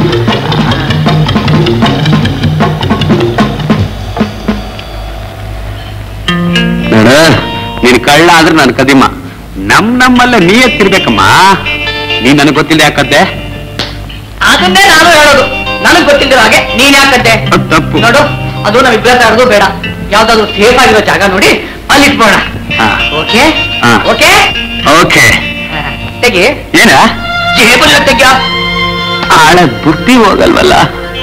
ನೋಡು, ನೀನ್ ಕಳ್ಳ ಆದ್ರೆ ನನ್ ಕದಿಮ. ನಮ್ ನಮ್ಮಲ್ಲ ನೀ ಎತ್ತಿರ್ಬೇಕಮ್ಮ. ನೀ ನನಗ್ ಗೊತ್ತಿಲ್ಲ ಯಾಕದ್ದೆ? ಅದನ್ನೇ ನಾನು ಹೇಳೋದು. ನನಗ್ ಗೊತ್ತಿದ್ದ ಹಾಗೆ ನೀನ್ ಯಾಕಂತೆ ತಪ್ಪು. ನೋಡು, ಅದು ನಾವ್ ಇಬ್ಬರ ಆಡೋದು ಬೇಡ. ಯಾವ್ದಾದ್ರು ಸೇಫ್ ಆಗಿರೋ ಜಾಗ ನೋಡಿ ಅಲ್ಲಿ ಇಟ್ಬೋಣ. Okay okay okay. ತೆಗಿ. ಏನ ಜೇಬಲ್ಲ ತೆಗ್ಯ. ಆಳ ಬುದ್ಧಿ ಹೋಗಲ್ವಲ್ಲ.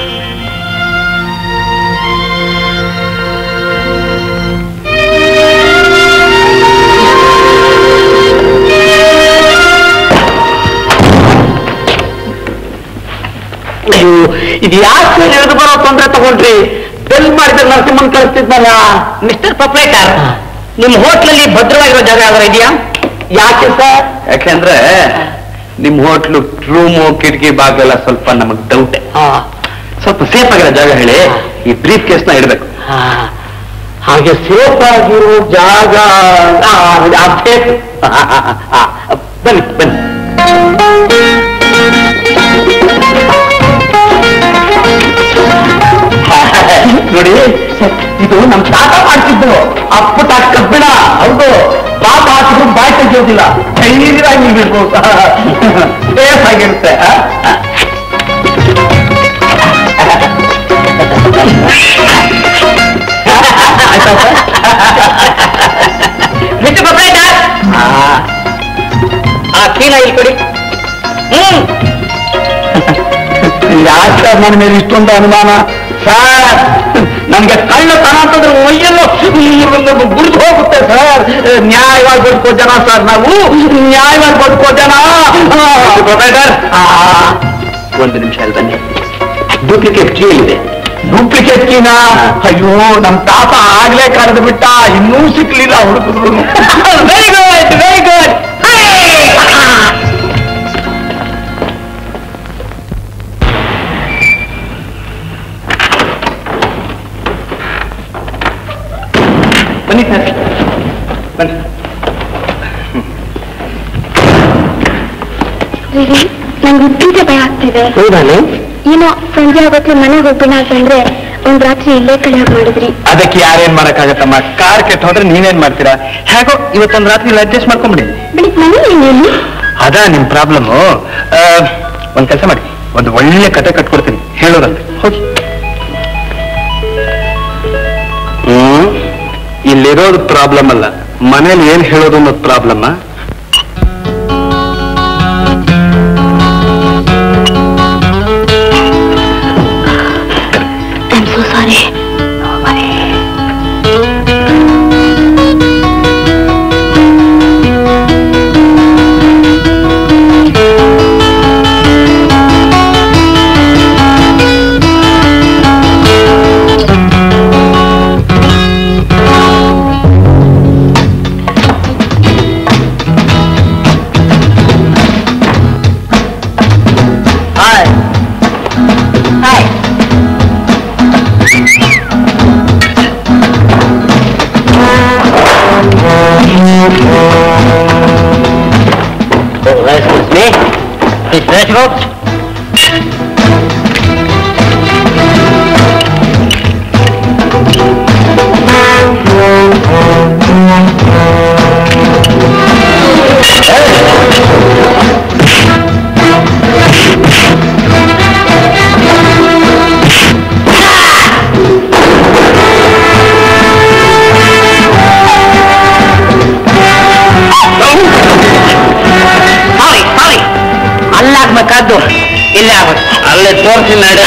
ಇದು ಯಾಕೆ ನಡೆದು ಬರೋ ತೊಂದರೆ ತಗೊಂಡ್ರಿ? ಬೆಲ್ ಮಾಡಿದ್ರೆ ನರಸಿಂಹನ್ ಕಳಿಸ್ತಿದ್ನಲ್ಲ. ಮಿಸ್ಟರ್ ಪ್ರೊಪ್ರೈಟರ್, ನಿಮ್ ಹೋಟ್ಲಲ್ಲಿ ಭದ್ರವಾಗಿರೋ ಜಾಗ ಯಾವ್ದಾರ ಇದೆಯಾ? ಯಾಕೆ ಸರ್? ಯಾಕೆಂದ್ರೆ ನಿಮ್ ಹೋಟ್ಲು ರೂಮು ಕಿಟಕಿ ಬಾಗಿಲೆಲ್ಲ ಸ್ವಲ್ಪ ನಮಗ್ ಡೌಟ್. ಸ್ವಲ್ಪ ಸೇಫ್ ಆಗಿರೋ ಜಾಗ ಹೇಳಿ. ಈ ಬ್ರೀಫ್ ಕೇಸ್ ನ ಇಡ್ಬೇಕು. ಹಾಗೆ ಸೇಫ್ ಆಗಿರೋ ಜಾಗ ಬನ್ನಿ ಬನ್ನಿ. ನೋಡಿ, ಇದು ನಮ್ ತಾತ ಮಾಡ್ತಿದ್ದು. ಅಪ್ಪಟ ಕಬ್ಬಿಣ. ಹೌದು, ತಾತ ಹಾಕಿದ್ರು ಬಾಯಿ ತೆಗೆಯೋದಿಲ್ಲ. ಧೈರ್ಯವಾಗಿ ಬಿಡ್ಬೋದು. ಸೇಫ್ ಆಗಿರುತ್ತೆ. ಮಿಸ್ಟರ್ ಪ್ರೊಪ್ರೈಟರ್, ಆ ಕೀಲ ಇಲ್ಲಿ ಕೊಡಿ. ಹ್ಮ್ ಯಾಕೆ ನನ್ನ ಮೇಲೆ ಇಷ್ಟೊಂದು ಅನುಮಾನ? ಸರ್, ನಮ್ಗೆ ಕಳ್ಳತನ ಅಂತಂದ್ರೆ ಒಯ್ಯಲ್ಲೋ ಗುಡ್ದು ಹೋಗುತ್ತೆ ಸರ್. ನ್ಯಾಯವಾಗಿ ಬದುಕೋ ಜನ ಸರ್ ನಾವು. ನ್ಯಾಯವಾಗಿ ಬದುಕೋ ಜನ. ಪ್ರೊಫೆಸರ್, ಒಂದು ನಿಮಿಷ ಅಲ್ಲಿ ಬನ್ನಿ. ಡೂಪ್ಲಿಕೇಟ್ ಕೀ ಇದೆ. ಡೂಪ್ಲಿಕೇಟ್ ಕೀನಾ? ಅಯ್ಯೋ, ನಮ್ ತಾತ ಆಗ್ಲೇ ಕರೆದು ಬಿಟ್ಟ, ಇನ್ನೂ ಸಿಕ್ಲಿಲ್ಲ ಹುಡುಕಿದ್ರು. Very good very good. ಬನ್ನಿ ಸರ್, ಬನ್ನಿ. ನಂಗೆ ಉದ್ದಿದೆ ಭಯ ಆಗ್ತಿದೆ. ಹೌದಾನೆ? ಏನೋ ಸಂಜೆ ಆಗುತ್ತೆ ಮನೆಗೆ ಹೋಗ್ಬಿಣ ಅಂತಂದ್ರೆ ಒಂದ್ ರಾತ್ರಿ ಇಲ್ಲೇ ಕಳೆ ಮಾಡಿದ್ರಿ. ಅದಕ್ಕೆ ಯಾರೇನ್ ಮಾಡಕ್ಕಾಗತ್ತಮ್ಮ? ಕಾರ್ ಕೆಟ್ಟ ಹೋದ್ರೆ ನೀವೇನ್ ಮಾಡ್ತೀರಾ? ಹೇಗೋ ಇವತ್ತೊಂದು ರಾತ್ರಿ ಅಡ್ಜಸ್ಟ್ ಮಾಡ್ಕೊಂಬಿಡಿ. ಬೆಳಿಗ್ಗೆ ಮನೇಲಿ ಅದಾ ನಿಮ್ ಪ್ರಾಬ್ಲಮ್. ಒಂದ್ ಕೆಲಸ ಮಾಡಿ, ಒಂದು ಒಳ್ಳೆ ಕತೆ ಕಟ್ಕೊಡ್ತೀನಿ, ಹೇಳೋದಂತೆ. ಹೋಗಿ. ಹ್ಮ್ ಇಲ್ಲಿರೋದು ಪ್ರಾಬ್ಲಮ್ ಅಲ್ಲ, ಮನೇಲಿ ಏನ್ ಹೇಳೋದು ಅನ್ನೋದು problem. I am so sorry. Let's go. ಅಲ್ಲಾಗ್ಬೇಕಾದ್ದು ಇಲ್ಲೇ ಆಗುತ್ತೆ. ಅಲ್ಲೇ ತೋರಿಸಿ ನಡೆ.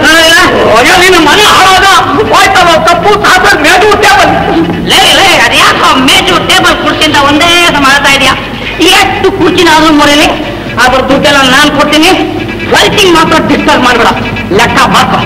ಅಯ್ಯೋ ನಿನ್ನ ಮನೆ ಹಾಳಾದ ಹೋಯ್ತಲ್ಲ ತಪ್ಪು ಸಾಸ ಮೇಜು ಟೇಬಲ್ ಲೇ ಲೇ ಅದ್ಯಾಕೋ ಮೇಜು ಟೇಬಲ್ ಕುರ್ಚಿಂದ ಒಂದೇ ಮಾಡ್ತಾ ಇದೆಯಾ? ಎಷ್ಟು ಕುರ್ಚಿನಾದ್ರೂ ಮುರಿಲಿ, ಅದ್ರ ದುಡ್ಡೆಲ್ಲ ನಾನು ಕೊಡ್ತೀನಿ. ಲೈಟಿಂಗ್ ಮಾತ್ರ ಡಿಸ್ಟರ್ಬ್ ಮಾಡ್ಬೇಡ, ಲೆಕ್ಕ ಮಾತ್ರ.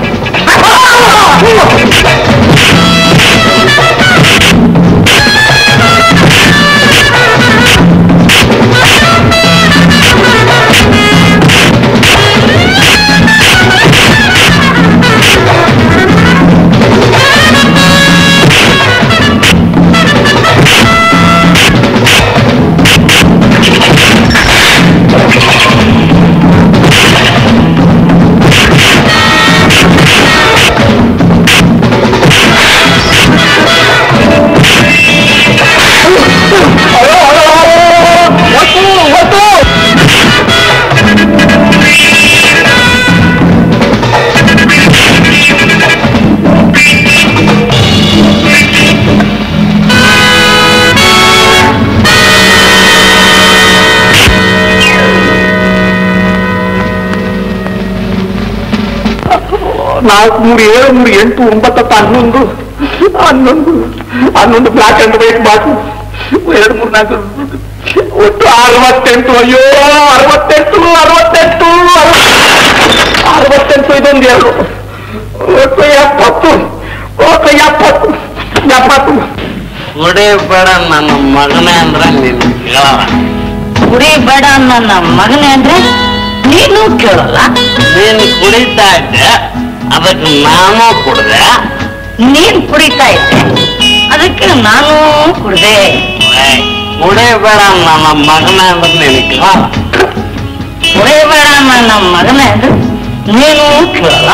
ನಾಲ್ಕು ಮೂರು ಏಳು ಮೂರು ಎಂಟು ಒಂಬತ್ತತ್ತು ಹನ್ನೊಂದು ಹನ್ನೊಂದು ಹನ್ನೊಂದು ಬ್ಲಾಕ್ ಅಂಡ್ ವೈಟ್ ಬಾಟು ಎರಡು ಮೂರು ನಾಲ್ಕು ಒಟ್ಟು ಅರವತ್ತೆಂಟು. ಅಯ್ಯೋ ಅರವತ್ತೆಂಟು ಅರವತ್ತೆಂಟು ಅರವತ್ತೆಂಟು ಇದೊಂದು ಎರಡು ಒಟ್ಟು ಎಪ್ಪತ್ತು ಒಟ್ಟು ಎಪ್ಪತ್ತು ಎಪ್ಪತ್ತು. ಕುಡಿಬೇಡ ನನ್ನ ಮಗನೇ ಅಂದ್ರೆ ನೀನು ಕೇಳಲ್ಲ. ಕುಡಿಬೇಡ ನನ್ನ ಮಗನೇ ಅಂದ್ರೆ ನೀನು ಕೇಳಲ್ಲ. ನೀನು ಕುಡಿತಾ ಇದ್ದೆ, ಅದಕ್ಕೆ ನಾನು ಕುಡ್ದೆ. ನೀನ್ ಕುಡಿತಾ ಇದ್ದೆ, ಅದಕ್ಕೆ ನಾನು ಕುಡ್ದೆ. ಕುಡಿಬೇಡ ನನ್ನ ಮಗನೇ ಅಂದ್ರೆ ನೀನು ಕೇಳಲ್ಲ. ಕುಡಿಬೇಡ ನನ್ನ ಮಗನೇ ಅಂದ್ರೆ ನೀನು ಕೇಳಲ್ಲ.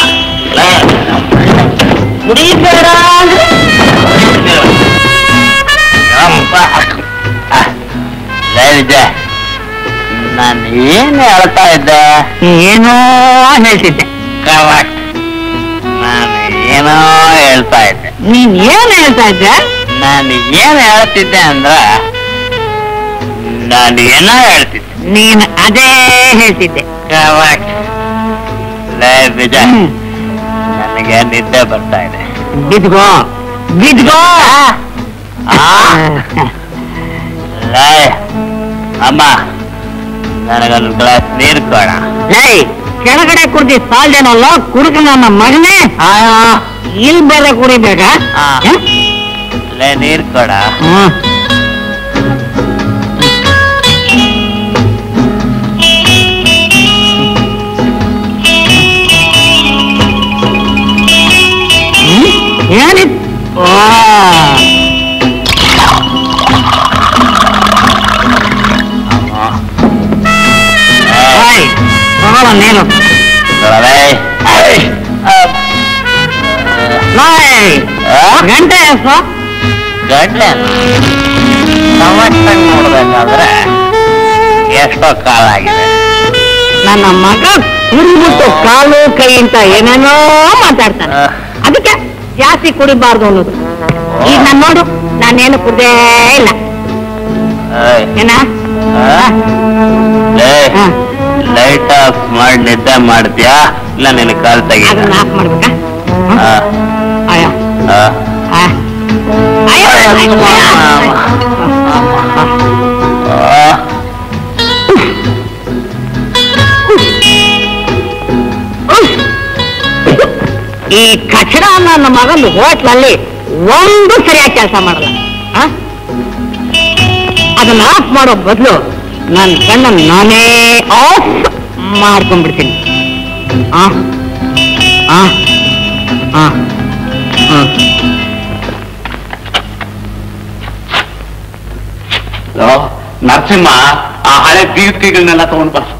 ಕುಡಿಬೇಡ ಅಂದ್ರೆ ನಾನು ಏನು ಹೇಳ್ತಾ ಇದ್ದೆ? ಏನೋ ಹೇಳ್ತಿದ್ದೆ. ಕರೆಕ್ಟ್, ನಾನು ಏನೋ ಹೇಳ್ತಾ ಇದ್ದೆ. ನೀನ್ ಏನ್ ಹೇಳ್ತಾ ಇದ್ದೆ? ನಾನು ಏನ್ ಹೇಳ್ತಿದ್ದೆ ಅಂದ್ರ ನಾನು ಏನೋ ಹೇಳ್ತಿದ್ದೆ. ನೀನ್ ಅದೇ ಹೇಳ್ತಿದ್ದೆ. ಕರೆಕ್ಟ್. ಲೇ ವಿಜಯ್, ನನಗೆ ನಿದ್ದೆ ಬರ್ತಾ ಇದೆ. ಬಿದ್ಗೋ ಬಿದ್ಗೋ. ಲೇ ಅಮ್ಮ, ನನಗೊಂದು ಗ್ಲಾಸ್ ನೀರು ಕೊಡ. ಲೈ, ಕೆಳಗಡೆ ಕುಡ್ದಿ ಸಾಲ್ದೇನಲ್ಲ, ಕುಡುಕ ನನ್ನ ಮಗನೇ. ಇಲ್ಲಿ ಬೇರೆ ಕುಡಿಬೇಕ. ಲೇ ನೀರು ಕೊಡ. ಏನಿತ್ತು? ನೀನು ಗಂಟೆ ಎಷ್ಟು? ಗಂಟೆ ನೋಡ್ಬೇಕಾದ್ರೆ ಎಷ್ಟೋ ಕಾಲ ಆಗಿದೆ. ನನ್ನ ಮಗ ಕುಡಿಬಿಟ್ಟು ಕಾಲು ಕೈ ಅಂತ ಏನೇನೋ ಮಾತಾಡ್ತಾನೆ. ಅದಕ್ಕೆ ಜಾಸ್ತಿ ಕುಡಿಬಾರ್ದು ಅನ್ನೋದು. ಈಗ ನಾನು ನೋಡು, ನಾನೇನು ಕುಡ್ದೇ ಇಲ್ಲ. ಏನ ಲೈಟ್ ಆಫ್ ಮಾಡಿ ನಿದ್ದೆ ಮಾಡ್ತೀಯಾ ಇಲ್ಲ ನಿನ್ನ ಕಾಲ್ ತೆಗಿ? ಅದನ್ನ ಆಫ್ ಮಾಡ್ಬೇಕಾ? ಈ ಕಚಡ ನನ್ನ ಮಗನ ಹೋಟ್ಲಲ್ಲಿ ಒಂದು ಸರಿಯಾಗಿ ಕೆಲಸ ಮಾಡಲ್ಲ. ಅದನ್ನ ಆಫ್ ಮಾಡೋ ಬದಲು ನನ್ನ ಕಣ್ಣ ನಾನೇ ಆಫ್ ಮಾಡ್ಕೊಂಡ್ಬಿಡ್ತೀನಿ. ಆ ಆ ಆ ನರಸಿಂಹ, ಆ ಹಳೆ ಬೀಗ್ತಿಗಳನ್ನೆಲ್ಲ ತಗೊಂಡು ಬಾ.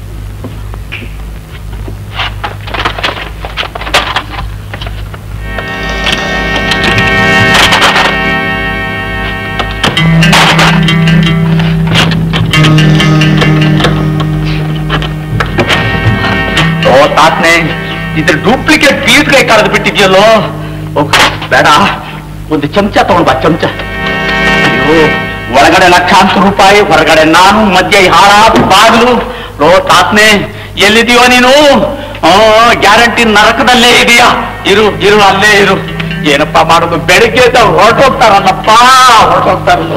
ತಾತ್ನೆ, ಇದ್ರ ಡೂಪ್ಲಿಕೇಟ್ ಬೀಸ್ಗೆ ಕರೆದು ಬಿಟ್ಟಿದ್ಯಲ್ಲೋ. ಬೇಡ, ಒಂದು ಚಮಚ ತಗೊಂಡ್ ಬಾ, ಚಮಚ. ಅಯ್ಯೋ, ಒಳಗಡೆ ಲಕ್ಷಾಂತರ ರೂಪಾಯಿ, ಹೊರಗಡೆ ನಾನು, ಮಧ್ಯೆ ಹಾಳಾದ ಬಾಗಿಲು. ರೋ ತಾತ್ನೆ, ಎಲ್ಲಿದೀಯೋ ನೀನು? ಗ್ಯಾರಂಟಿ ನರಕದಲ್ಲೇ ಇದೆಯಾ? ಇರು ಇರು ಅಲ್ಲೇ ಇರು. ಏನಪ್ಪಾ ಮಾಡೋದು? ಬೆಳಿಗ್ಗೆ ಹೊರಟೋಗ್ತಾರಲ್ಲಪ್ಪ, ಹೊರಟೋಗ್ತಾರಲ್ಲ.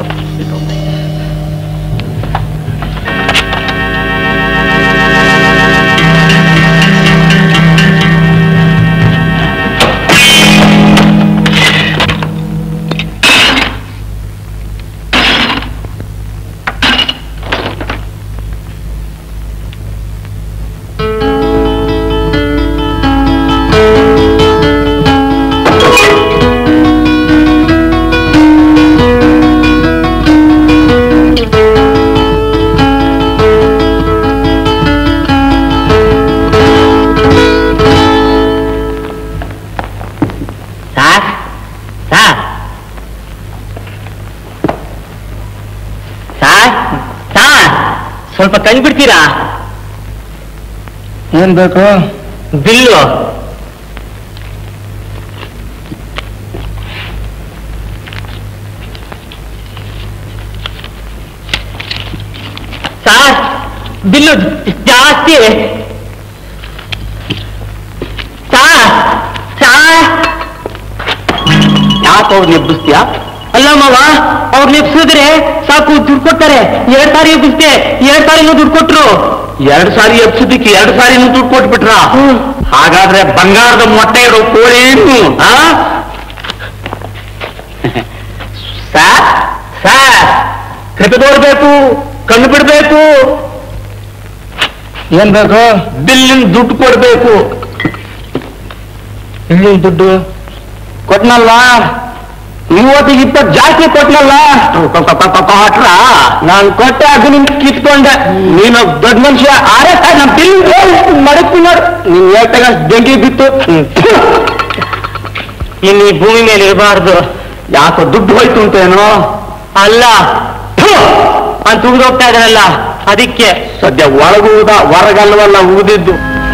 ಸ್ವಲ್ಪ ಕಣ್ ಬಿಡ್ತೀರಾ? ಏನ್ ಬೇಕು? ಬಿಲ್ಲು. ಸಾರ್, ಬಿಲ್ಲು ಜಾಸ್ತಿ. ಸಾರ್ ಸಾರ್ ಯಾಕೆ ಅವ್ರು ನೆಬ್ಬಿಸ್ತೀಯಾ? ಅಲ್ಲ ಮಾವ, ಅವ್ರು ನೆಪ್ಸಿದ್ರೆ ಸಾಕು ದುಡ್ಡು ಕೊಡ್ತಾರೆ. ಎರಡ್ ಸಾರಿ ಎಬ್ಬಿಸ್ತೆ, ಎರಡ್ ಸಾರಿನೂ ದುಡ್ಡು ಕೊಟ್ರು. ಎರಡು ಸಾರಿ ಎಬ್ಸೋದಿಕ್ಕೆ ಎರಡು ಸಾರಿನೂ ದುಡ್ಡು ಕೊಟ್ಬಿಟ್ರ? ಹಾಗಾದ್ರೆ ಬಂಗಾರದ ಮೊಟ್ಟೆ ಇರೋ ಕೋಳಿ ಏನು? ಸಾರ್ ಸಾರ್ ಕೃಪೆ ತೋರ್ಬೇಕು, ಕಣ್ಣು ಬಿಡ್ಬೇಕು. ಏನ್ ಬೇಕು? ಬಿಲ್ಲಿನ ದುಡ್ಡು ಕೊಡ್ಬೇಕು. ಇಲ್ಲಿ ದುಡ್ಡು ಕೊಟ್ನಲ್ಲ, ಇವತ್ತಿಗೆ ಇಪ್ಪತ್ತು ಜಾಸ್ತಿ ಕೊಟ್ನಲ್ಲ. ಕೊಟ್ರ ನಾನು ಕೊಟ್ಟೆ, ಅದು ನಿನ್ ಕಿತ್ಕೊಂಡೆ. ನೀನು ದೊಡ್ಡ ಮನುಷ್ಯ. ಆರೇ ಸರ್ ನಮ್ ಬಿಲ್ ಮಡಕ್ತಿ ನೋಡು. ನೀನ್ ಹೇಳ್ತಾಗ ಬೆಂಕಿ ಬಿತ್ತು. ಇನ್ನು ಈ ಭೂಮಿ ಮೇಲೆ ಇರಬಾರ್ದು. ಯಾಕೋ ದುಡ್ಡು ಹೋಯ್ತು ಅಂತೇನೋ? ಅಲ್ಲ, ಅಂತ ಉಗಿದು ಹೋಗ್ತಾ ಇದ್ದಾನಲ್ಲ ಅದಕ್ಕೆ. ಸದ್ಯ ಒಳಗುವುದ ಹೊರಗಲ್ವಲ್ಲ ಉಗಿದಿದ್ದು.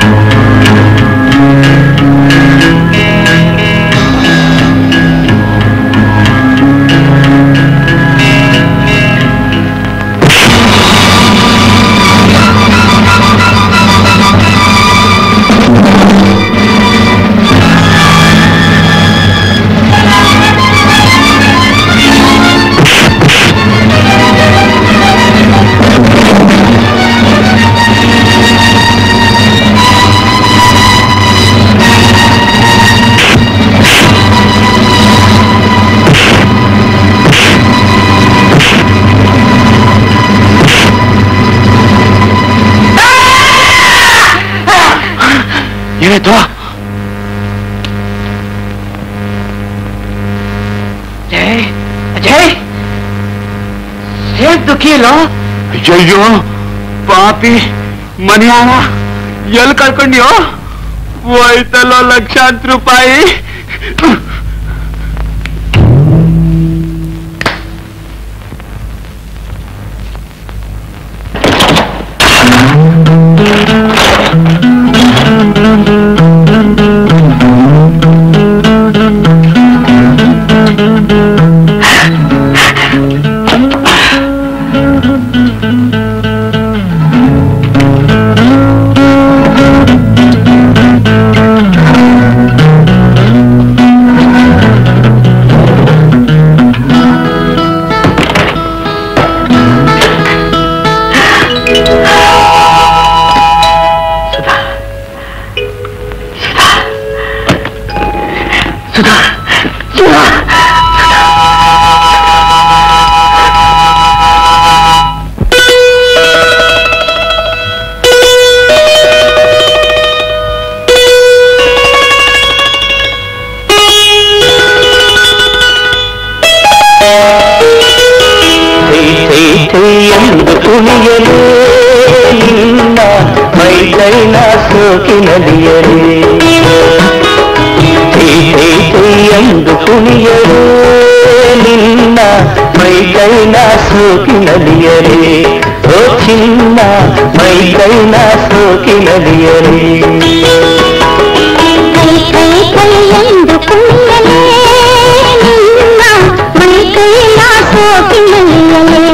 ಏನಾಯ್ತು? ಅಜಯ್ ಅಜಯ್ ಏನ್ ದುಃಖಿ ಇಲ್ಲ? ಅಯ್ಯಯ್ಯೋ ಪಾಪಿ ಮನ್ಯಾನ ಎಲ್ಲಿ ಕಳ್ಕೊಂಡ್ಯೋ? ಹೋಯ್ತಲ್ಲೋ ಲಕ್ಷಾಂತರ ರೂಪಾಯಿ. ಎಂದು ಕುಣಿಯಲೇ ನಿನ್ನ ಮೈಗೈನ ಸೋಕಿನಲಿಯಲೇ ಎಂದು ಕುಣಿಯಲೇ ನಿನ್ನ ಮೈಗೈನ ಸೋಕಿನಲಿಯಲೇ ಓ ಚಿನ್ನ ಮೈಗೈನ ಸೋಕಿನಲಿಯಲೇ ಎಂದು ಕುಣಿಯಲೇ ನಿನ್ನ ಮೈಗೈನ ಸೋಕಿನಲಿಯಲೇ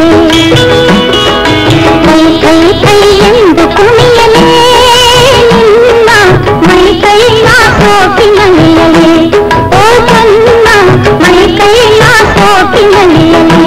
ಕೈ ಕೈ ಕೈ ಎಂದು ಕುಣಿಯಲೇ ನಿನ್ನ ಸೋಕಿನಲಿಯಲೇ ಓ ಚೆನ್ನ ಮೈ ಕೈಯ ಸೋಕಿನಲಿಯಲೇ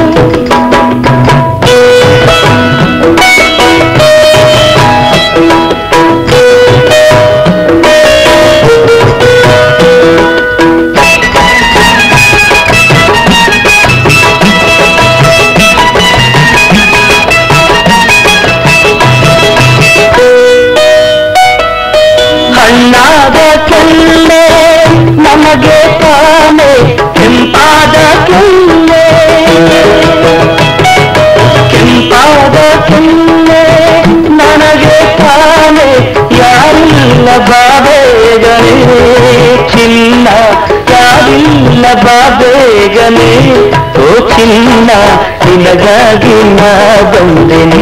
ಹಣ್ಣಾದ ಕೆಲ್ಲೆ ನಮಗೆ ತಾನೆ ಕೆಂಪಾದ ಕೆಲ್ಲೆ ಕೆಂಪಾದ ಕೆಲ್ಲೆ ನನಗೆ ತಾನೆ ಯಾರಿಲ್ಲ ಬಾಬೇಗನೆ ಚಿನ್ನ ಯಾರಿಲ್ಲ ಬಾಬೇಗನೆ ಓ ಚಿನ್ನ ನಿನಗಾಗಿ ನಾ ಬಂದೆನೆ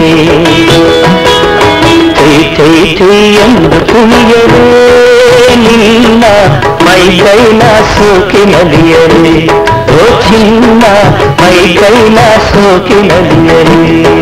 ಚೈ ಚೈ ಚೈ ಎಂದು ಕುಣಿಯರೇ ನಿನ್ನ ಮೈ ಕೈನ ಸೋಕಿನಲಿಯರೇ ಓ ಚಿನ್ನ ಮೈ ಕೈನ ಸೋಕಿನಲಿಯರೇ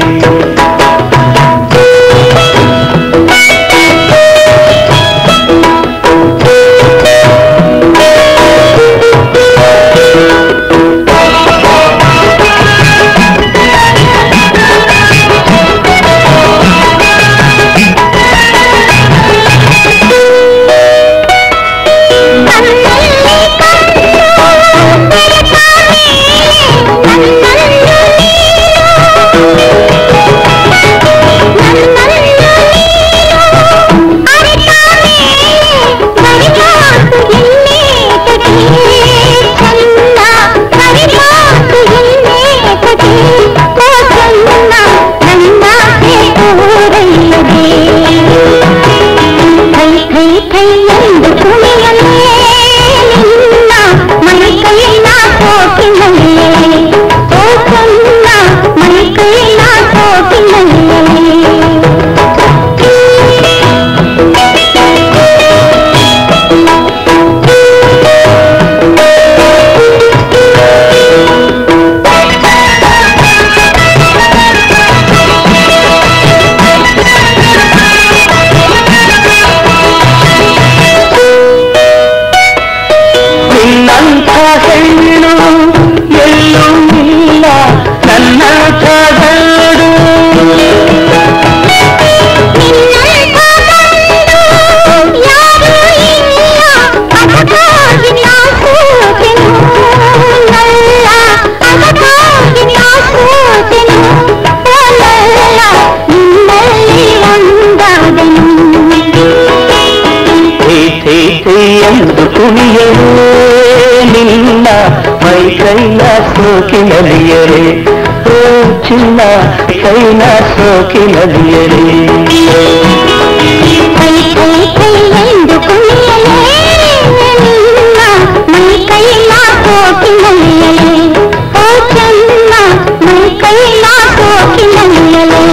ಎಂದು ಕುಣಿಯರೇ ನಿನ್ನ ಮೈ ಕೈನ ಸೋಕಿನಲಿಯರೇ ಓ ಚಿನ್ನ ಕೈನ ಸೋಕಿನಲಿಯರೇ ಕೈ ಕೈ ಕೈ ಎಂದು ಕುಣಿಯಲೇ ನಿನ್ನ ಮೈ ಕೈನ ಸೋಕಿನಲಿಯಲೇ ಓ ಚೆನ್ನ ಮೈ ಕೈನ ಸೋಕಿನಲಿಯಲೇ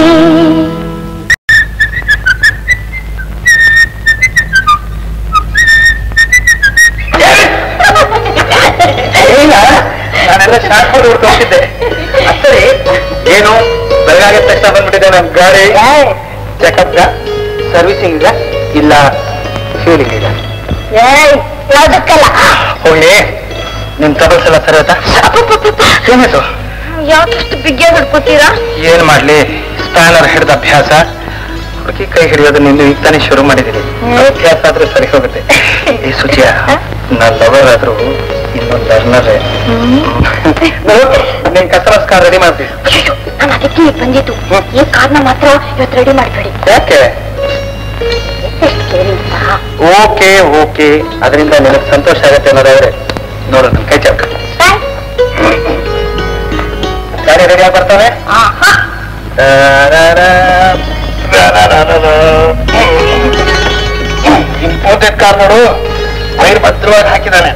ನಾನೆಲ್ಲ ಶಾರ್ಟ್ ಮಾಡಿ ಹುಡ್ಕೊಂತಿದ್ದೆ ಅಷ್ಟೇ ಏನು ಬೆಳಗಾಗೆ ತಕ್ಷಣ ಬಂದ್ಬಿಟ್ಟಿದೆ ನಮ್ ಗಾಡಿ ಚೆಕಪ್ ಸರ್ವಿಸಿಂಗ್ ಇಲ್ಲ ಫ್ಯೂಲಿಂಗ್ ಇಲ್ಲ ಯಾವ್ದಕ್ಕಲ್ಲ ಹೋಗಿ ನಿಮ್ ಟ್ರಬಲ್ಸ್ ಎಲ್ಲ ಸರಿ ಆಯ್ತಾ ಏನಾಯ್ತು ಯಾಕಷ್ಟು ಬಿಗ್ಗಿ ಹಿಡ್ಕೋತೀರಾ ಏನ್ ಮಾಡ್ಲಿ ಸ್ಪ್ಯಾನರ್ ಹಿಡಿದ ಅಭ್ಯಾಸ ಹುಡುಕಿ ಕೈ ಹಿಡಿಯೋದು ನಿಂದು ಈಗ ತಾನೇ ಶುರು ಮಾಡಿದೀನಿ ಅಭ್ಯಾಸ ಆದ್ರೂ ಸರಿ ಹೋಗುತ್ತೆ ಈ ಸುಚಿಯ ನಾ ಲವರ್ ಆದ್ರೂ ಇನ್ನೊಂದು ಲರ್ನರೇ ನಿನ್ ಕಸ್ಟಮರ್ಸ್ ಕಾರ್ ರೆಡಿ ಮಾಡ್ತೀವಿ ನಾನು ಅದಕ್ಕೆ ಈಗ ಬಂದಿದ್ದು ಈ ಕಾರ್ನ ಮಾತ್ರ ಇವತ್ತು ರೆಡಿ ಮಾಡಬೇಡಿ ಯಾಕೆ ಓಕೆ ಓಕೆ ಅದರಿಂದ ನಿನಗೆ ಸಂತೋಷ ಆಗತ್ತೆ ಅನ್ನೋದಾದ್ರೆ ನೋಡು ನನ್ ಕೈ ಚಾಕ ಗಾಡಿ ರೆಡಿ ಆಗಿ ಬರ್ತಾವೆ ಇಂಪೋರ್ಟೆಡ್ ಕಾರ್ ನೋಡು ವೈರ್ ಭದ್ರವಾಗಿ ಹಾಕಿದ್ದಾನೆ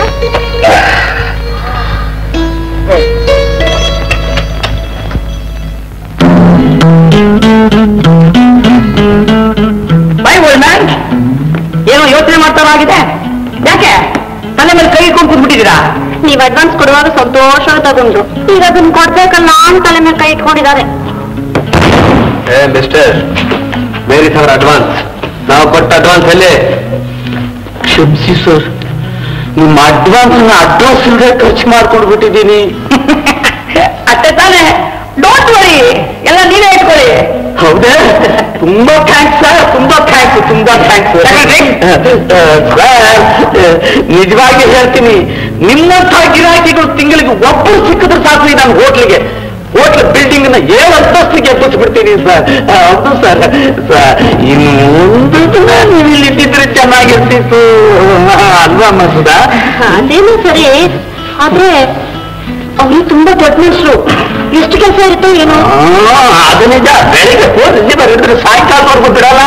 ಬೈ ಓಲ್ಡ್ ಮ್ಯಾನ್ ಏನೋ ಯೋಚನೆ ಮಾಡ್ತಾರಾಗಿದೆ ಯಾಕೆ ತಲೆ ಮೇಲೆ ಕೈ ಇಟ್ಕೊಂಡು ಕೂತ್ಬಿಟ್ಟಿದ್ದೀರಾ ನೀವ್ ಅಡ್ವಾನ್ಸ್ ಕೊಡುವಾಗ ಸಂತೋಷ ತಗೊಂಡ್ರು ಈಗ ಅದನ್ನ ಕೊಡ್ಬೇಕಲ್ಲ ಅಂತ ತಲೆ ಮೇಲೆ ಕೈ ಇಟ್ಕೊಂಡಿದ್ದಾರೆ ಏ mister where is our advance ನಾವು ಕೊಟ್ಟ ಅಡ್ವಾನ್ಸ್ ಎಲ್ಲಿ ಕ್ಷಮಿಸಿ ಸರ್, ನಿಮ್ಮ ಅಡ್ವಾನ್ಸ್ ಅಡ್ವಾನ್ಸ್ ಇಲ್ಲದೆ ಖರ್ಚು ಮಾಡ್ಕೊಂಡು ಬಿಟ್ಟಿದ್ದೀನಿ. ಅಷ್ಟೇ ತಾನೇ, ಡೋಂಟ್ ವರಿ, ಎಲ್ಲ ನೀವೇ ಇಟ್ಕೊಳ್ಳಿ. ಹೌದಾ? ತುಂಬಾ ಥ್ಯಾಂಕ್ಸ್ ಸರ್, ತುಂಬಾ ಥ್ಯಾಂಕ್ಸ್, ತುಂಬಾ ಥ್ಯಾಂಕ್ಸ್. ನಿಜವಾಗಿ ಹೇಳ್ತೀನಿ, ನಿಮ್ಮಂಥ ಗಿರಾಕಿಗಳು ತಿಂಗಳಿಗೆ ಒಬ್ಬರು ಸಿಕ್ಕಿದ್ರೆ ಸಾಕು ನಾನು ಹೋಟ್ಲಿಗೆ ಹೋಟ್ಲ್ ಬಿಲ್ಡಿಂಗ್ ನ ಏಳು ಅಂತಸ್ತಿಗೆ ಎಬ್ಬಿಸ್ಬಿಡ್ತೀನಿ ಸರ್. ಹೌದು ಸರ್. ಇನ್ನು ಒಂದು ದಿನ ನೀವು ಇಲ್ಲಿ ಇದ್ದಿದ್ರೆ ಚೆನ್ನಾಗಿರ್ತಿತ್ತು ಅಲ್ವಾ ಮಸುದಾ? ಅದೇನು ಸರಿ, ಆದ್ರೆ ಅವ್ರಿಗೆ ತುಂಬಾ ದೊಡ್ಡ ಮನುಷ್ಯರು, ಎಷ್ಟು ಕೆಲಸ ಇರುತ್ತೋ ಏನೋ. ಅದು ನಿಜ. ಬೆಳಿಗ್ಗೆ ಹೋದ್ರೆ ಬರೀ ಸಾಯಂಕಾಲವರೆಗೂ ಬಿಡಲ್ಲ.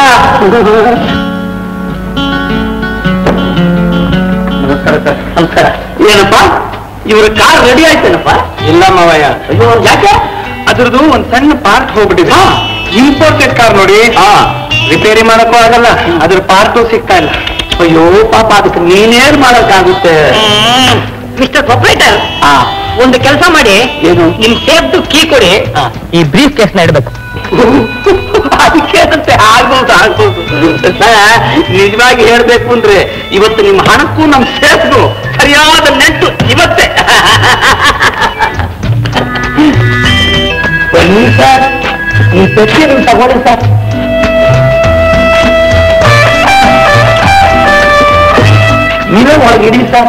ನಮಸ್ಕಾರ ಸರ್. ನಮಸ್ಕಾರ. ಏನಪ್ಪ ಇವ್ರ ಕಾರ್ ರೆಡಿ ಆಯ್ತೇನಪ್ಪ? ಇಲ್ಲ ಮಾವಯ್ಯ. ಅಯ್ಯೋ ಯಾಕೆ? ಅದ್ರದ್ದು ಒಂದ್ ಸಣ್ಣ ಪಾರ್ಟ್ ಹೋಗ್ಬಿಟ್ಟಿದೆ. ಇಂಪೋರ್ಟೆಡ್ ಕಾರ್ ನೋಡಿ, ರಿಪೇರಿ ಮಾಡಕ್ಕೂ ಆಗಲ್ಲ, ಅದ್ರ ಪಾರ್ಟು ಸಿಗ್ತಾ ಇಲ್ಲ. ಅಯ್ಯೋ ಪಾಪ, ಅದಕ್ಕೆ ನೀನೇನ್ ಮಾಡಕ್ಕಾಗುತ್ತೆ? ಮಿಸ್ಟರ್ ಪ್ರೊಪರೇಟರ್, ಒಂದು ಕೆಲಸ ಮಾಡಿ, ಏನು? ನಿಮ್ ಸೇಫ್ದು ಕೀ ಕೊಡಿ, ಈ ಬ್ರೀಫ್ ಕೇಸ್ ನ ಇಡಬೇಕು. ಅದಕ್ಕೆ ಅಂತೆ ಆಗ್ಬೋದು ಆಗ್ಬೋದು. ನಿಜವಾಗಿ ಹೇಳ್ಬೇಕು ಅಂದ್ರೆ ಇವತ್ತು ನಿಮ್ಮ ಹಣಕ್ಕೂ ನಮ್ಮ ಸೇಫ್ಗೂ ಸರಿಯಾದ ನೆಂಟು ಇವತ್ತೇ. ಬನ್ನಿ ಸರ್, ಈ ಪೆಟ್ಟಿ ನೀವು ತಗೊಳ್ಳಿ ಸರ್. ನೀವೇ ಒಳಗಿಡಿ ಸರ್.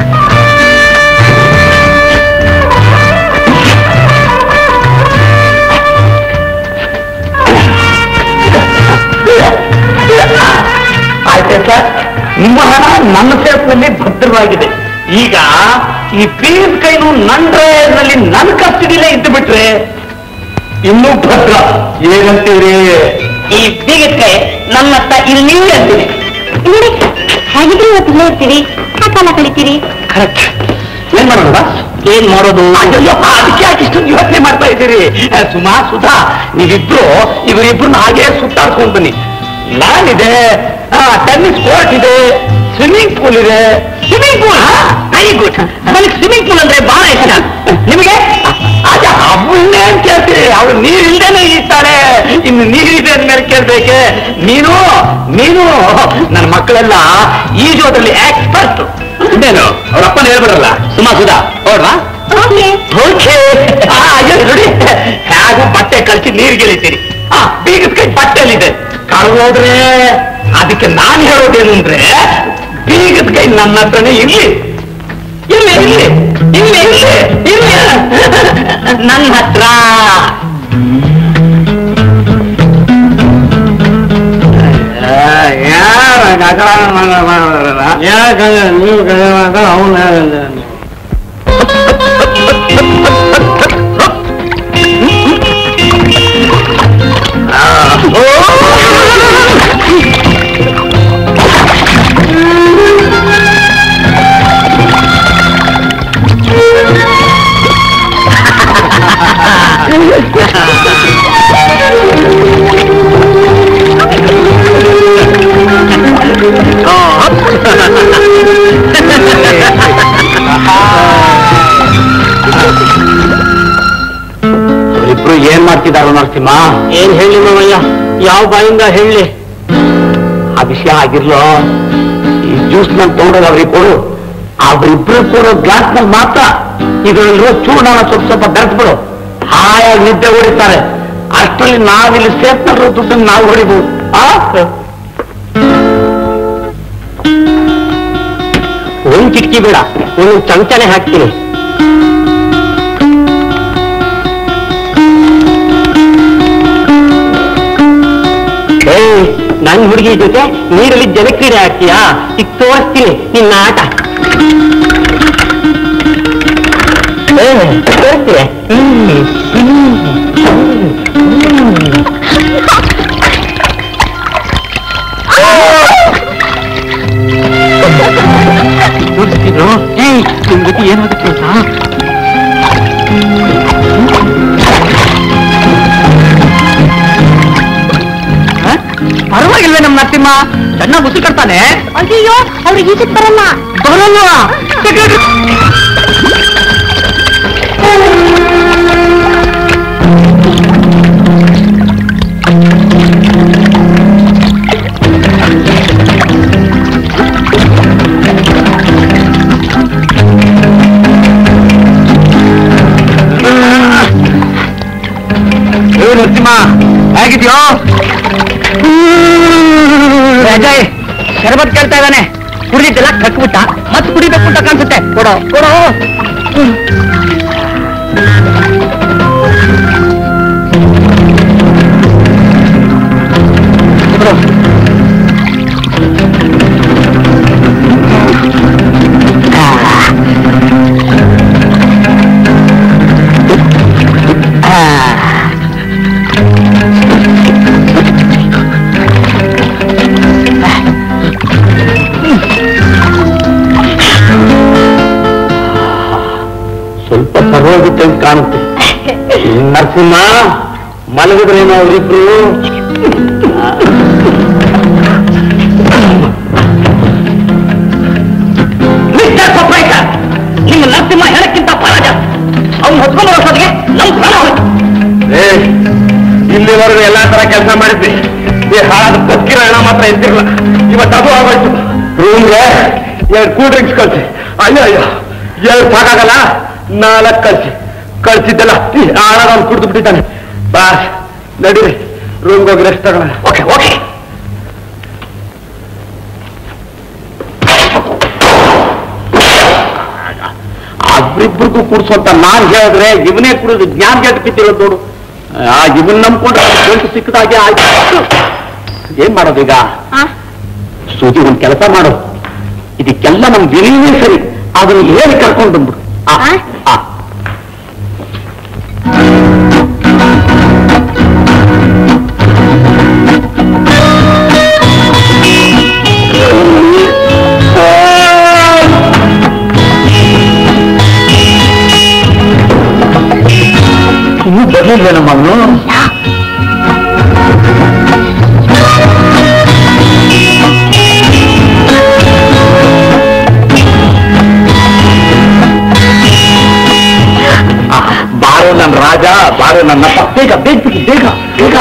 ಆಯ್ತಾ ಸರ್, ನಿಮ್ಮ ಹಣ ನನ್ನ ಸೇಫ್ನಲ್ಲಿ ಭದ್ರವಾಗಿದೆ. ಈಗ ಈ ಪೀಸ್ ಕೈನು ನನ್ನ ಡ್ರೈವರ್ನಲ್ಲಿ ನನ್ನ ಕಸ್ಟಡಿಲೇ ಇದ್ದು ಬಿಟ್ರೆ ಇನ್ನೂ ಭದ್ರ. ಏನಂತೀರಿ? ಈ ಬೀಗದ ಕೈ ನನ್ನ ಹತ್ತ ಇಲ್ಲಿ ಅಂತೀನಿ. ನೋಡಿ, ಹಾಗಿದ್ರೆ ಇವತ್ತು ಇಲ್ಲೇ ಇರ್ತೀವಿ, ಆ ಕಾಲ ಕಳಿತೀರಿ. ಕರೆಕ್ಟ್. ಏನ್ ಮಾಡೋಣ? ಏನ್ ಮಾಡೋದು? ಅಯ್ಯೋ, ಅದಕ್ಕೆ ಯಾಕೆ ಇಷ್ಟೊಂದು ಯೋಚನೆ ಮಾಡ್ತಾ ಇದ್ದೀರಿ? ಸುಮಾ, ಸುಧಾ, ನೀವಿಬ್ರು ಇವರಿಬ್ರನ್ನ ಹಾಗೆ ಸುತ್ತಾಡ್ಕೊಂಡು ಬನ್ನಿ. ನಾನಿದೆ, ಟೆನ್ನಿಸ್ ಕೋರ್ಟ್ ಇದೆ, ಸ್ವಿಮ್ಮಿಂಗ್ ಪೂಲ್ ಇದೆ. Swimming pool very good. ನನಗೆ ಸ್ವಿಮ್ಮಿಂಗ್ ಪೂಲ್ ಅಂದ್ರೆ ಬಹಳ ಇಷ್ಟ. ನಿಮಗೆ? ಅವನ್ನೇ ಕೇಳ್ತೀರಿ, ಅವ್ರು ನೀರಿಲ್ದೇನೆ ಈಜ್ತಾಳೆ, ಇನ್ನು ನೀರಿದೆ ಅಂದ್ಮೇಲೆ ಕೇಳ್ಬೇಕೆ? ನೀನು ನೀನು ನನ್ನ ಮಕ್ಕಳೆಲ್ಲ ಈಜೋದ್ರಲ್ಲಿ ಎಕ್ಸ್ಪರ್ಟ್. ಇನ್ನೇನು ಅವ್ರಪ್ಪನ ಹೇಳ್ಬಿಡಲ್ಲ. ಸುಮಾ, ಸುಧಾ ನೋಡ್ವಾ? ಓಕೆ. ಅಯ್ಯೋ ನೋಡಿ, ಹೇಗೂ ಬಟ್ಟೆ ಕಳ್ಸಿ ನೀರು ಗೆಳಿತೀರಿ. ಹಾ, ಬೀಗದ ಕೈ ಬಟ್ಟೆಯಲ್ಲಿದೆ, ಕಳ್ದೋದ್ರೆ ಅದಕ್ಕೆ ನಾನು ಹೇಳೋದೇನು ಅಂದ್ರೆ, ಬೀಗದ ಕೈ ನನ್ನ ಹತ್ರನೇ ಇರ್ಲಿ. ಇಲ್ಲಿ ಇಲ್ಲಿ ಇಲ್ಲಿ ಇಲ್ಲಿ ಇಲ್ಲಿ ನನ್ನ ಹತ್ರ. ನೀವು ಅವನು ಅವರಿಬ್ರು ಏನ್ ಮಾಡ್ತಿದಾರೋ ನರಸಿಂಹ? ಏನ್ ಹೇಳಿ ಮಾವಯ್ಯ, ಯಾವ ಬಾಯಿಂದ ಹೇಳಿ? ಆ ವಿಷಯ ಆಗಿರ್ಲೋ, ಈ ಜ್ಯೂಸ್ ನಲ್ಲಿ ತಗೊಂಡೋದು ಅವ್ರಿಗೆ ಕೊಡು. ಅವರಿಬ್ರು ಕೊಡೋ ಗ್ಲಾಸ್ ನಲ್ಲಿ ಮಾತ್ರ ಇದರಲ್ಲಿರೋ ಚೂರ್ಣನ ಸ್ವಲ್ಪ ಸ್ವಲ್ಪ ಬೆರೆಸ್ಬಿಡು. ಹಾಯಾಗಿ ನಿದ್ದೆ ಹೊಡಿತಾರೆ. ಅಷ್ಟರಲ್ಲಿ ನಾವಿಲ್ಲಿ ಸೇಫ್ನಲ್ಲಿರೋ ದುಡ್ಡನ್ನು ನಾವು ಹೊಡಿಬಹುದು. ಒಂದ್ ಚಿಟ್ಕಿ ಬೇಡ, ಒಂದು ಚಮಚನೆ ಹಾಕ್ತೀನಿ. ನನ್ ಹುಡುಗಿ ಜೊತೆ ನೀರಲ್ಲಿ ಜಲಕ್ರೀಡೆ ಆಗ್ತೀಯಾ? ಈಗ ತೋರಿಸ್ತೀನಿ ನಿನ್ನ ಆಟ. ತೋರಿಸ್ತೀಯ? ತೋರಿಸ್ತೀನೋ? ನಿಮ್ ಜೊತೆ ಏನಾಗುತ್ತೆ ಅಂತ ಪರವಾಗಿಲ್ವೇ ನಮ್ಮ ನರಸಿಂಹ? ಚೆನ್ನಾಗಿ ಮುಸಿ ಕಟ್ತಾನೆ. ಅಯ್ಯೋ, ಅವ್ರಿಗೆ ಈಜಕ್ ಬರಲ್ಲ. ಬರಲ್ವಾ? ನರಸಿಂಹ ಹೇಗಿದ್ಯೋ? ಅಜಯ್ ಶರಬತ್ ಕೇಳ್ತಾ ಇದ್ದಾನೆ. ಕುಡಿದಿದ್ದೆಲ್ಲ ಕಟ್ಬಿಟ್ಟ, ಮತ್ತೆ ಕುಡಿಬೇಕು ಅಂತ ಕಾಣಿಸುತ್ತೆ. ಕೊಡೋ ಕೊಡೋ. ಸ್ವಲ್ಪ ಸರೋಗುತ್ತೆ ಅಂತ ಕಾಣುತ್ತೆ. ನರಸಿಂಹ ಮಲಗಿದ್ರೇನೋ ಅವರಿಬ್ರು. ಮಿಸ್ಟರ್ ಪ್ರೊಪರೈಟರ್, ನಿಮ್ಮ ನರಸಿಂಹ ಹೇಳಕ್ಕಿಂತ ಪರಾಜ. ಅವ್ನು ಹೊತ್ಕೊಂಡು ಬರೋದಿಗೆ ನಮ್ ಪ್ರಾಣ ಹೋಯ್ತು. ಏ ಇಲ್ಲಿವರೆಗೂ ಎಲ್ಲಾ ತರ ಕೆಲಸ ಮಾಡಿದ್ವಿ. ಈ ಹಾಳಾದ ಬದುಕಿರೋ ಹಣ ಮಾತ್ರ ಎದ್ದಿರಲ್ಲ. ಇವತ್ತು ಅದು ಆಗೋಯ್ತು. ರೂಮ್ಗೆ ಎರಡು ಕೂಲ್ ಡ್ರಿಂಕ್ಸ್ ಕಳ್ಸಿ. ಅಯ್ಯೋ ಅಯ್ಯೋ ಎರಡು ಸಾಕಾಗಲ್ಲ, ನಾಲ್ಕು ಕಳ್ಸಿ. ಕಳ್ಸಿದ್ದಲ್ಲ ಈ ಹಾಳಾದ ಅವ್ನು ಕುಡಿದು ಬಿಟ್ಟಿದ್ದಾನೆ. ಬಾಸ್ ನಡೀರಿ, ರೂಮ್ಗೆ ಹೋಗಿ ರೆಸ್ಟ್ ತಗೋಣ. Okay okay. ಅವ್ರಿಬ್ರಿಗೂ ಕುಡಿಸೋಂತ ನಾನ್ ಹೇಳಿದ್ರೆ ಇವನೇ ಕುಡಿದು ಜ್ಞಾನ ಗೆಟ್ಟು ಬಿದ್ದಿರೋದು ನೋಡು. ಆ ಇವನ್ ನಂಬ್ಕೊಂಡ್ರೆ ಗಂಟು ಸಿಕ್ಕದಾಗೆ ಆಯ್ತು. ಏನ್ ಮಾಡೋದೀಗ? ಸೂಜಿ ಒಂದ್ ಕೆಲಸ ಮಾಡು, ಇದಕ್ಕೆಲ್ಲ ನಮ್ ವಿನಯನೇ ಸರಿ. ಅದನ್ನು ಹೇಳಿ ಕರ್ಕೊಂಡು ಬಂದ್ಬಿಡು. ಇನ್ನೂ ಬರ್ಲಿಲ್ವೇನಮ್ಮ ಅವನು? ಬಾರೋ ನನ್ನ ರಾಜ, ಬಾರೋ ನನ್ನಪ್ಪ. ಬೇಗ ಬೇಗ ಬೇಗ ಬೇಗ.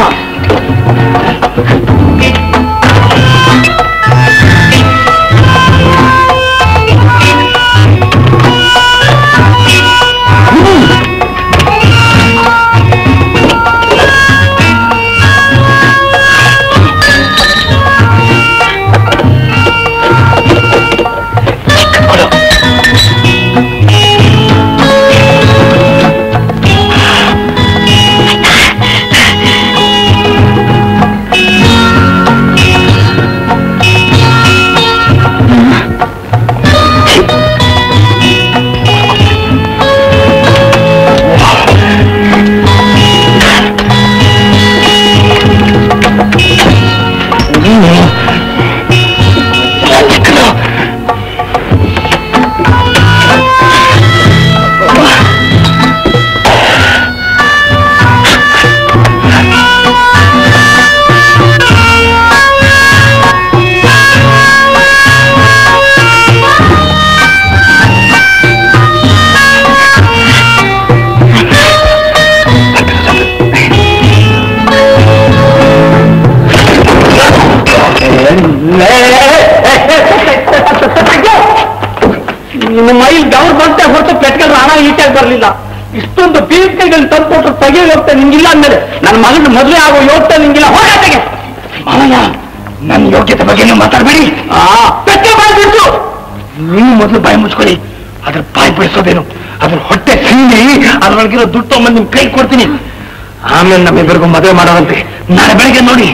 ನಿಮ್ಮ ಮೈಲ್ ಗೌರ್ ಬಂತೆ ಹೊರತು ಪೆಟ್ಕೊಂಡ್ರೆ ಹಣ ಈಟಾಗಿ ಬರಲಿಲ್ಲ. ಇಷ್ಟೊಂದು ಬೀರ್ಕೈಗಳು ತಂದ್ಕೊಟ್ರು ತೆಗೆಯಲು ಹೋಗ್ತಾ ನಿಂಗಿಲ್ಲ ಅಂದ್ಮೇಲೆ ನನ್ನ ಮಗನ ಮದುವೆ ಆಗೋ ಯೋಗ್ಯತೆ ನಿಂಗಿಲ್ಲ. ಹೋರಾಟಗೆ ಮಾವಯ್ಯ, ನನ್ನ ಯೋಗ್ಯತೆ ಬಗ್ಗೆ ನೀವು ಮಾತಾಡಬೇಡಿ. ಆ ಪೆಟ್ಕೆ ಬಾಯಿ ಬಿಟ್ಟು ನೀವು ಮೊದಲು ಬಾಯಿ ಮುಚ್ಕೊಳ್ಳಿ. ಅದ್ರ ಬಾಯಿ ಬಿಡಿಸೋದೇನು? ಅದ್ರ ಹೊಟ್ಟೆ ಸೀನಿ ಅದ್ರೊಳಗಿರೋ ದುಡ್ಡು ತಗೊಂಬಂದು ನಿಮ್ ಕೈ ಕೊಡ್ತೀನಿ. ಆಮೇಲೆ ನಮ್ಮಿಬ್ಬರಿಗೂ ಮದುವೆ ಮಾಡೋದಂತೆ. ನಾಳೆ ಬೆಳಿಗ್ಗೆ ನೋಡಿ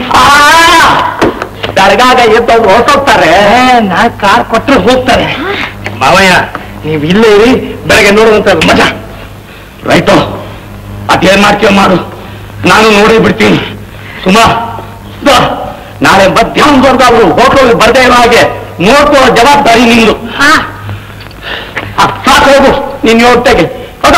ಬೆಳಗಾಗ ಎದ್ದವ್ರು ಹೊರಟೋಗ್ತಾರೆ. ನಾಳೆ ಕಾರ್ ಕೊಟ್ಟರೆ ಹೋಗ್ತಾರೆ. ಮಾವಯ್ಯ ನೀವು ಇಲ್ಲೇ ಇರಿ, ಬೆಳಗ್ಗೆ ನೋಡುವಂತ ಮಜಾ. ರೈತೋ ಅದೇನ್ ಮಾಡ್ತೀವ ಮಾಡು, ನಾನು ನೋಡೇ ಬಿಡ್ತೀನಿ. ಸುಮಾ ನಾಳೆ ಮಧ್ಯಾಹ್ನದವರೆಗೂ ಅವರು ಹೋಟೆಲ್ ಬರ್ದೇ ಇರೋ ಹಾಗೆ ನೋಡ್ಕೊಳ್ಳೋ ಜವಾಬ್ದಾರಿ ನಿಂದು. ಸಾಕು, ಹೋಗು ನೀನ್ ಯೋಗ್ಯತೆಗೆ ಹೋಗ.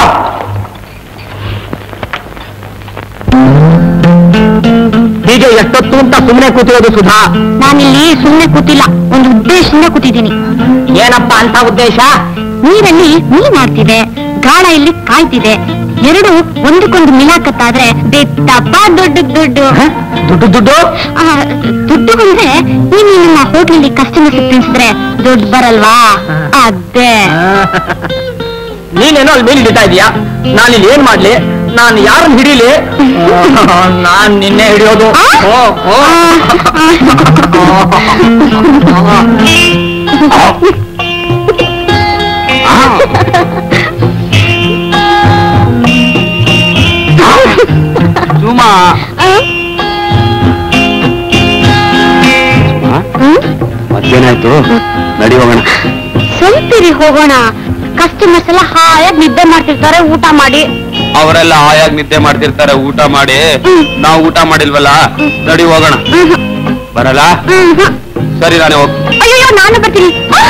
ಹೀಗೆ ಎಷ್ಟೊತ್ತು ಅಂತ ಸುಮ್ಮನೆ ಕೂತಿರೋದು ಸುಧಾ? ನಾನಿಲ್ಲಿ ಸುಮ್ಮನೆ ಕೂತಿಲ್ಲ, ಒಂದು ಉದ್ದೇಶದಿಂದ ಕೂತಿದ್ದೀನಿ. ಏನಪ್ಪ ಅಂತ ಉದ್ದೇಶ? ನೀರಲ್ಲಿ ಮೀನಾಡ್ತಿದೆ, ಗಾಳ ಇಲ್ಲಿ ಕಾಯ್ತಿದೆ. ಎರಡು ಒಂದಕ್ಕೊಂದು ಮಿಲಾಕತ್ತಾದ್ರೆ ಬೆಟ್ಟಪ್ಪ ದೊಡ್ಡ ದುಡ್ಡು. ದುಡ್ಡು ದುಡ್ಡು ಆ, ದುಡ್ಡು ಬಂದ್ರೆ ನೀನು ನಮ್ಮ ಹೋಟ್ಲಲ್ಲಿ ಕಸ್ಟಮರ್ಸ್ ತಿನ್ಸಿದ್ರೆ ದುಡ್ಡು ಬರಲ್ವಾ? ಅದೇ ನೀನೇನೋ ಅಲ್ಲಿ ಮೀನು ಹಿಡಿತಾ ಇದೀಯಾ, ನಾನಿಲ್ಲಿ ಏನ್ ಮಾಡ್ಲಿ? ನಾನು ಯಾರನ್ನ ಹಿಡೀಲಿ? ನಾನ್ ನಿನ್ನೆ ಹಿಡಿಯೋದು. ಸುಮಾ ಮತ್ತೇನಾಯ್ತು? ನಡಿ ಹೋಗೋಣ. ಸ್ವಲ್ಪಿರಿ ಹೋಗೋಣ. ಕಸ್ಟಮರ್ಸ್ ಎಲ್ಲ ಹಾಯಾಗಿ ನಿದ್ದೆ ಮಾಡ್ತಿರ್ತಾರೆ ಊಟ ಮಾಡಿ. ಅವರೆಲ್ಲ ಹಾಯಾಗಿ ನಿದ್ದೆ ಮಾಡ್ತಿರ್ತಾರೆ ಊಟ ಮಾಡಿ. ನಾವು ಊಟ ಮಾಡಿಲ್ವಲ್ಲ, ನಡಿ ಹೋಗೋಣ. ಬರಲ್ಲ? ಸರಿ, ನಾನೇ ಹೋಗ್. ಅಯ್ಯೋ, ನಾನು ಬರ್ತೀನಿ.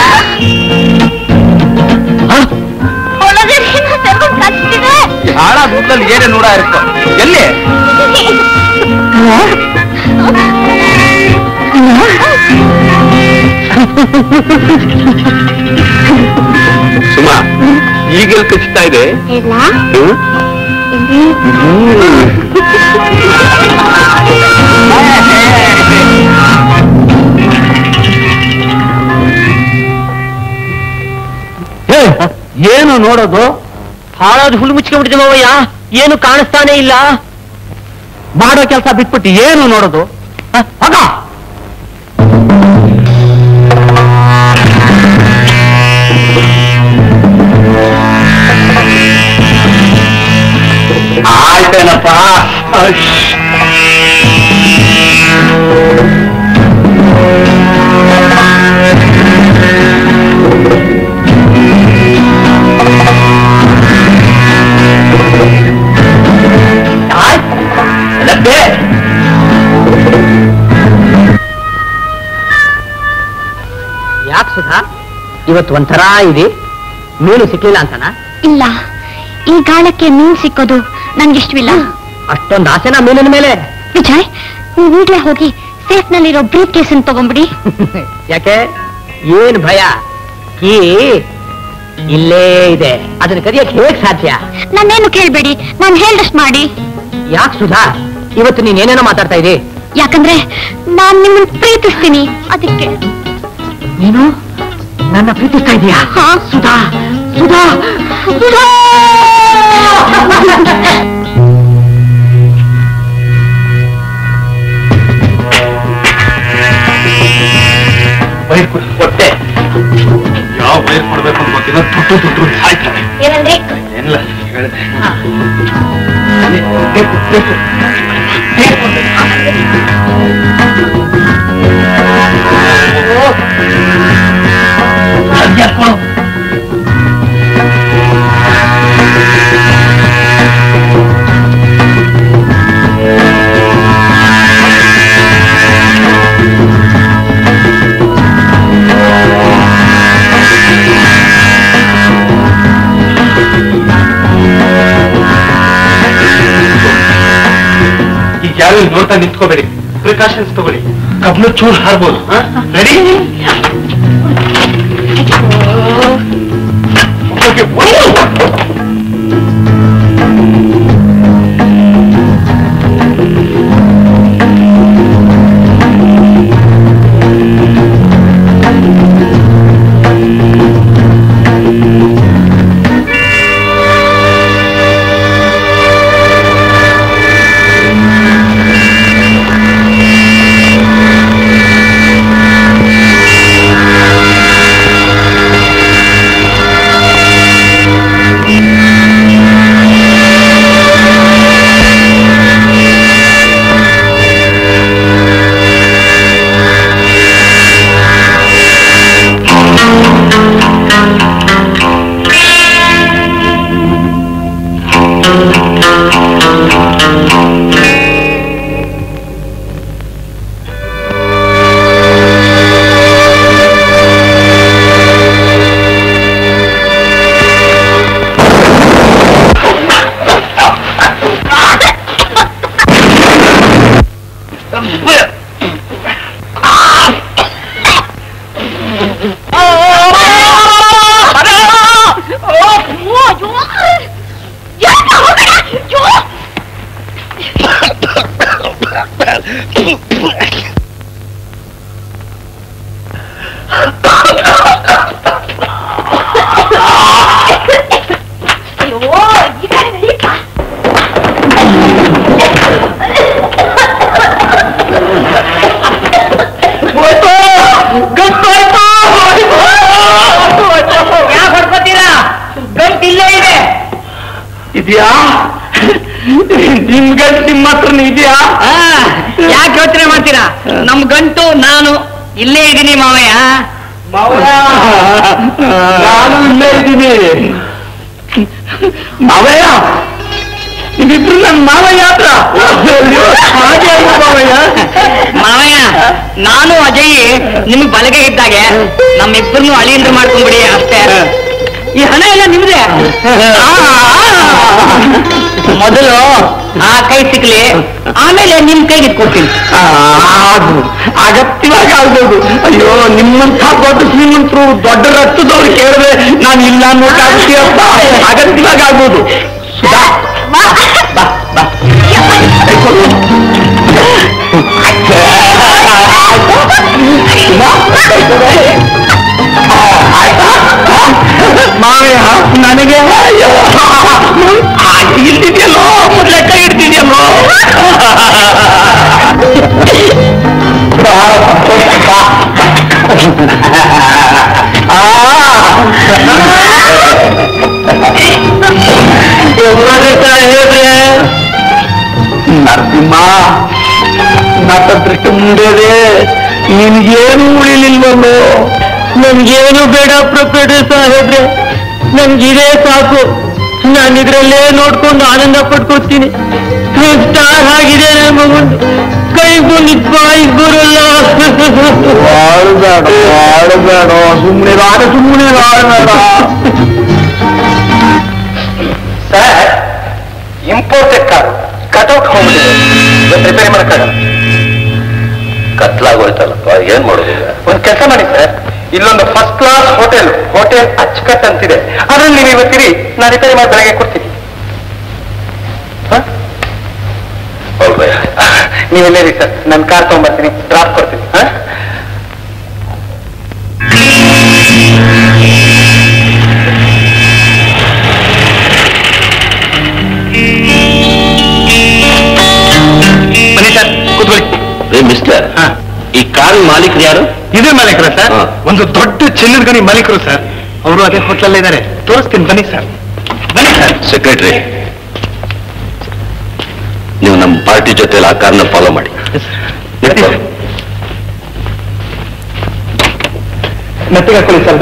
ಹಾಳ ದುಡ್ಡಲ್ಲಿ ಏನೇ ನೋಡ ಇರುತ್ತೋ. ಎಲ್ಲಿ? ಸುಮಾ, ಈಗೆಲ್ಲಿ ಕಚ್ತಾ ಇದೆ? ಏನು ನೋಡೋದು? ಹಾಳಾದ ಹುಳು ಮುಚ್ಕೊಂಡ್ಬಿಟ್ಟಿದೆ ಮಾವಯ್ಯ. ಏನು ಕಾಣಿಸ್ತಾನೆ ಇಲ್ಲ. ಮಾಡೋ ಕೆಲಸ ಬಿಟ್ಬಿಟ್ಟು ಏನು ನೋಡೋದು? ಹೋಗ. ಆಯ್ತೇನಪ್ಪ. ಯಾಕೆ ಸುಧಾ, ಇವತ್ತು ಒಂಥರ ಇದೆ? ಮೀನು ಸಿಕ್ಲಿಲ್ಲ ಅಂತನಾ? ಇಲ್ಲ, ಈ ಗಾಳಕ್ಕೆ ಮೀನ್ ಸಿಕ್ಕೋದು ನನ್ಗಿಷ್ಟವಿಲ್ಲ. ಅಷ್ಟೊಂದು ಆಸೆನಾ ಮೀನಿನ ಮೇಲೆ? ವಿಜಯ್, ನೀವು ಈಗ್ಲೇ ಹೋಗಿ ಸೇಫ್ ನಲ್ಲಿರೋ ಬ್ರೀಫ್ ಕೇಸ್ ಅನ್ನು ತಗೊಂಡ್ಬಿಡಿ. ಯಾಕೆ? ಏನ್ ಭಯ? ಕೀ ಇಲ್ಲೇ ಇದೆ, ಅದನ್ನ ಕದಿಯಕ್ಕೆ ಹೇಗ್ ಸಾಧ್ಯ? ನನ್ನೇನು ಕೇಳ್ಬೇಡಿ, ನಾನು ಹೇಳ್ದಷ್ಟು ಮಾಡಿ. ಯಾಕೆ ಸುಧಾ, ಇವತ್ತು ನೀನೇನೇನೋ ಮಾತಾಡ್ತಾ ಇದ್ದೀ? ಯಾಕಂದ್ರೆ ನಾನ್ ನಿಮ್ಮನ್ನ ಪ್ರೀತಿಸ್ತೀನಿ, ಅದಕ್ಕೆ. ನೀನು ನನ್ನ ಪ್ರೀತಿಸ್ತಾ ಇದೀಯಾ? ಹಾ. ಸುಧಾ, ಸುಧಾ, ಸುಧಾ! ವೈರ್ ಕೊಟ್ಟೆ. ಯಾವ ವೈರ್ ಕೊಡ್ಬೇಕು ಅಂತ ಗೊತ್ತಿಲ್ಲ. ದುಡ್ಡು ದುಡ್ಡು ಸಾಯ್ತಾರೆ. ಏನಂದ್ರೆ ಏನಿಲ್ಲ, ಹೇಳಿದೆ. ಯಾರು ನೋಡ್ತಾ ನಿಂತ್ಕೋಬೇಡಿ, ಪ್ರಿಕಾಷನ್ಸ್ ತಗೊಳ್ಳಿ. ಕಬ್ಲು ಚೂರು ಹಾರ್ಬೋದು. ರೆಡಿ? ಇದೆಯಾ ನಿಮ್ ಗಂಟು ನಿಮ್ಮ ಹತ್ರನ ಇದೆಯಾ? ಯಾಕೆ ಯೋಚನೆ ಮಾಡ್ತೀರಾ? ನಮ್ ಗಂಟು ನಾನು ಇಲ್ಲೇ ಇದ್ದೀನಿ ಮಾವಯ್ಯ. ನಾನು ಇಲ್ಲೇ ಇದ್ದೀನಿ ಮಾವಯ್ಯ. ಇದಿಬ್ರು ನನ್ ಮಾವಯ್ಯ ಹತ್ರ ಹಾಗೆ ಅಲ್ಲ ಮಾವಯ್ಯ. ಮಾವಯ್ಯ ನಾನು ಅಜಯ್ ನಿಮ್ಗೆ ಬಲಗೆ ಇದ್ದಾಗೆ ನಮ್ಮಿಬ್ಬರನ್ನು ಅಳಿಯಂದ್ರು ಮಾಡ್ಕೊಂಡ್ಬಿಡಿ ಅಷ್ಟೇ. ಈ ಹಣ ಎಲ್ಲ ನಿಮ್ದೆ. ಮೊದಲು ಆ ಕೈ ಸಿಕ್ಲಿ, ಆಮೇಲೆ ನಿಮ್ ಕೈಗೆ ಕೊಡ್ತೀನಿ. ಅಗತ್ಯವಾಗಿ ಆಗ್ಬೋದು. ಅಯ್ಯೋ ನಿಮ್ಮಂಥ ದೊಡ್ಡ ಶ್ರೀಮಂತರು ದೊಡ್ಡ ರಕ್ತದವ್ರು ಕೇಳಿದ್ರೆ ನಾನು ಇಲ್ಲ ಅನ್ನೋಕ್ಕಾಗ್ತೀಯಪ್ಪ. ಅಗತ್ಯವಾಗಿ ಆಗ್ಬೋದು. ಸುಧಾ ಬಾ ಬಾ ಮಾವಯ್ಯ ನನಗೆ ಇಲ್ದಿದೆಯಲ್ಲೋ ಮೊದಲೇ ಕೈ ಇಡ್ತಿದ್ಯಲ್ಲೋ. ನರಸಿಂಹ ನಟದೃಷ್ಟ ಮುಂದೆ ನಿನ್ಗೇನು ಉಳಿಲಿಲ್ವಲ್ಲೋ. ನನ್ಗೇನು ಬೇಡ ಪ್ರೊಪೇಟರ್ ಸಾಹೇಬ್ರೆ, ನನ್ಗಿದೇ ಸಾಕು. ನಾನಿದ್ರಲ್ಲೇ ನೋಡ್ಕೊಂಡು ಆನಂದ ಪಡ್ಕೊತೀನಿ. ಸ್ಟಾರ್ ಆಗಿದೆ ನನ್ನ ಮಗಂದು, ಕೈಗೂ ನಿಜ ಬಾಯಿಗೆ ಬರಲ್ಲ. ಆಡ್ಬೇಡ ಆಡ್ಬೇಡ ಸುಮ್ಮನೆ ಆಡ ಸುಮ್ಮನೆ ಆಡ್ಬೇಡ. ಸರ್ ಇಂಪೋರ್ಟೆಡ್ ಕಾರು ಕಟೌಟ್ ಹೋಗ್ಬಿಟ್ಟಿದೆ, ಇವತ್ತು ರಿಪೇರಿ ಮಾಡಕ್ಕಾಗಲ್ಲ. ಕತ್ಲಾಗೋಯ್ತಲ್ಲಪ್ಪ, ಏನ್ ಮಾಡೋದು? ಒಂದು ಕೆಲಸ ಮಾಡಿ ಸರ್, ಇಲ್ಲೊಂದು ಫಸ್ಟ್ ಕ್ಲಾಸ್ ಹೋಟೆಲ್ ಹೋಟೆಲ್ ಅಚ್ಚುಕಟ್ ಅಂತಿದೆ, ಅದ್ರಲ್ಲಿ ನೀವು ಇವತ್ತಿರಿ, ನಾನು ರಿಪೇರಿ ಮಾಡಿ ಬೆಳಗ್ಗೆ ಕೊಡ್ತೀನಿ. ನೀವೆಲ್ಲೇ ರೀ ಸರ್, ನನ್ನ ಕಾರ್ ತಗೊಂಡ್ಬರ್ತೀನಿ, ಡ್ರಾಪ್ ಕೊಡ್ತೀನಿ. ಹಾ ಬನ್ನಿ ಸರ್, ಕೂತ್ಕೊಳ್ಳಿ. ಮಿಸ್ಟರ್, ಹಾ, ಈ ಕಾರ್ ಮಾಲೀಕರು ಯಾರು? ಇದೇ ಮಾಲೀಕರ ಸರ್? ಹಾ. ಒಂದು ದೊಡ್ಡ ಚಿನ್ನದ ಗಣಿ ಮಾಲೀಕರು ಸರ್. ಅವರು ಅದೇ ಹೋಟ್ಲಲ್ಲೇ ಇದ್ದಾರೆ, ತೋರಿಸ್ತೀನಿ ಬನ್ನಿ ಸರ್. ಬನ್ನಿ ಸರ್. ಸೆಕ್ರೆಟರಿ, ನೀವು ನಮ್ಮ ಪಾರ್ಟಿ ಜೊತೆ ಆ ಕಾರ್ನ ಫಾಲೋ ಮಾಡಿ. ಮೆತ್ತಿಗೆ ಹಾಕೊಳ್ಳಿ ಸರ್.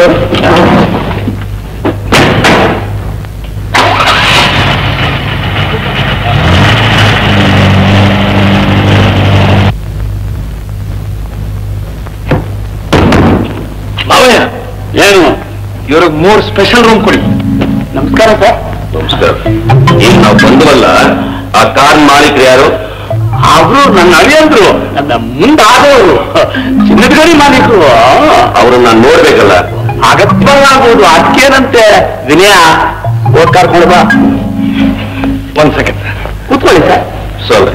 ಮಾವಯ್ಯ, ಏನು ಇವ್ರಿಗೆ ಮೂರು ಸ್ಪೆಷಲ್ ರೂಮ್ ಕೊಡಿ. ನಮಸ್ಕಾರ ಸರ್. ನಮಸ್ಕಾರ. ಈಗ ನಾವು ಬಂದವಲ್ಲ, ಆ ಕಾರ್ ಮಾಲೀಕರು ಯಾರು? ಅವರು ನನ್ನ ಅಳಿಯಂದ್ರು, ನನ್ನ ಮುಂದಾದವರು, ಚಿನ್ನದ ಗಣಿ ಮಾಲೀಕರು. ಅವ್ರನ್ನ ನಾನು ನೋಡ್ಬೇಕಲ್ಲ. ಅಗತ್ಯವಾಗಬಹುದು, ಅದಕ್ಕೇನಂತೆ. ವಿನಯ, ಓಟ್ ಕರ್ಕೊಂಡು ಬಾ. ಒಂದ್ ಸೆಕೆಂಡ್ ಕೂತ್ಕೊಳ್ಳಿ ಸರ್. ಸಾರಿ.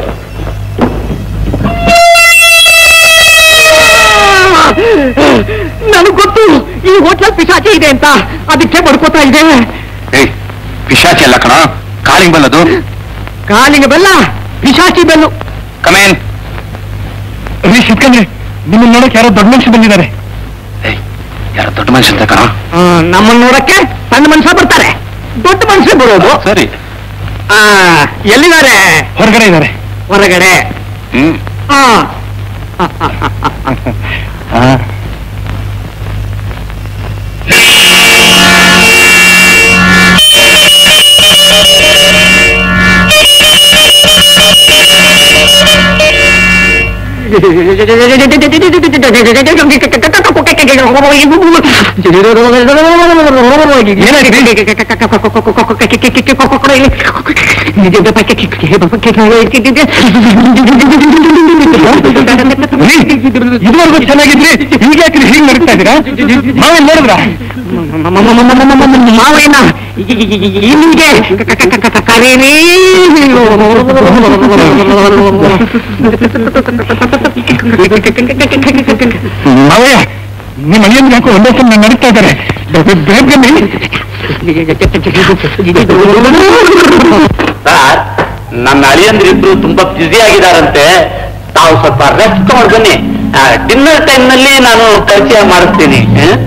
ನನಗ್ ಗೊತ್ತು ಈ ಹೋಟ್ಲಲ್ ಪಿಶಾಚಿ ಇದೆ ಅಂತ, ಅದಕ್ಕೆ ಬಡ್ಕೋತಾ ಇದೆ. ಏಯ್, ಪಿಶಾಚಿ ಅಲ್ಲ ಕಣ, ಕಾಲಿಂಗ್ ಬಲ್ಲದು. ಕಾಲಿಂಗ ಬೆಲ್ಲ, ಪಿಶಾಚಿ ಬೆಲ್ಲು. ಕಮೇನ್. ಸಿಕ್ಕಂದ್ರೆ ನಿಮ್ಮನ್ನ ನೋಡಕ್ ಯಾರೋ ದೊಡ್ಡ ಮನುಷ್ಯ ಬಂದಿದ್ದಾರೆ. ಯಾರು ದೊಡ್ಡ ಮನುಷ್ಯ ಅಂತ ಕಣ? ನಮ್ಮನ್ನ ನೋಡಕ್ಕೆ ಸಣ್ಣ ಮನುಷ್ಯ ಬರ್ತಾರೆ, ದೊಡ್ಡ ಮನುಷ್ಯ ಬರೋದು. ಸರಿ. ಆ, ಎಲ್ಲಿದ್ದಾರೆ? ಹೊರಗಡೆ ಇದ್ದಾರೆ. ಹೊರಗಡೆ. ಹ್ಮ್. ಆ. ಇದುವರೆಗೂ ಚೆನ್ನಾಗಿದ್ರಿ, ಈಗ ಯಾಕ್ರಿ ಹೀಗೆ ನಡೀತಾ ಇದ್ದೀರಾ? ನಾವೇನ್ ನೋಡಿದ್ರ ಮಾವಯ್ಯನ ನಿಮ್ಗೆ ಕರೀರಿ. ಮಾವಯ್ಯ, ನಿಮ್ಮ ಮನೆಯಲ್ಲಿ ಯಾಕೋ ಒಂದೇ ಸಲ ನಡೀತಾ ಇದ್ದಾರೆ. ಬೇಗ ಸರ್, ನನ್ನ ಅಳಿಯಂದ್ರಿಬ್ರು ತುಂಬಾ ಬ್ಯುಸಿ ಆಗಿದಾರಂತೆ. ತಾವು ಸ್ವಲ್ಪ ರೆಸ್ಟ್ ತಗೊಂಡು ಬನ್ನಿ. ಡಿನ್ನರ್ ಟೈಮ್ ನಲ್ಲಿ ನಾನು ಪರಿಚಯ ಮಾಡಿಸ್ತೀನಿ.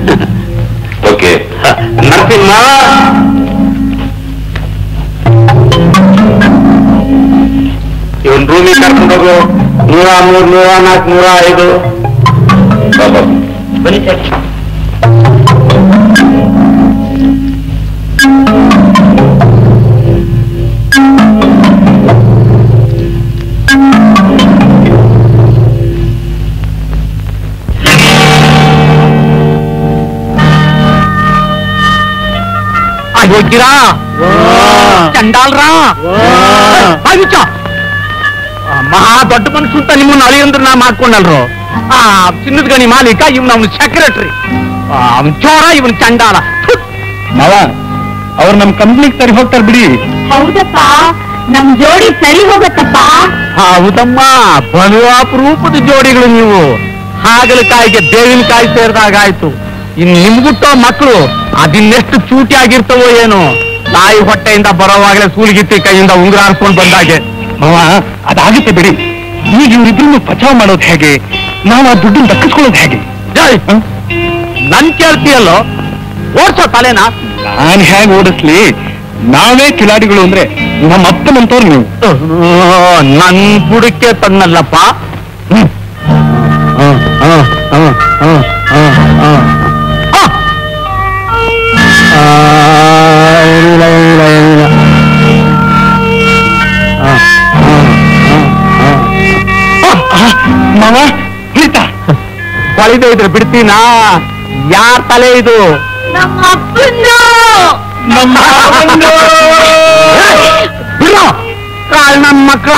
ಓಕೆ. ನರಸಿಂಹ, ಕರ್ಕೊಂಡೋಗು. ನೂರ ಮೂರ್ ನೂರ ನಾಲ್ಕು ನೂರ ಐದು ಬನ್ನಿ ಸರ್. ಹೋಗ್ತೀರಾ ಚಂಡಾಲ್ರಾ ಮಹಾ ದೊಡ್ಡ ಮನಸ್ಸು ಅಂತ ನಿಮ್ಮನ್ನ ಅಳಿಯಂದ್ರ ನಾ ಮಾಡ್ಕೊಂಡಲ್ರು. ಆ ಚಿನ್ನದ ಗಣಿ ಮಾಲೀಕ ಇವ್ನ ಅವ್ನ ಸೆಕ್ರೆಟರಿ, ಅವನ್ ಚೋರ ಇವನ್ ಚಂಡಾಲ. ಮಾವ ಅವ್ರು ನಮ್ ಕಂಪ್ನಿಗೆ ಸರಿ ಹೋಗ್ತಾರ ಬಿಡಿ. ಹೌದಪ್ಪ, ನಮ್ ಜೋಡಿ ಸರಿ ಹೋಗತ್ತಪ್ಪ. ಹೌದಮ್ಮ, ಬಲು ಅಪರೂಪದ ಜೋಡಿಗಳು ನೀವು. ಹಾಗಲಕಾಯಿಗೆ ಬೇವಿನ ಕಾಯಿ ಸೇರಿದಾಗ ಆಯ್ತು. ಇನ್ ನಿಮ್ಗುಟ್ಟೋ ಮಕ್ಕಳು ಅದಿನ್ನೆಷ್ಟು ಚೂಟಿ ಆಗಿರ್ತವೋ ಏನೋ. ತಾಯಿ ಹೊಟ್ಟೆಯಿಂದ ಬರೋವಾಗಲೇ ಸೂಲಿಗಿತ್ತಿ ಕೈಯಿಂದ ಉಂಗುರ ಹಾರಿಸ್ಕೊಂಡು ಬಂದಾಗೆ. ಮಾವ ಅದಾಗುತ್ತೆ ಬಿಡಿ. ಈಗ ಇವ್ರಿಬ್ರು ಬಚಾವ್ ಮಾಡೋದು ಹೇಗೆ? ನಾವು ಆ ದುಡ್ಡನ್ನು ದಕ್ಕಿಸ್ಕೊಳ್ಳೋದು ಹೇಗೆ? ಜೈ ನನ್ ಕೇಳ್ತೀಯಲ್ಲೋ, ಓಡ್ಸೋ ತಲೆನಾ. ನಾನ್ ಹೇಗೆ ಓಡಿಸ್ಲಿ? ನಾವೇ ಕಿಲಾಡಿಗಳು ಅಂದ್ರೆ ನಮ್ಮ ಅಪ್ಪನಂತವ್ರು ನೀವು. ನನ್ ಬುಡಕ್ಕೆ ತನ್ನಲ್ಲಪ್ಪ. ಹ್ಮ್ ಮಾವ ಹಿಡಿತಾ ಕೊಳಿದೆ ಇದ್ರೆ ಬಿಡ್ತೀನಾ? ಯಾರ್ ತಲೆ ಇದು? ನಮ್ಮ ಅಪ್ಪಂದು. ನಮ್ಮ ಬಿಡೋ ಕಾಳ್ ನನ್ ಮಕ್ಕಳ.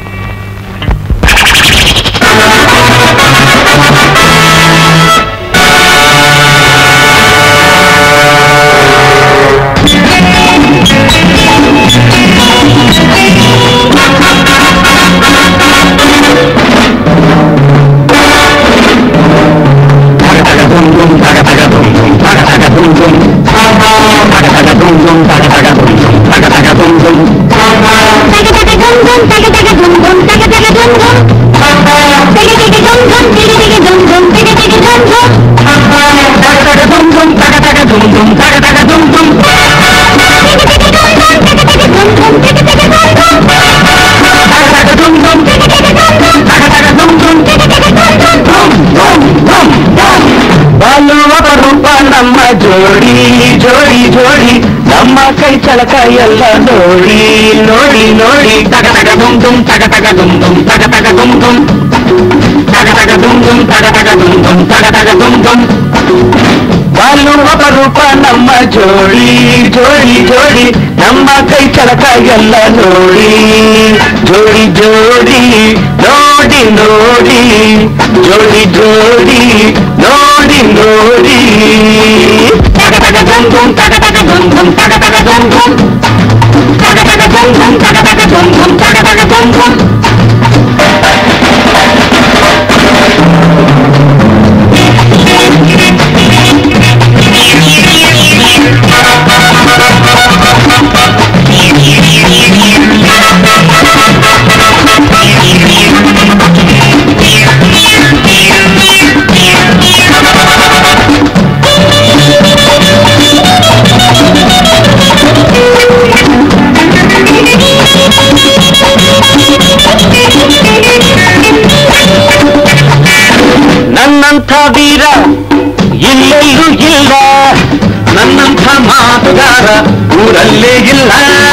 ನಮ್ಮ ಜೋಡಿ ಜೋಡಿ ಜೋಡಿ ನಮ್ಮ ಕೈ ಚಳಕ ಎಲ್ಲ ನೋಡಿ ನೋಡಿ ನೋಡಿ. ತಗ ತಗ ದುಮ್ ದುಮ್ ತಗ ತಗ ದುಮ್ ದುಮ್ ತಗ ತಗ ದುಮ್ ದುಮ್ ತಗ ತಗ ದುಮ್ ದುಮ್ ತಗ ತಗ ದುಮ್ ದುಮ್ ತಗ ತಗ ದುಮ್ ದುಮ್. ಬಾಲು ಅಪರೂಪ ನಮ್ಮ ಜೋಡಿ ಜೋಡಿ ಜೋಡಿ ನಮ್ಮ ಕೈ ಚಳಕ ಎಲ್ಲ ನೋಡಿ ಜೋಡಿ ಜೋಡಿ ನೋಡಿ ನೋಡಿ ಜೋಡಿ ಜೋಡಿ ನೋಡಿ ನೋಡಿ. ತಗ ತಗ ದುಮ್ ದುಮ್ ತಗ ತಗ ದುಮ್ ದುಮ್ ತಗ ತಗ ದುಮ್ ದುಮ್ ತಗ ತಗ ದುಮ್ ದುಮ್ ತಗ ತಗ ದುಮ್ ದುಮ್ ತಗ ತಗ ದುಮ್ ದುಮ್. ನನ್ನಂಥ ವೀರ ಇಲ್ಲೆಲ್ಲೂ ಇಲ್ಲ, ನನ್ನಂಥ ಮಾತುಗಾರ ಊರಲ್ಲೇ ಇಲ್ಲ.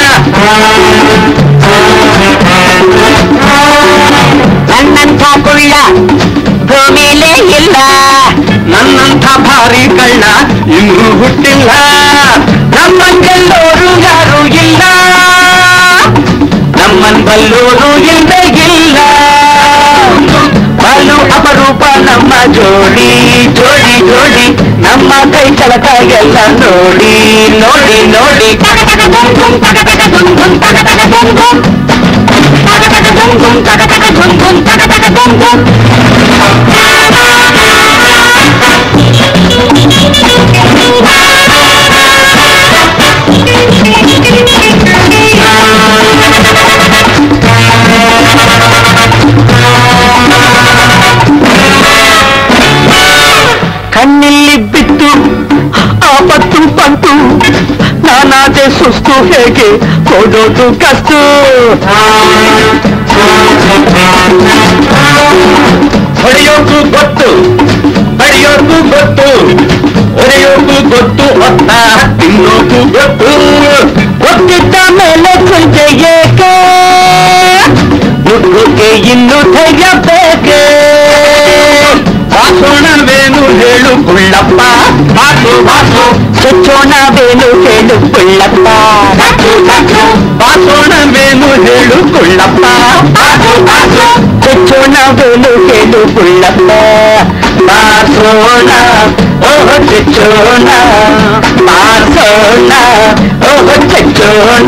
ನನ್ನಂಥ ಕುಳ್ಳ ಭೂಮಿಲೇ ಇಲ್ಲ, ನನ್ನಂಥ ಭಾರಿ ಕಳ್ಳ ಇನ್ನೂ ಹುಟ್ಟಿಲ್ಲ. ನಮ್ಮಂಗೆಲ್ಲೋರು ಯಾರು ಇಲ್ಲ, ನಮ್ಮನ್ ಬಲ್ಲೋರು ಇಲ್ಲೇ ಇಲ್ಲ. ಬಾಲು ಅಪರೂಪ ನಮ್ಮ ಜೋಡಿ ಜೋಡಿ ಜೋಡಿ ನಮ್ಮ ಕೈ ಚಳಕ ಎಲ್ಲ ನೋಡಿ ನೋಡಿ ನೋಡಿ. ತಗ ತಗ ದುಮ್ ದುಮ್ ತಗ ತಗ ದುಮ್ ದುಮ್ ತಗ ತಗ ದುಮ್ ದುಮ್ ತಗ ತಗ ದುಮ್ ದುಮ್ ತಗ ತಗ ದುಮ್ ದುಮ್ ತಗ ತಗ ದುಮ್ ದುಮ್. ಕಣ್ಣಿಲ್ಲಿ ಬಿತ್ತು ಆಪತ್ತು ಬಂತು, ನಾನಾದೆ ಸುಸ್ತು ಹೇಗೆ ಕೊಡೋದು ಕಸ್ತು. ಹೊಡೆಯೋಕು ಗೊತ್ತು ಬಡಿಯೋಕು ಗೊತ್ತು ಹೊಡೆಯೋಕು ಗೊತ್ತು ಹೊತ್ತ ತಿನ್ನೋಕು ಗೊತ್ತು ಗೊತ್ತಿದ್ದ ಮೇಲೆ ಕುಂಚೆ ಏಕೆ ನುಗ್ಗುಕ್ಕೆ ಇನ್ನು ಧೈರ್ಯ ಬೇಕೆ ಬಾಸೋಣವೇನು ಹೇಳು ಕುಳ್ಳಪ್ಪ ಬಾಸು ಬಾಸು ಚುಚ್ಚೋಣವೇನು ಹೇಳು ಕುಳ್ಳಪ್ಪ ಬಾಸೋಣವೇನು ಹೇಳು ಕುಳ್ಳಪ್ಪ ಚುಚ್ಚೋಣವೇನು ಹೇಳು ಕುಳ್ಳಪ್ಪ ಬಾಸೋಣ ಓಹೋ ಚುಚ್ಚೋಣ ಬಾಸೋಣ ಓಹೋ ಚುಚ್ಚೋಣ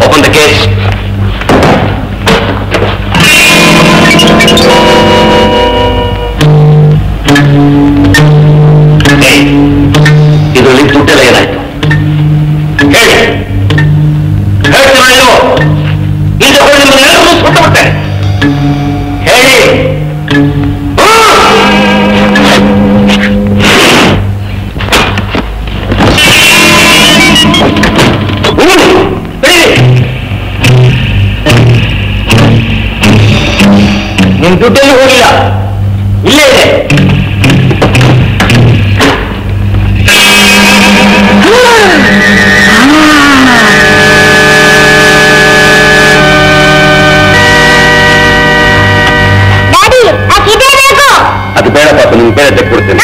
ಓಪನ್ ದ ಕೇಸ್. ಇದರಲ್ಲಿ ದುಡ್ಡೆಲ್ಲ ಏನಾಯ್ತು ಹೇಳಿ. ಹೇಳ್ತೀರಾ ನೀವು? ಈಗ ಹೋಗಿ ನಿಮ್ಮನ್ನೆಲ್ಲರೂ ಸುಟ್ಟುಬಿಡ್ತೇನೆ. ಹೇಳಿ. ನಿಮ್ ದುಡ್ಡಲ್ಲಿ ಹೋಗಿಲ್ಲ, ಇಲ್ಲೇ ಇದೆ. ಅದು ಬೇಡ ಪಾಪ, ನಿಮ್ಗೆ ಬೇರೆ ತೆಗೆದುಕೊಡ್ತೇನೆ.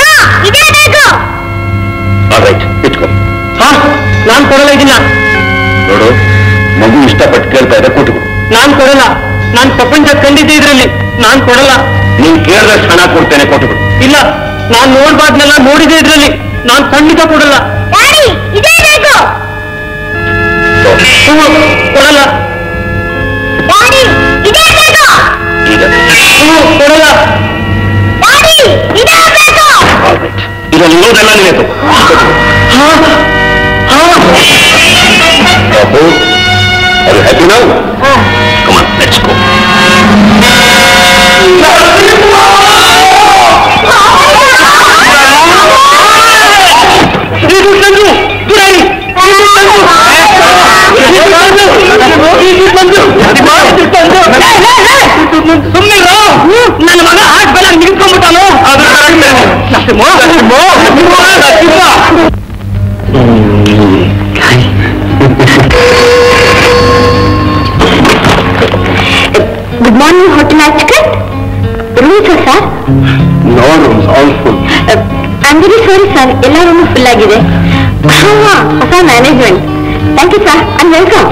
ಆಲ್ರೈಟ್, ಇಟ್ಕೊ. ಹಾ, ನಾನ್ ಕೊಡಲ್ಲ ಇದನ್ನ. ನೋಡು, ಮಗು ಇಷ್ಟಪಟ್ಟು ಕೇಳ್ತಾ ಇದೆ, ಕೊಟ್ಟು. ನಾನ್ ಕೊಡಲ್ಲ. ನಾನ್ ಪ್ರಪಂಚ ಕಂಡಿದ್ದೆ ಇದ್ರಲ್ಲಿ. ನಾನ್ ಕೊಡಲ್ಲ. ನೀನ್ ಕೇಳಿದಷ್ಟು ಹಣ ಕೊಡ್ತೇನೆ, ಕೊಟ್ಟು. ಇಲ್ಲ, ನಾನ್ ನೋಡ್ಬಾರ್ದನ್ನೆಲ್ಲ ನೋಡಿದೆ ಇದ್ರಲ್ಲಿ. ನಾನ್ ಖಂಡಿತ ಕೊಡಲ್ಲ. ಕೊಡಲ್ಲ. ಕೊಡಲ್ಲ. ಇದರಲ್ಲಿ ಇರೋದೆಲ್ಲ ನೀನು. ಬಾಬು, ಅದು ಹ್ಯಾಪಿ ನಾವು. Come on, let's go. ಸುಮ್ಮನೆ ನನ್ನ ಮಗ ಹಾಟ್ ಬೆಲ್ಲ ನಿಂತ್ಕೊಂಡ್ಬಿಟ್ಟಾನು. ಗುಡ್ ಮಾರ್ನಿಂಗ್ ಹೋಟೆಲ್ ಆಚ್ಕಟ್. Rooms sir? No rooms, all full. I am very sorry sir, ಎಲ್ಲ ರೂಮು ಫುಲ್ ಆಗಿದೆ. ಹಾ, ಹೊಸ management. Thank you sir, I am welcome.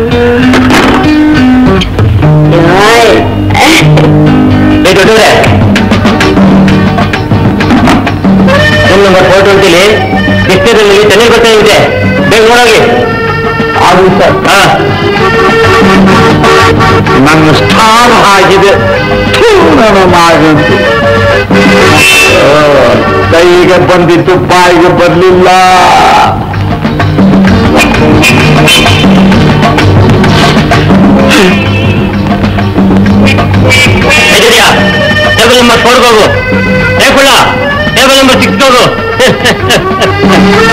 Room number four ಟ್ವೆಂಟಿಲಿ ಬಿಸ್ನೆದಲ್ಲಿ ಚೆನ್ನಾಗಿ ಬರ್ತಾ ಇದೆ. ಬೇಗ ನೋಡೋಗಿ. ಅದು ಸರ್. ಹಾ, ನನ್ನ ಸ್ಟಾರ್ ಆಗಿದೆ. ಕೈಗೆ ಬಂದಿದ್ದು ಬಾಯಿಗೆ ಬರಲಿಲ್ಲ. ಟೇಬಲ್ ನಂಬರ್ ಫೋರ್ಗೆ ಹೋಗು. ರೇಪುಳ್ಳ ಟೇಬಲ್ ನಂಬರ್ ಸಿಕ್ಸ್ ಹೋಗು.